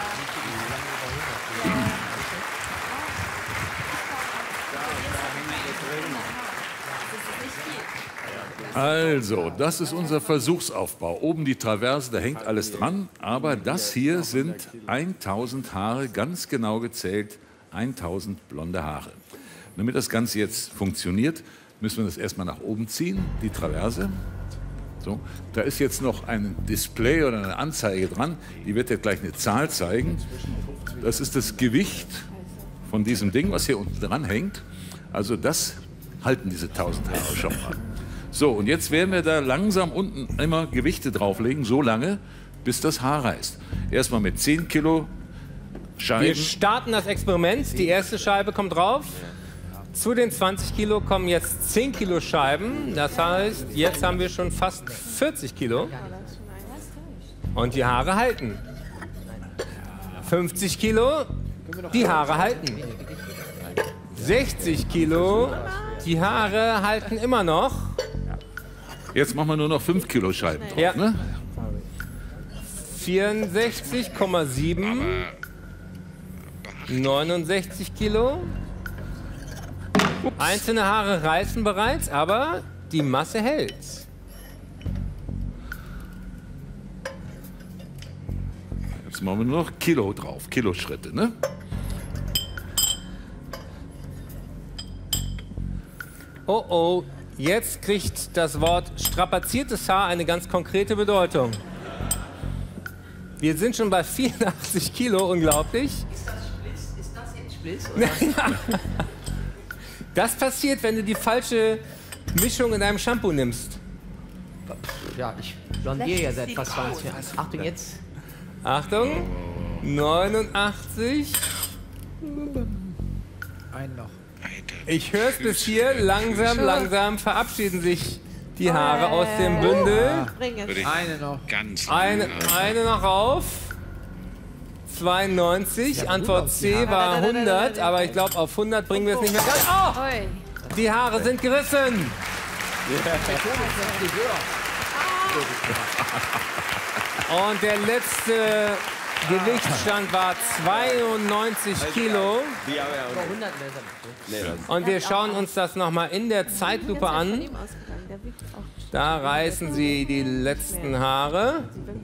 Also, das ist unser Versuchsaufbau. Oben die Traverse, da hängt alles dran. Aber das hier sind 1000 Haare, ganz genau gezählt 1000 blonde Haare. Damit das Ganze jetzt funktioniert, müssen wir das erstmal nach oben ziehen, die Traverse. So, da ist jetzt noch ein Display oder eine Anzeige dran. Die wird jetzt gleich eine Zahl zeigen. Das ist das Gewicht von diesem Ding, was hier unten dran hängt. Also das halten diese 1000 Haare schon mal. So, und jetzt werden wir da langsam unten immer Gewichte drauflegen, so lange, bis das Haar reißt. Erstmal mit 10 Kilo Scheiben. Wir starten das Experiment. Die erste Scheibe kommt drauf. Zu den 20 Kilo kommen jetzt 10 Kilo Scheiben. Das heißt, jetzt haben wir schon fast 40 Kilo. Und die Haare halten. 50 Kilo, die Haare halten. 60 Kilo, die Haare halten immer noch. Jetzt machen wir nur noch 5 Kilo Scheiben drauf, Ja. ne? 64,7. 69 Kilo. Einzelne Haare reißen bereits, aber die Masse hält. Jetzt machen wir nur noch Kilo drauf, Kiloschritte, ne? Oh oh, jetzt kriegt das Wort strapaziertes Haar eine ganz konkrete Bedeutung. Wir sind schon bei 84 Kilo, unglaublich. Ist das jetzt Spliss? Oder? Das passiert, wenn du die falsche Mischung in deinem Shampoo nimmst. Ja, ich blondiere ja seit fast 20 Jahren. Achtung jetzt. Achtung, 89. Ein noch. Ich höre es bis hier. Langsam, langsam verabschieden sich die Haare aus dem Bündel. Eine noch. Eine noch auf. 92. Antwort C war 100. Aber ich glaube, auf 100 bringen wir es nicht mehr ganz. Oh! Die Haare sind gerissen. Und der letzte Gewichtsstand war 92 Kilo. Und wir schauen uns das nochmal in der Zeitlupe an. Da reißen sie die letzten Haare.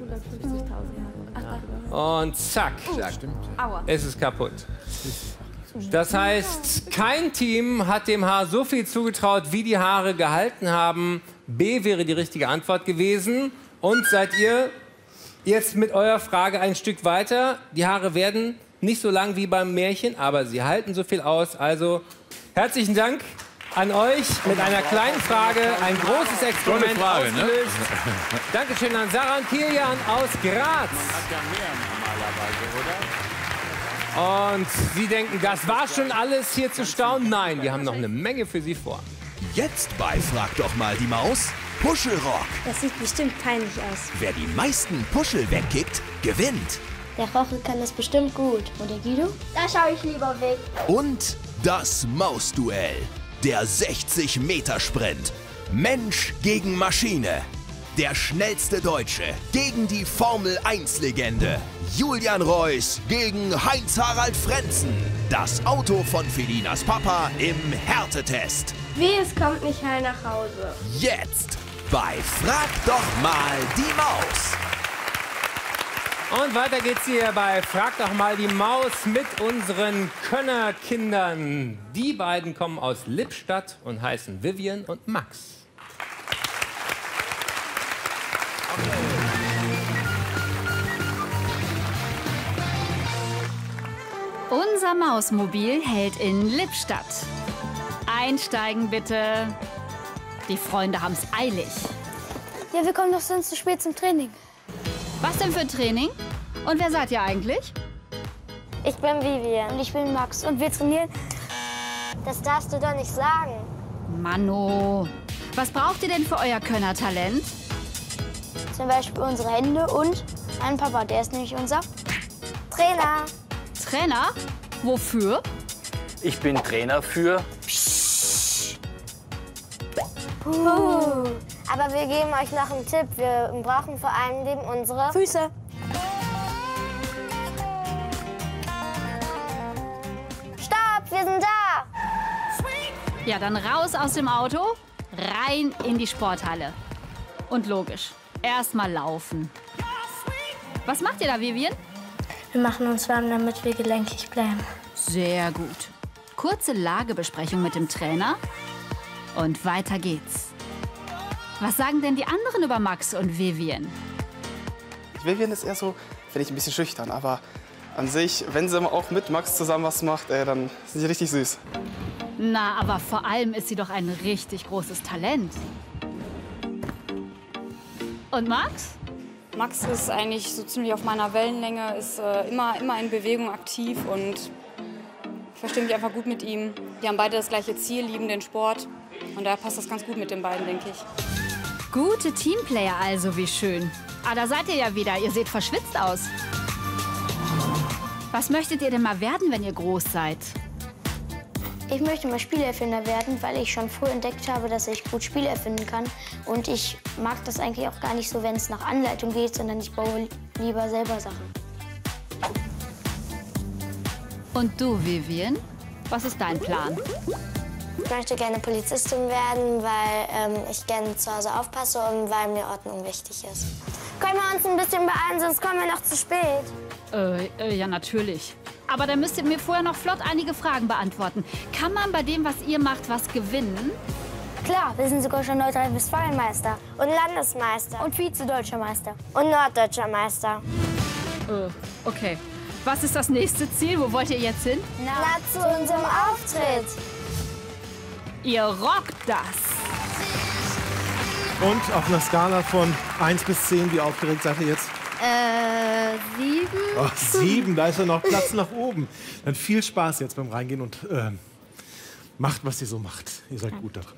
Und zack, ist es kaputt. Das heißt, kein Team hat dem Haar so viel zugetraut, wie die Haare gehalten haben. B wäre die richtige Antwort gewesen. Und seid ihr jetzt mit eurer Frage ein Stück weiter? Die Haare werden nicht so lang wie beim Märchen, aber sie halten so viel aus. Also herzlichen Dank an euch mit einer kleinen Frage. Ein großes Experiment Frage, ausgelöst. Ne? Dankeschön an Sarah und Kilian aus Graz. Hat ja mehr normalerweise, oder? Und Sie denken, das war schon alles hier zu staunen? Nein, wir haben noch eine Menge für Sie vor. Jetzt bei Frag doch mal die Maus, Puschelrock. Das sieht bestimmt peinlich aus. Wer die meisten Puschel wegkickt, gewinnt. Der Rochel kann das bestimmt gut. Und der Guido? Da schaue ich lieber weg. Und das Mausduell. Der 60-Meter-Sprint. Mensch gegen Maschine. Der schnellste Deutsche gegen die Formel-1-Legende. Julian Reuss gegen Heinz-Harald Frenzen. Das Auto von Felinas Papa im Härtetest. Wie, es kommt nicht heil nach Hause. Jetzt bei Frag doch mal die Maus. Und weiter geht's hier bei Frag doch mal die Maus mit unseren Könnerkindern. Die beiden kommen aus Lippstadt und heißen Vivian und Max. Unser Mausmobil hält in Lippstadt. Einsteigen bitte. Die Freunde haben's eilig. Ja, wir kommen doch sonst zu spät zum Training. Was denn für Training? Und wer seid ihr eigentlich? Ich bin Vivian. Und ich bin Max. Und wir trainieren. Das darfst du doch nicht sagen. Mano, was braucht ihr denn für euer Könnertalent? Zum Beispiel unsere Hände und einen Papa. Der ist nämlich unser Trainer. Trainer? Wofür? Ich bin Trainer für... Aber wir geben euch noch einen Tipp. Wir brauchen vor allem unsere Füße. Stopp, wir sind da. Ja, dann raus aus dem Auto, rein in die Sporthalle. Und logisch, erstmal laufen. Was macht ihr da, Vivian? Wir machen uns warm, damit wir gelenkig bleiben. Sehr gut. Kurze Lagebesprechung mit dem Trainer und weiter geht's. Was sagen denn die anderen über Max und Vivian? Vivian ist eher so, finde ich, ein bisschen schüchtern. Aber an sich, wenn sie auch mit Max zusammen was macht, dann sind sie richtig süß. Na, aber vor allem ist sie doch ein richtig großes Talent. Und Max? Max ist eigentlich so ziemlich auf meiner Wellenlänge, ist immer in Bewegung aktiv und ich verstehe mich einfach gut mit ihm. Die haben beide das gleiche Ziel, lieben den Sport und daher passt das ganz gut mit den beiden, denke ich. Gute Teamplayer also, wie schön. Ah, da seid ihr ja wieder. Ihr seht verschwitzt aus. Was möchtet ihr denn mal werden, wenn ihr groß seid? Ich möchte mal Spieleerfinder werden, weil ich schon früh entdeckt habe, dass ich gut Spiele erfinden kann. Und ich mag das eigentlich auch gar nicht so, wenn es nach Anleitung geht, sondern ich baue lieber selber Sachen. Und du, Vivian? Was ist dein Plan? Ich möchte gerne Polizistin werden, weil ich gerne zu Hause aufpasse und weil mir Ordnung wichtig ist. Können wir uns ein bisschen beeilen, sonst kommen wir noch zu spät. Ja, natürlich. Aber dann müsst ihr mir vorher noch flott einige Fragen beantworten. Kann man bei dem, was ihr macht, was gewinnen? Klar, wir sind sogar schon Nordrhein-Westfalen-Meister und Landesmeister und Vize-Deutscher Meister und Norddeutscher Meister. Okay. Was ist das nächste Ziel? Wo wollt ihr jetzt hin? Na, zu unserem Auftritt. Ihr rockt das. Und auf einer Skala von 1 bis 10, wie aufgeregt seid ihr jetzt? 7. Oh, 7, da ist ja noch Platz nach oben. Dann viel Spaß jetzt beim Reingehen und macht, was ihr so macht. Ihr seid gut darin.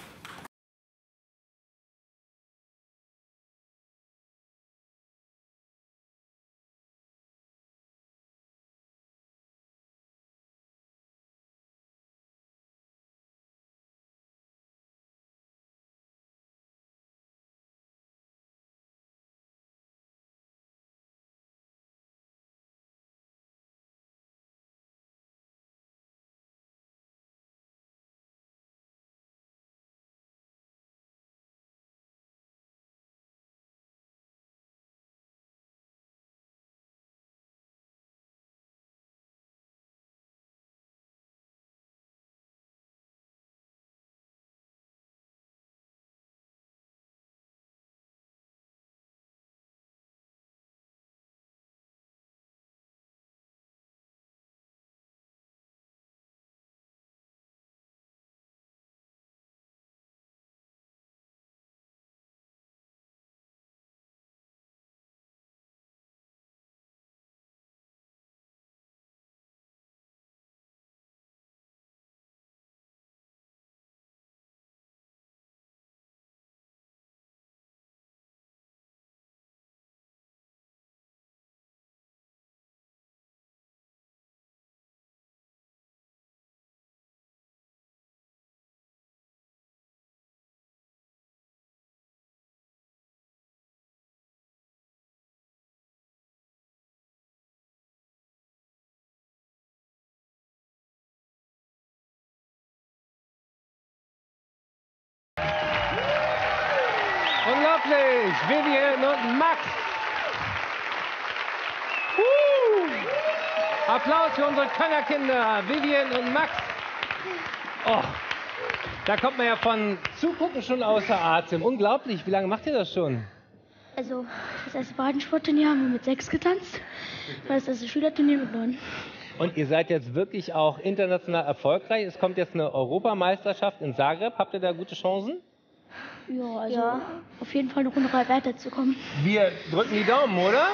Unglaublich! Vivian und Max! Applaus für unsere Könnerkinder, Vivian und Max! Oh, da kommt man ja von Zugucken schon außer Atem. Unglaublich, wie lange macht ihr das schon? Also, das erste Breitensportturnier haben wir mit 6 getanzt, das erste Schülerturnier mit 9. Und ihr seid jetzt wirklich auch international erfolgreich. Es kommt jetzt eine Europameisterschaft in Zagreb. Habt ihr da gute Chancen? Ja, also auf jeden Fall eine Runde weiterzukommen. Wir drücken die Daumen, oder?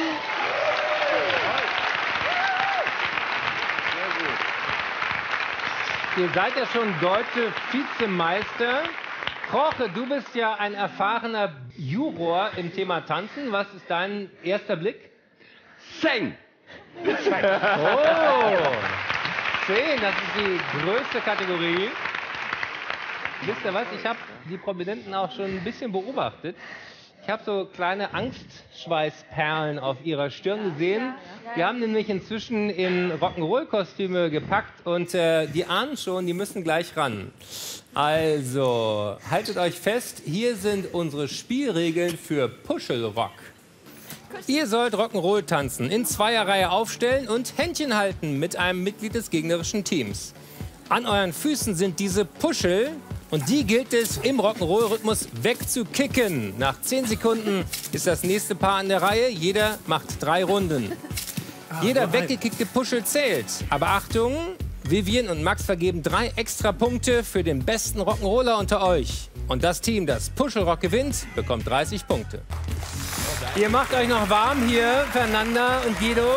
Ihr seid ja schon deutsche Vizemeister. Jorge, du bist ja ein erfahrener Juror im Thema Tanzen. Was ist dein erster Blick? 10. Oh, 10, das ist die größte Kategorie. Wisst ihr was, ich habe die Prominenten auch schon ein bisschen beobachtet. Ich habe so kleine Angstschweißperlen auf ihrer Stirn gesehen. Die haben nämlich inzwischen in Rock'n'Roll-Kostüme gepackt und die ahnen schon, die müssen gleich ran. Also, haltet euch fest, hier sind unsere Spielregeln für Puschelrock. Ihr sollt Rock'n'Roll tanzen, in Zweierreihe aufstellen und Händchen halten mit einem Mitglied des gegnerischen Teams. An euren Füßen sind diese Puschel und die gilt es im Rock'n'Roll-Rhythmus wegzukicken. Nach 10 Sekunden ist das nächste Paar an der Reihe. Jeder macht 3 Runden. Jeder weggekickte Puschel zählt. Aber Achtung, Vivian und Max vergeben 3 extra Punkte für den besten Rock'n'Roller unter euch. Und das Team, das Puschelrock gewinnt, bekommt 30 Punkte. Ihr macht euch noch warm hier, Fernanda und Guido.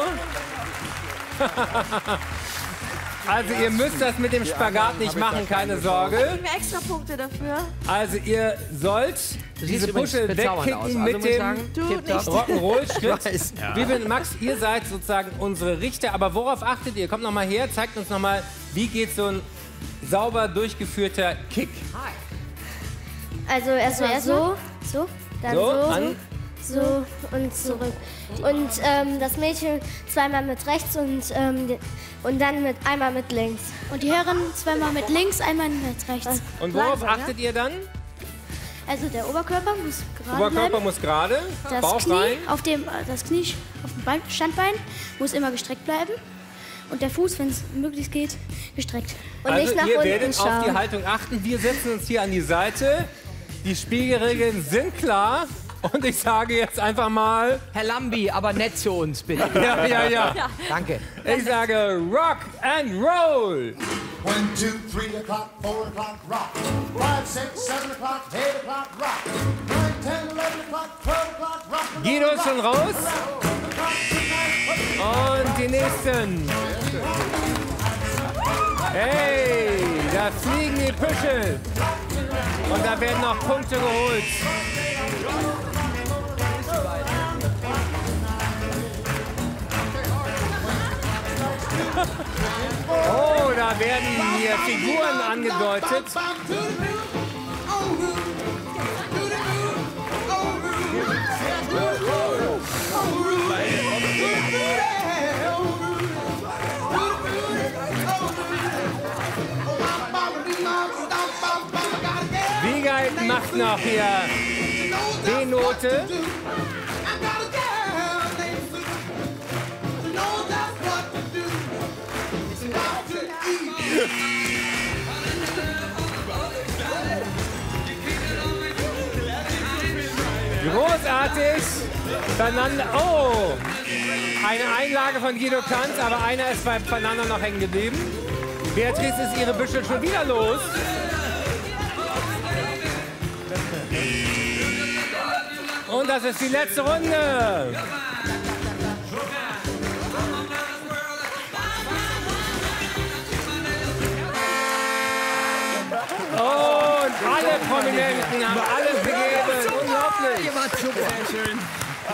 Also ihr müsst das mit dem Spagat nicht machen, keine Sorge. Kriegen wir extra Punkte dafür? Also ihr sollt diese Buschel wegkicken mit dem Rock'n'Roll-Schritt. Ja. Vivian und Max, ihr seid sozusagen unsere Richter. Aber worauf achtet ihr? Kommt noch mal her, zeigt uns noch mal, wie geht so ein sauber durchgeführter Kick. Also erstmal so, dann So, so und zurück. Und das Mädchen zweimal mit rechts und dann einmal mit links. Und die Herren zweimal mit links, einmal mit rechts. Und worauf achtet ihr dann? Also der Oberkörper muss gerade Oberkörper bleiben. muss gerade, Das Bauch Knie rein. auf dem Standbein muss immer gestreckt bleiben. Und der Fuß, wenn es möglich geht, gestreckt. Und Also nicht nach ihr unten werdet schauen. auf die Haltung achten. Wir setzen uns hier an die Seite. Die Spielregeln sind klar. Und ich sage jetzt einfach mal... Herr Lambi, aber nett zu uns, bitte. Ja. Danke. Ich sage Rock and Roll. 1, 2, 3 o'clock, 4 o'clock, rock. 5, 6, 7 o'clock, 8 o'clock, rock. 9, 10, 11 o'clock, 12 o'clock, rock. Guido ist schon raus. Und die nächsten. Hey, da fliegen die Büschel. Und da werden noch Punkte geholt. Oh, da werden hier Figuren angedeutet. Wiegald macht noch hier D-Note. Großartig. Fernanda. Oh, eine Einlage von Guido Kanz, aber einer ist bei Fernanda noch hängen geblieben. Beatrice ist ihre Büschel schon wieder los. Und das ist die letzte Runde. Und alle Prominenten haben alles gegeben. Unglaublich. Ihr wart super. Sehr schön.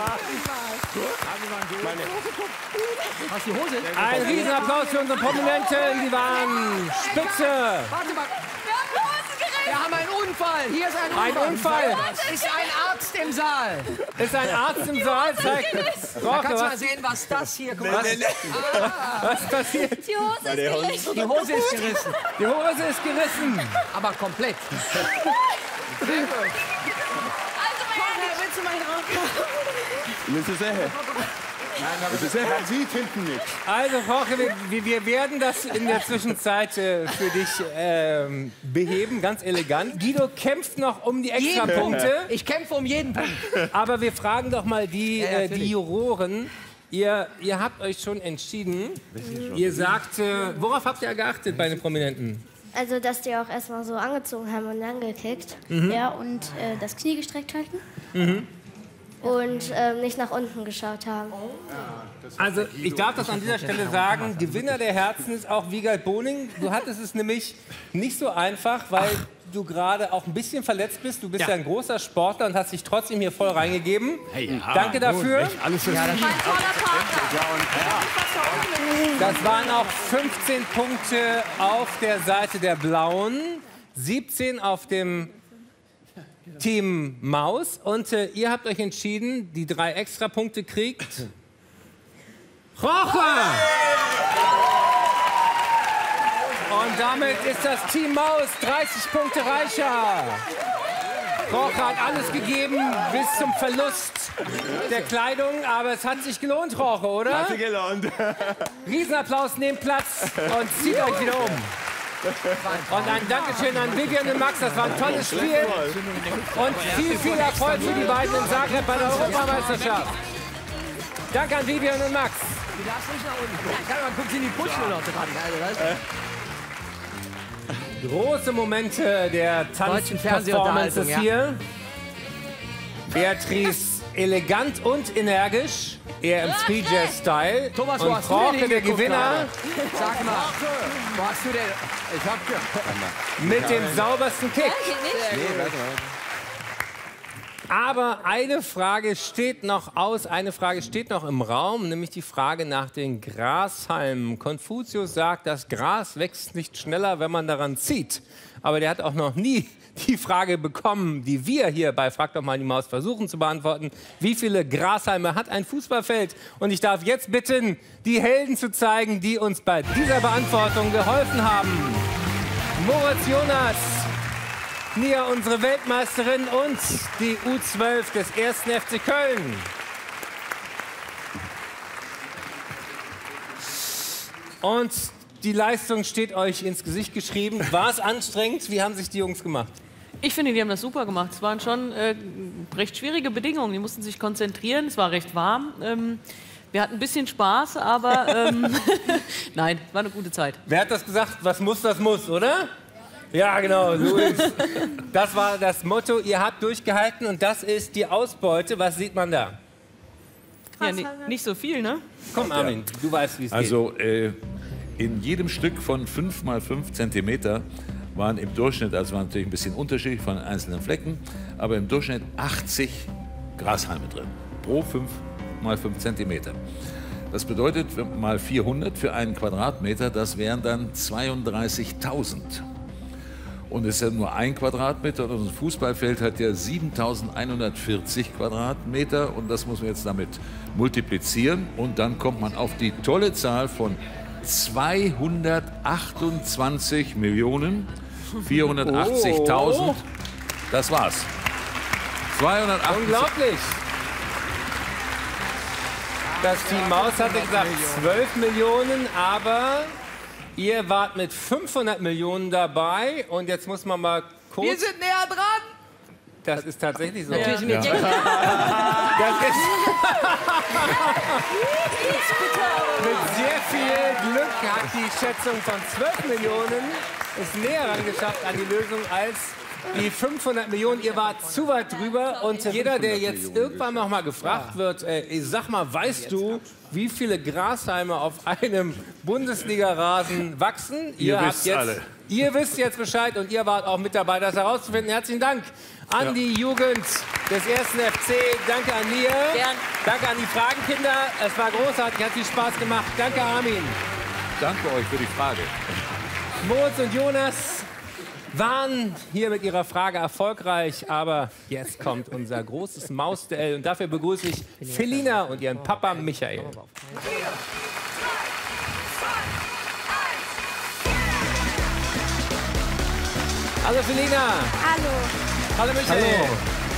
Hast du die Hose? Ein Riesenapplaus für unsere Prominenten. Die waren spitze. Warte mal. Wir haben einen Unfall. Hier ist ein Unfall. Ein Unfall. Ist ein Arzt im Saal. Ist ein Arzt im Saal? Zeig. Da kannst du mal sehen, was das hier... Guck mal. Was passiert? Die Hose ist gerissen. Die Hose ist gerissen. Die Hose ist gerissen. Aber komplett. Also, willst du mal hier Das ist er. Das ist er. Man sieht hinten nichts. Also, Jorge, wir werden das in der Zwischenzeit für dich beheben, ganz elegant. Guido kämpft noch um die Extrapunkte. Ich kämpfe um jeden Punkt. Aber wir fragen doch mal die Juroren. Ihr habt euch schon entschieden. Ihr sagt, worauf habt ihr geachtet bei den Prominenten? Also, dass die auch erstmal so angezogen haben und dann gekickt. Mhm. Ja, und das Knie gestreckt halten. Mhm. Und nicht nach unten geschaut haben. Also, ich darf das an dieser Stelle sagen, Gewinner der Herzen ist auch Wiegald Boning. Du hattest es nämlich nicht so einfach, weil du gerade auch ein bisschen verletzt bist. Du bist ja ein großer Sportler und hast dich trotzdem hier voll reingegeben. Hey, ja, danke dafür. Gut, alles für Das waren auch 15 Punkte auf der Seite der Blauen, 17 auf dem Team Maus. Und ihr habt euch entschieden, die 3 Extrapunkte kriegt Jorge! Und damit ist das Team Maus 30 Punkte reicher. Jorge hat alles gegeben bis zum Verlust der Kleidung, aber es hat sich gelohnt, Jorge, oder? Hat sich gelohnt. Riesenapplaus, nehmt Platz und zieht euch wieder um. Und ein Dankeschön an Vivian und Max, das war ein tolles Spiel. Und viel Erfolg für die beiden in Zagreb bei der Europameisterschaft. Danke an Vivian und Max. Du darfst nicht nach unten. Man guckt in die Puschen noch dran. Große Momente der Tanzperformances hier. Beatrice elegant und energisch, eher im Free Jazz Style. Thomas, wo und hast du denn Frauke, der hingeguckt Gewinner, gerade? Sag mal, wo hast du denn? Ich hab mit dem saubersten Kick. Nee, warte mal. Aber eine Frage steht noch aus, eine Frage steht noch im Raum, nämlich die Frage nach den Grashalmen. Konfuzius sagt, das Gras wächst nicht schneller, wenn man daran zieht. Aber der hat auch noch nie die Frage bekommen, die wir hier bei Frag doch mal die Maus versuchen zu beantworten. Wie viele Grashalme hat ein Fußballfeld? Und ich darf jetzt bitten, die Helden zu zeigen, die uns bei dieser Beantwortung geholfen haben. Moritz Jonas, Nia, unsere Weltmeisterin, und die U12 des 1. FC Köln. Und die Leistung steht euch ins Gesicht geschrieben. War es anstrengend? Wie haben sich die Jungs gemacht? Ich finde, die haben das super gemacht. Es waren schon recht schwierige Bedingungen. Die mussten sich konzentrieren. Es war recht warm. Wir hatten ein bisschen Spaß, aber nein, war eine gute Zeit. Wer hat das gesagt? Was muss, das muss, oder? Ja, genau, Luis. Das war das Motto. Ihr habt durchgehalten und das ist die Ausbeute. Was sieht man da? Ja, nicht so viel, ne? Komm, Armin, du weißt, wie es geht. Also in jedem Stück von 5 mal 5 Zentimeter waren im Durchschnitt, also war natürlich ein bisschen unterschiedlich von den einzelnen Flecken, aber im Durchschnitt 80 Grashalme drin, pro 5 mal 5 Zentimeter. Das bedeutet, mal 400 für einen Quadratmeter, das wären dann 32.000. Und es ist ja nur 1 Quadratmeter und unser Fußballfeld hat ja 7.140 Quadratmeter und das muss man jetzt damit multiplizieren und dann kommt man auf die tolle Zahl von 228.480.000. Das war's. 280. Unglaublich. Das Team Maus hatte gesagt 12 Millionen, aber ihr wart mit 500 Millionen dabei. Und jetzt muss man mal kurz... Wir sind näher dran. Das ist tatsächlich so. Natürlich mit Das ist... Mit sehr viel Glück hat die Schätzung von 12 Millionen es näher rangeschafft an die Lösung als die 500 Millionen. Ihr wart zu weit drüber. Und jeder, der jetzt irgendwann noch mal gefragt wird, sag mal, weißt du, wie viele Grashalme auf einem Bundesliga-Rasen wachsen? Ihr wisst jetzt, alle. Ihr wisst jetzt Bescheid und ihr wart auch mit dabei, das herauszufinden. Herzlichen Dank an die Jugend des 1. FC. Danke an Nia. Danke an die Fragenkinder. Es war großartig, hat viel Spaß gemacht. Danke, Armin. Danke euch für die Frage. Moritz und Jonas waren hier mit ihrer Frage erfolgreich, aber jetzt kommt unser großes Mausduell und dafür begrüße ich Felina und ihren Papa Michael. Hallo Felina. Hallo. Hallo Michael. Hallo.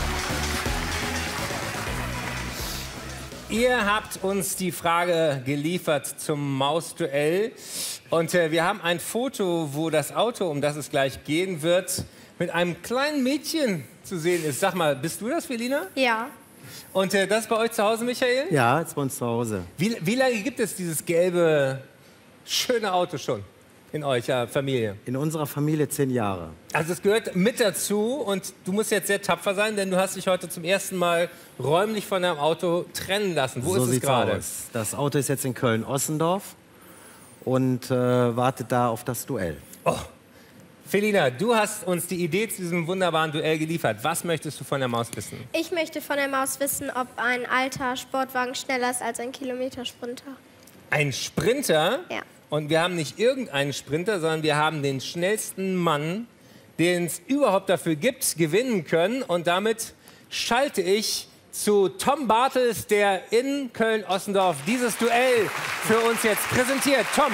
Ihr habt uns die Frage geliefert zum Mausduell. Und wir haben ein Foto, wo das Auto, um das es gleich gehen wird, mit einem kleinen Mädchen zu sehen ist. Sag mal, bist du das, Felina? Ja. Und das bei euch zu Hause, Michael? Ja, jetzt bei uns zu Hause. Wie lange gibt es dieses gelbe, schöne Auto schon in eurer Familie? In unserer Familie 10 Jahre. Also es gehört mit dazu und du musst jetzt sehr tapfer sein, denn du hast dich heute zum ersten Mal räumlich von deinem Auto trennen lassen. Wo So ist es sieht's gerade? aus. Das Auto ist jetzt in Köln-Ossendorf und wartet da auf das Duell. Oh. Felina, du hast uns die Idee zu diesem wunderbaren Duell geliefert. Was möchtest du von der Maus wissen? Ich möchte von der Maus wissen, ob ein alter Sportwagen schneller ist als ein Kilometersprinter. Ein Sprinter? Ja. Und wir haben nicht irgendeinen Sprinter, sondern wir haben den schnellsten Mann, den es überhaupt dafür gibt, gewinnen können. Und damit schalte ich zu Tom Bartels, der in Köln-Ossendorf dieses Duell für uns jetzt präsentiert. Tom.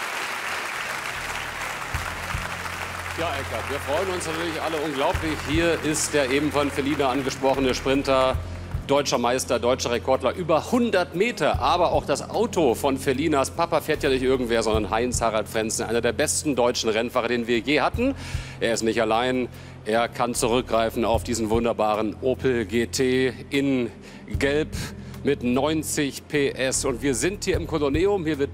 Ja, Eckart, wir freuen uns natürlich alle unglaublich. Hier ist der eben von Felina angesprochene Sprinter, deutscher Meister, deutscher Rekordler, über 100 Meter. Aber auch das Auto von Felinas Papa fährt ja nicht irgendwer, sondern Heinz-Harald Frentzen, einer der besten deutschen Rennfahrer, den wir je hatten. Er ist nicht allein, er kann zurückgreifen auf diesen wunderbaren Opel GT in Gelb mit 90 PS. Und wir sind hier im Kolosseum, hier wird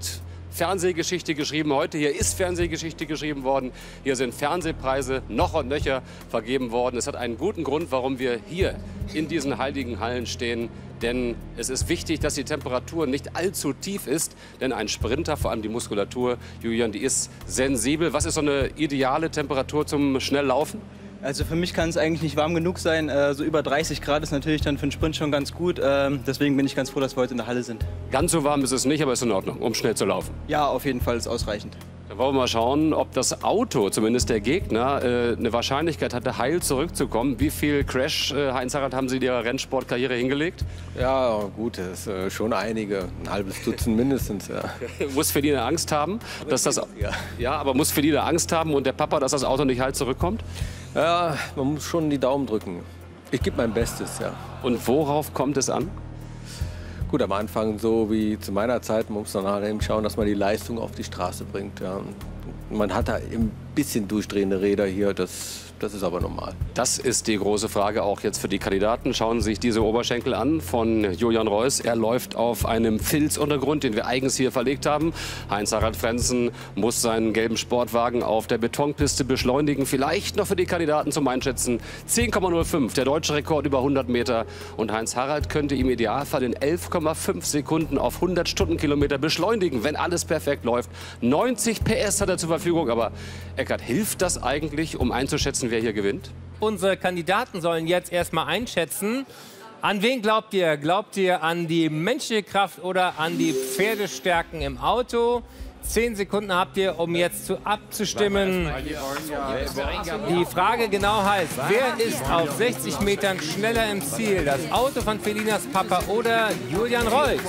Fernsehgeschichte geschrieben. Heute hier ist Fernsehgeschichte geschrieben worden. Hier sind Fernsehpreise noch und nöcher vergeben worden. Es hat einen guten Grund, warum wir hier in diesen heiligen Hallen stehen. Denn es ist wichtig, dass die Temperatur nicht allzu tief ist. Denn ein Sprinter, vor allem die Muskulatur, Julian, die ist sensibel. Was ist so eine ideale Temperatur zum Schnelllaufen? Also für mich kann es eigentlich nicht warm genug sein. So über 30 Grad ist natürlich dann für einen Sprint schon ganz gut. Deswegen bin ich ganz froh, dass wir heute in der Halle sind. Ganz so warm ist es nicht, aber ist in Ordnung, um schnell zu laufen. Ja, auf jeden Fall ist ausreichend. Dann wollen wir mal schauen, ob das Auto, zumindest der Gegner, eine Wahrscheinlichkeit hatte, heil zurückzukommen. Wie viel Crash, Heinz-Harald, haben Sie in Ihrer Rennsportkarriere hingelegt? Ja, gut, das ist schon einige. Ein halbes Dutzend mindestens, ja. Muss Feline Angst haben, dass das... Ja, aber muss Feline Angst haben und der Papa, dass das Auto nicht heil zurückkommt? Ja, man muss schon die Daumen drücken. Ich gebe mein Bestes, ja. Und worauf kommt es an? Gut, am Anfang, so wie zu meiner Zeit, man muss dann halt eben schauen, dass man die Leistung auf die Straße bringt. Ja. Man hat da ein bisschen durchdrehende Räder hier, das ist aber normal. Das ist die große Frage auch jetzt für die Kandidaten. Schauen Sie sich diese Oberschenkel an von Julian Reuss. Er läuft auf einem Filzuntergrund, den wir eigens hier verlegt haben. Heinz-Harald Frentzen muss seinen gelben Sportwagen auf der Betonpiste beschleunigen. Vielleicht noch für die Kandidaten zum Einschätzen 10,05, der deutsche Rekord über 100 Meter. Und Heinz-Harald könnte im Idealfall in 11,5 Sekunden auf 100 Stundenkilometer beschleunigen, wenn alles perfekt läuft. 90 PS hat er zur Verfügung. Aber Eckart, hilft das eigentlich, um einzuschätzen, wer hier gewinnt? Unsere Kandidaten sollen jetzt erstmal einschätzen. An wen glaubt ihr? Glaubt ihr an die menschliche Kraft oder an die Pferdestärken im Auto? 10 Sekunden habt ihr, um jetzt abzustimmen. Die Frage genau heißt, wer ist auf 60 Metern schneller im Ziel? Das Auto von Felinas Papa oder Julian Reuss?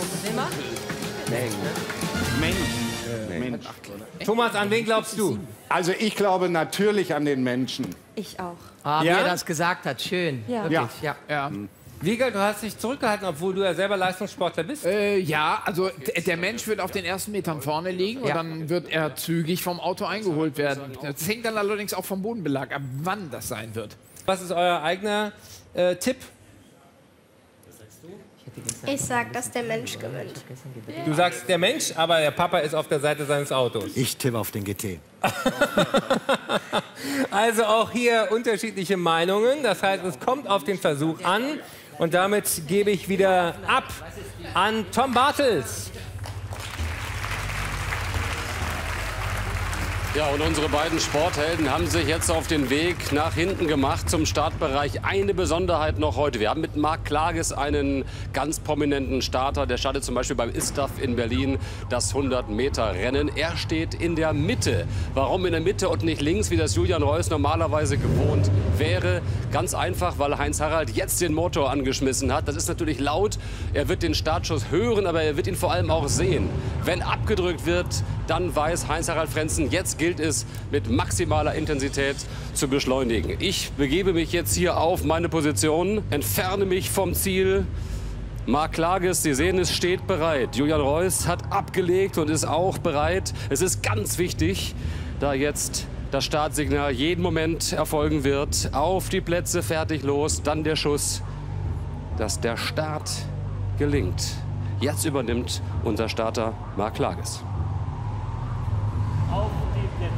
Mensch. Thomas, an wen glaubst du? Also ich glaube natürlich an den Menschen. Ich auch. Ah, wie Ja? er das gesagt hat, schön. Ja. Wirklich, ja. Wiegald, du hast dich zurückgehalten, obwohl du ja selber Leistungssportler bist. Ja, also der Mensch wird auf den ersten Metern vorne liegen und dann wird er zügig vom Auto eingeholt werden. Das hängt dann allerdings auch vom Bodenbelag ab, wann das sein wird. Was ist euer eigener Tipp? Ich sag, dass der Mensch gewinnt. Du sagst der Mensch, aber der Papa ist auf der Seite seines Autos. Ich tippe auf den GT. Also auch hier unterschiedliche Meinungen. Das heißt, es kommt auf den Versuch an. Und damit gebe ich wieder ab an Tom Bartels. Ja, und unsere beiden Sporthelden haben sich jetzt auf den Weg nach hinten gemacht zum Startbereich. Eine Besonderheit noch heute. Wir haben mit Marc Klages einen ganz prominenten Starter. Der startet zum Beispiel beim ISTAF in Berlin das 100-Meter-Rennen. Er steht in der Mitte. Warum in der Mitte und nicht links, wie das Julian Reuss normalerweise gewohnt wäre? Ganz einfach, weil Heinz-Harald jetzt den Motor angeschmissen hat. Das ist natürlich laut. Er wird den Startschuss hören, aber er wird ihn vor allem auch sehen. Wenn abgedrückt wird, dann weiß Heinz-Harald Frentzen, jetzt gilt es, mit maximaler Intensität zu beschleunigen. Ich begebe mich jetzt hier auf meine Position, entferne mich vom Ziel. Marc Klages, Sie sehen, es steht bereit. Julian Reuss hat abgelegt und ist auch bereit. Es ist ganz wichtig, da jetzt das Startsignal jeden Moment erfolgen wird. Auf die Plätze, fertig, los, dann der Schuss, dass der Start gelingt. Jetzt übernimmt unser Starter Marc Klages. Auf die Plätze.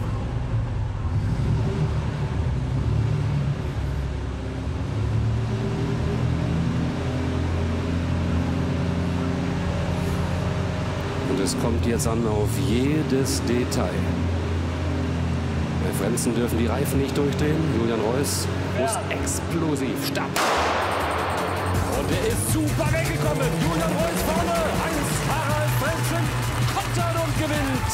Und es kommt jetzt an auf jedes Detail. Bei Frentzen dürfen die Reifen nicht durchdrehen. Julian Reuss muss explosiv starten. Und er ist super weggekommen. Julian Reuss vorne. Heinz-Harald Frentzen kontert und gewinnt.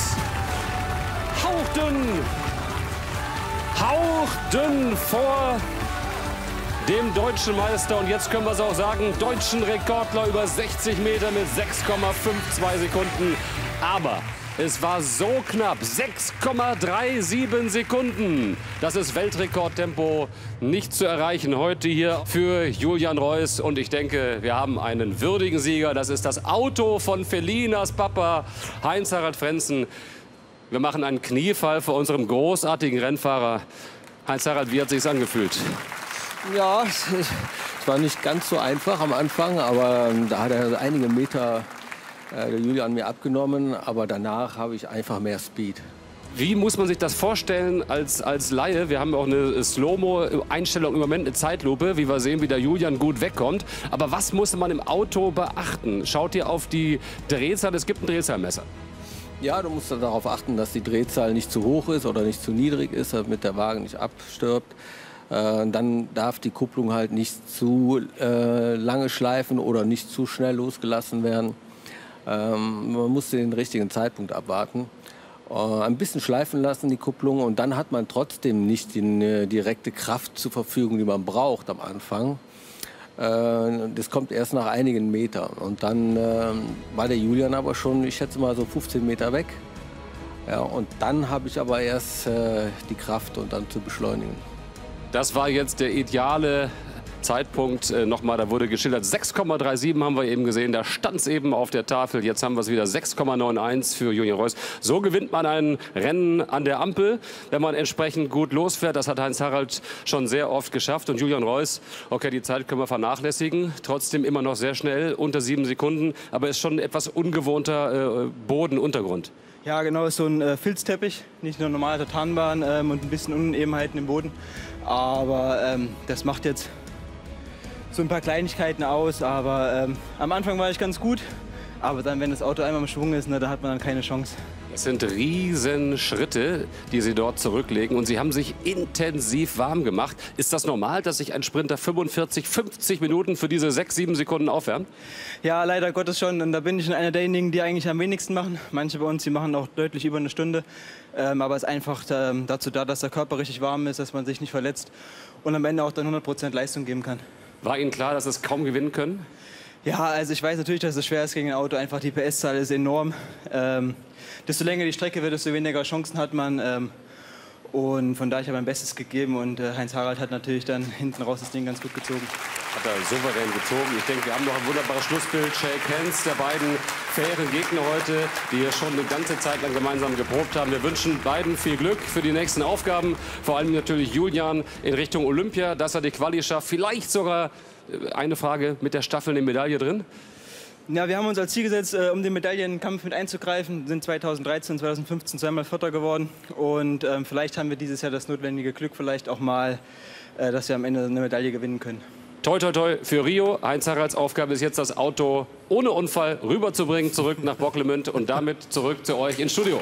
Hauchdünn vor dem deutschen Meister. Und jetzt können wir es auch sagen, deutschen Rekordler über 60 Meter mit 6,52 Sekunden. Aber es war so knapp, 6,37 Sekunden. Das ist Weltrekordtempo nicht zu erreichen heute hier für Julian Reuss. Und ich denke, wir haben einen würdigen Sieger. Das ist das Auto von Felinas Papa, Heinz-Harald Frentzen. Wir machen einen Kniefall vor unserem großartigen Rennfahrer. Heinz-Harald, wie hat es sich angefühlt? Ja, es war nicht ganz so einfach am Anfang, aber da hat er einige Meter der Julian mir abgenommen, aber danach habe ich einfach mehr Speed. Wie muss man sich das vorstellen als Laie? Wir haben auch eine Slow-Mo-Einstellung, im Moment eine Zeitlupe, wie wir sehen, wie der Julian gut wegkommt. Aber was muss man im Auto beachten? Schaut ihr auf die Drehzahl? Es gibt ein Drehzahlmesser. Ja, du musst darauf achten, dass die Drehzahl nicht zu hoch ist oder nicht zu niedrig ist, damit der Wagen nicht abstirbt. Dann darf die Kupplung halt nicht zu lange schleifen oder nicht zu schnell losgelassen werden. Man muss den richtigen Zeitpunkt abwarten. Ein bisschen schleifen lassen, die Kupplung, und dann hat man trotzdem nicht die direkte Kraft zur Verfügung, die man braucht am Anfang. Das kommt erst nach einigen Metern. Und dann war der Julian aber schon, ich schätze mal, so 15 Meter weg. Ja, und dann habe ich aber erst die Kraft, und dann zu beschleunigen. Das war jetzt der ideale Zeitpunkt. Nochmal, da wurde geschildert, 6,37 haben wir eben gesehen. Da stand es eben auf der Tafel. Jetzt haben wir es wieder, 6,91 für Julian Reuss. So gewinnt man ein Rennen an der Ampel, wenn man entsprechend gut losfährt. Das hat Heinz-Harald schon sehr oft geschafft. Und Julian Reuss, okay, die Zeit können wir vernachlässigen. Trotzdem immer noch sehr schnell, unter 7 Sekunden. Aber ist schon ein etwas ungewohnter Bodenuntergrund. Ja, genau, ist so ein Filzteppich, nicht nur normale Tartanbahn und ein bisschen Unebenheiten im Boden. Aber das macht jetzt so ein paar Kleinigkeiten aus. Aber am Anfang war ich ganz gut. Aber dann, wenn das Auto einmal im Schwung ist, da hat man dann keine Chance. Es sind riesen Schritte, die Sie dort zurücklegen. Und Sie haben sich intensiv warm gemacht. Ist das normal, dass sich ein Sprinter 45, 50 Minuten für diese 6, 7 Sekunden aufwärmt? Ja, leider Gottes schon. Und da bin ich einer derjenigen, die eigentlich am wenigsten machen. Manche bei uns, die machen auch deutlich über eine Stunde. Aber es ist einfach dazu da, dass der Körper richtig warm ist, dass man sich nicht verletzt und am Ende auch dann 100% Leistung geben kann. War Ihnen klar, dass Sie es kaum gewinnen können? Ja, also ich weiß natürlich, dass es schwer ist gegen ein Auto. Einfach die PS-Zahl ist enorm. Desto länger die Strecke wird, desto weniger Chancen hat man. Und von daher habe ich mein Bestes gegeben. Und Heinz-Harald hat natürlich dann hinten raus das Ding ganz gut gezogen. Hat er souverän gezogen. Ich denke, wir haben noch ein wunderbares Schlussbild. Shake Hands der beiden fairen Gegner heute, die hier schon eine ganze Zeit lang gemeinsam geprobt haben. Wir wünschen beiden viel Glück für die nächsten Aufgaben. Vor allem natürlich Julian in Richtung Olympia, dass er die Quali schafft. Vielleicht sogar eine Frage mit der Staffel eine Medaille drin. Ja, wir haben uns als Ziel gesetzt, um den Medaillenkampf mit einzugreifen. Sind 2013 und 2015 zweimal Vierter geworden. Und vielleicht haben wir dieses Jahr das notwendige Glück, vielleicht auch mal, dass wir am Ende eine Medaille gewinnen können. Toi, toi, toi für Rio. Heinz-Haralds Aufgabe ist jetzt, das Auto ohne Unfall rüberzubringen, zurück nach Bocklemünd und damit zurück zu euch ins Studio.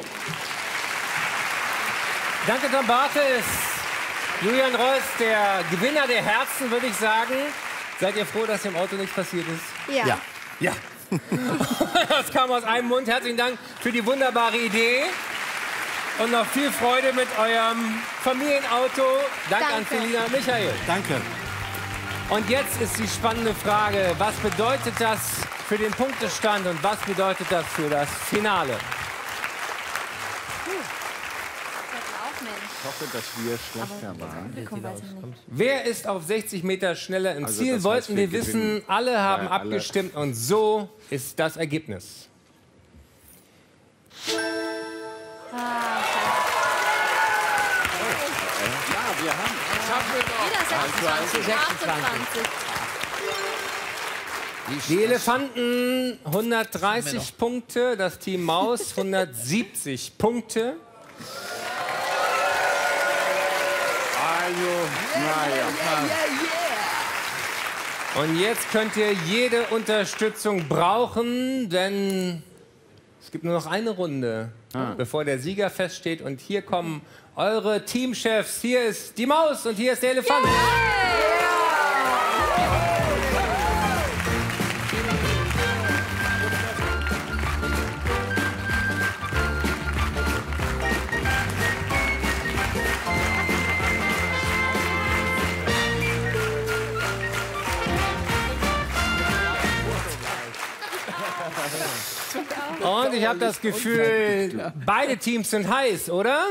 Danke, Tom Bartels. Julian Reuss, der Gewinner der Herzen, würde ich sagen. Seid ihr froh, dass dem Auto nichts passiert ist? Ja. Ja. Das kam aus einem Mund. Herzlichen Dank für die wunderbare Idee. Und noch viel Freude mit eurem Familienauto. Danke an Felina und Michael. Danke. Und jetzt ist die spannende Frage, was bedeutet das für den Punktestand und was bedeutet das für das Finale? Ich hoffe, dass wir schlechter waren. Wer ist auf 60 Meter schneller im Also Ziel? das heißt, Wollten wir wir wissen. gewinnen. Alle haben Weil alle- abgestimmt und so ist das Ergebnis. Ja, wir haben. Wieder 26, 28. Die Elefanten 130 Punkte, das Team Maus 170 Punkte. Und jetzt könnt ihr jede Unterstützung brauchen, denn es gibt nur noch eine Runde, bevor der Sieger feststeht. Und hier kommen eure Teamchefs. Hier ist die Maus und hier ist der Elefant. Und ich habe das Gefühl, beide Teams sind heiß, oder?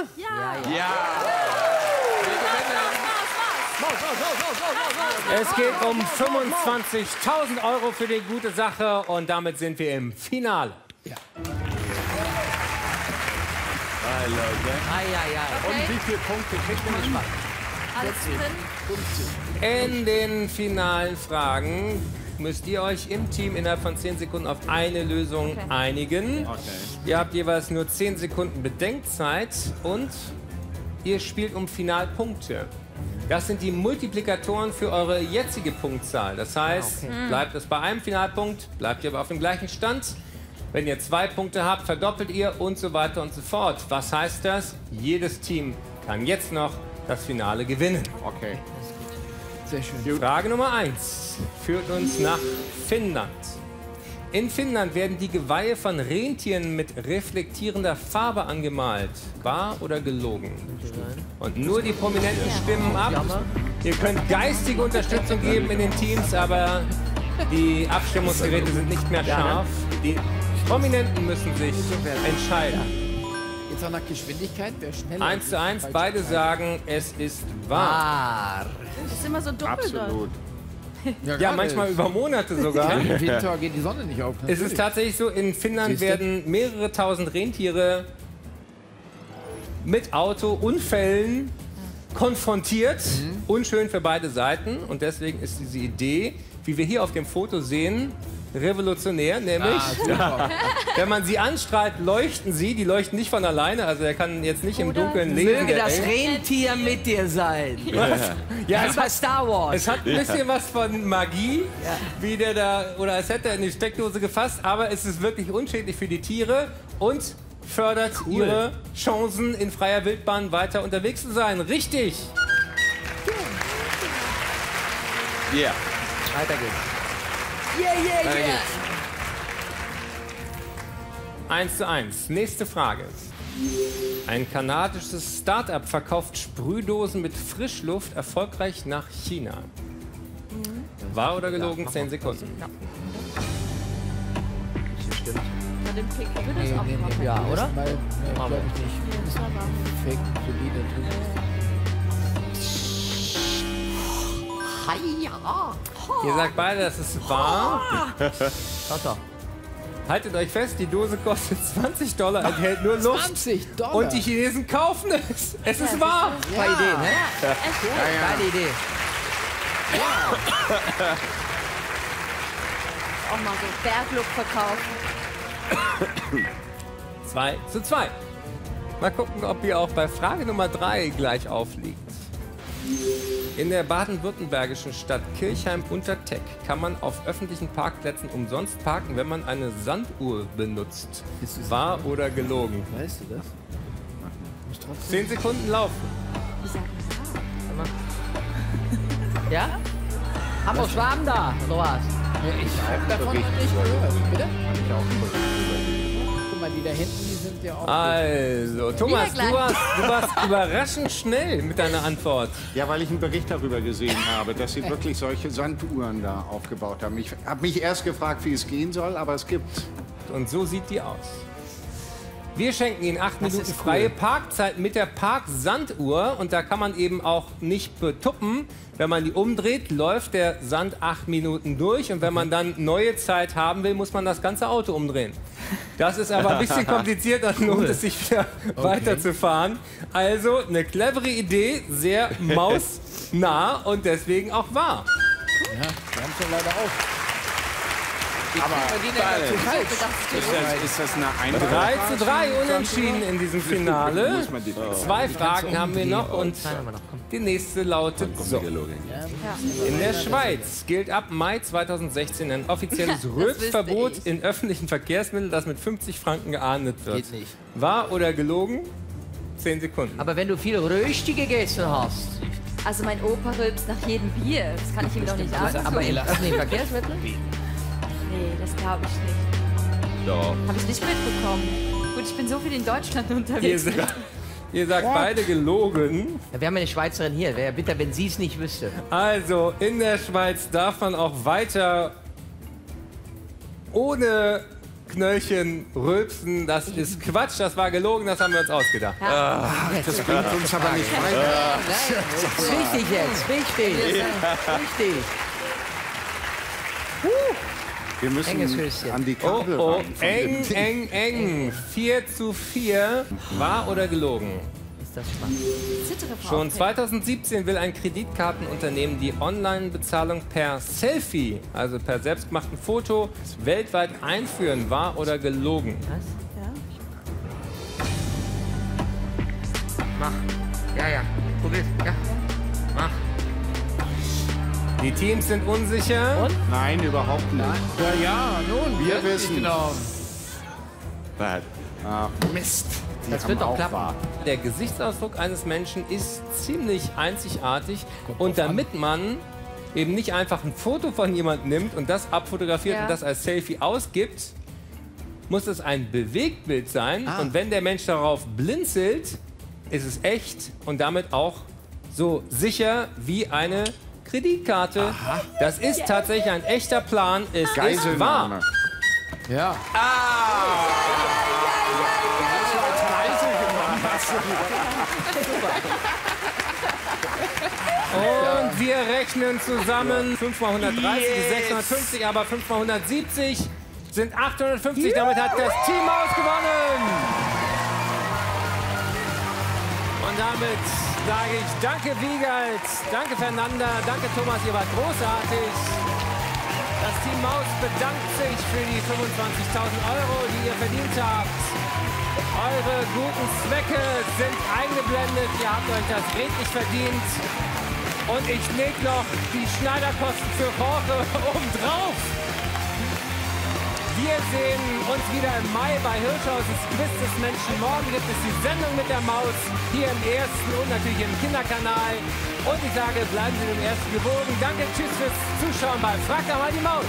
Es geht um 25.000 Euro für die gute Sache und damit sind wir im Finale. Und wie viele Punkte kriegt man? Alles drin. In den finalen Fragen müsst ihr euch im Team innerhalb von 10 Sekunden auf eine Lösung einigen. Ihr habt jeweils nur 10 Sekunden Bedenkzeit und ihr spielt um Finalpunkte. Das sind die Multiplikatoren für eure jetzige Punktzahl. Das heißt, bleibt es bei einem Finalpunkt, bleibt ihr aber auf dem gleichen Stand. Wenn ihr 2 Punkte habt, verdoppelt ihr und so weiter und so fort. Was heißt das? Jedes Team kann jetzt noch das Finale gewinnen. Okay. Sehr schön. Frage Nummer 1 führt uns nach Finnland. In Finnland werden die Geweihe von Rentieren mit reflektierender Farbe angemalt. Wahr oder gelogen? Und nur die Prominenten stimmen ab. Ihr könnt geistige Unterstützung geben in den Teams, aber die Abstimmungsgeräte sind nicht mehr scharf. Die Prominenten müssen sich entscheiden. Jetzt auch nach Geschwindigkeit, wer schneller 1:1, beide sagen, es ist wahr. Das ist immer so doppelt. Absolut. Ja, manchmal über Monate sogar. Im Winter geht die Sonne nicht auf. Es ist tatsächlich so, in Finnland werden mehrere tausend Rentiere mit Autounfällen konfrontiert. Unschön für beide Seiten. Und deswegen ist diese Idee, wie wir hier auf dem Foto sehen, revolutionär, nämlich, wenn man sie anstrahlt, leuchten sie. Die leuchten nicht von alleine, also er kann jetzt nicht im Dunkeln lesen. Möge das Rentier mit dir sein. Ja, das war Star Wars. Es hat ein bisschen was von Magie, wie der da, oder als hätte er in die Steckdose gefasst, aber es ist wirklich unschädlich für die Tiere und fördert ihre Chancen, in freier Wildbahn weiter unterwegs zu sein. Richtig! Yeah. Weiter geht's. Weiter geht's. 1:1. Nächste Frage. Ein kanadisches Start-up verkauft Sprühdosen mit Frischluft erfolgreich nach China. Wahr oder gelogen? 10 Sekunden. Ja, oder? Aber nicht. Fake, solide. Ihr sagt beide, das ist wahr. Haltet euch fest, die Dose kostet $20, enthält nur Luft. $20. Und die Chinesen kaufen es. Es ist wahr. Geile Idee, ne? Geile Idee. Auch mal so Bergluft verkaufen. 2:2. Mal gucken, ob ihr auch bei Frage Nummer 3 gleich aufliegt. In der baden-württembergischen Stadt Kirchheim unter Teck kann man auf öffentlichen Parkplätzen umsonst parken, wenn man eine Sanduhr benutzt. Wahr oder gelogen? Weißt du das? 10 Sekunden laufen. Ja? Haben wir Schwaben da, oder was? Ich habe davon noch nicht gehört. Bitte? Guck mal, die da hinten, die sind ja auch... Also, Thomas, du warst überraschend schnell mit deiner Antwort. Ja, weil ich einen Bericht darüber gesehen habe, dass sie wirklich solche Sanduhren da aufgebaut haben. Ich habe mich erst gefragt, wie es gehen soll, aber es gibt. Und so sieht die aus. Wir schenken Ihnen 8 Minuten freie Parkzeit mit der Parksanduhr. Und da kann man eben auch nicht betuppen. Wenn man die umdreht, läuft der Sand 8 Minuten durch. Und wenn man dann neue Zeit haben will, muss man das ganze Auto umdrehen. Das ist aber ein bisschen kompliziert, dann lohnt es sich wieder weiterzufahren. Also eine clevere Idee, sehr mausnah und deswegen auch wahr. Ja, wir haben schon leider auch. Aber ist das eine 3:3 unentschieden in diesem Finale. 2 Fragen haben wir noch und die nächste lautet so. In der Schweiz gilt ab Mai 2016 ein offizielles Rülpsverbot in öffentlichen Verkehrsmitteln, das mit 50 Franken geahndet wird. Geht nicht. Wahr oder gelogen? 10 Sekunden. Aber wenn du viel Rösti gegessen hast. Also mein Opa rülpst nach jedem Bier. Das kann ich ihm doch nicht antun. Aber in öffentlichen Verkehrsmitteln? Nee, das glaube ich nicht. Doch. Habe ich nicht mitbekommen. Gut, ich bin so viel in Deutschland unterwegs. Ihr sagt beide gelogen. Ja, wir haben eine Schweizerin hier. Wäre ja bitter, wenn sie es nicht wüsste. Also, in der Schweiz darf man auch weiter ohne Knöllchen rülpsen. Das ist Quatsch, das war gelogen, das haben wir uns ausgedacht. Das bringt uns aber nicht weiter. Das ist wichtig jetzt. Wichtig. Wichtig. Wir müssen an die Kabel ran. Eng. 4:4. Wahr oder gelogen? ist das spannend. Schon 2017 will ein Kreditkartenunternehmen die Online-Bezahlung per Selfie, also per selbstgemachtem Foto, weltweit einführen. Wahr oder gelogen? Was? Ja. Mach. Ja. Probier's. Ja. Mach. Die Teams sind unsicher. Und? Nein, überhaupt nicht. Ja, nun. Wir wissen. Genau. Ach, Mist. Die Das haben wird doch auch klappen. wahr. Der Gesichtsausdruck eines Menschen ist ziemlich einzigartig. Und damit man eben nicht einfach ein Foto von jemandem nimmt und das abfotografiert und das als Selfie ausgibt, muss es ein Bewegtbild sein. Und wenn der Mensch darauf blinzelt, ist es echt und damit auch so sicher wie eine Kreditkarte. Das ist tatsächlich ein echter Plan. Es ist Geiselnahme. wahr. Ja. Und wir rechnen zusammen. 5 mal 130 ist 650, aber 5 mal 170 sind 850. Damit hat das Team ausgewonnen. Und damit sage ich danke Wiegald, danke Fernanda, danke Thomas, ihr wart großartig. Das Team Maus bedankt sich für die 25.000 €, die ihr verdient habt. Eure guten Zwecke sind eingeblendet, ihr habt euch das redlich verdient. Und ich leg noch die Schneiderkosten für Jorge obendrauf. Wir sehen uns wieder im Mai bei Hirschhausens Quiz des Menschen. Morgen gibt es die Sendung mit der Maus hier im Ersten und natürlich im Kinderkanal. Und ich sage, bleiben Sie dem Ersten gewogen. Danke, tschüss fürs Zuschauen bei Frag doch mal die Maus.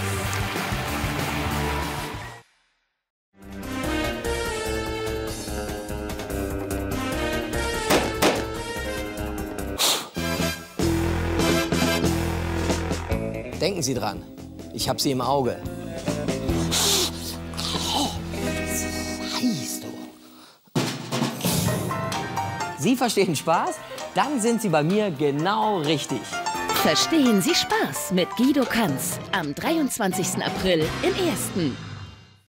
Denken Sie dran, ich habe Sie im Auge. Sie verstehen Spaß? Dann sind Sie bei mir genau richtig. Verstehen Sie Spaß mit Guido Kanz am 23. April im Ersten.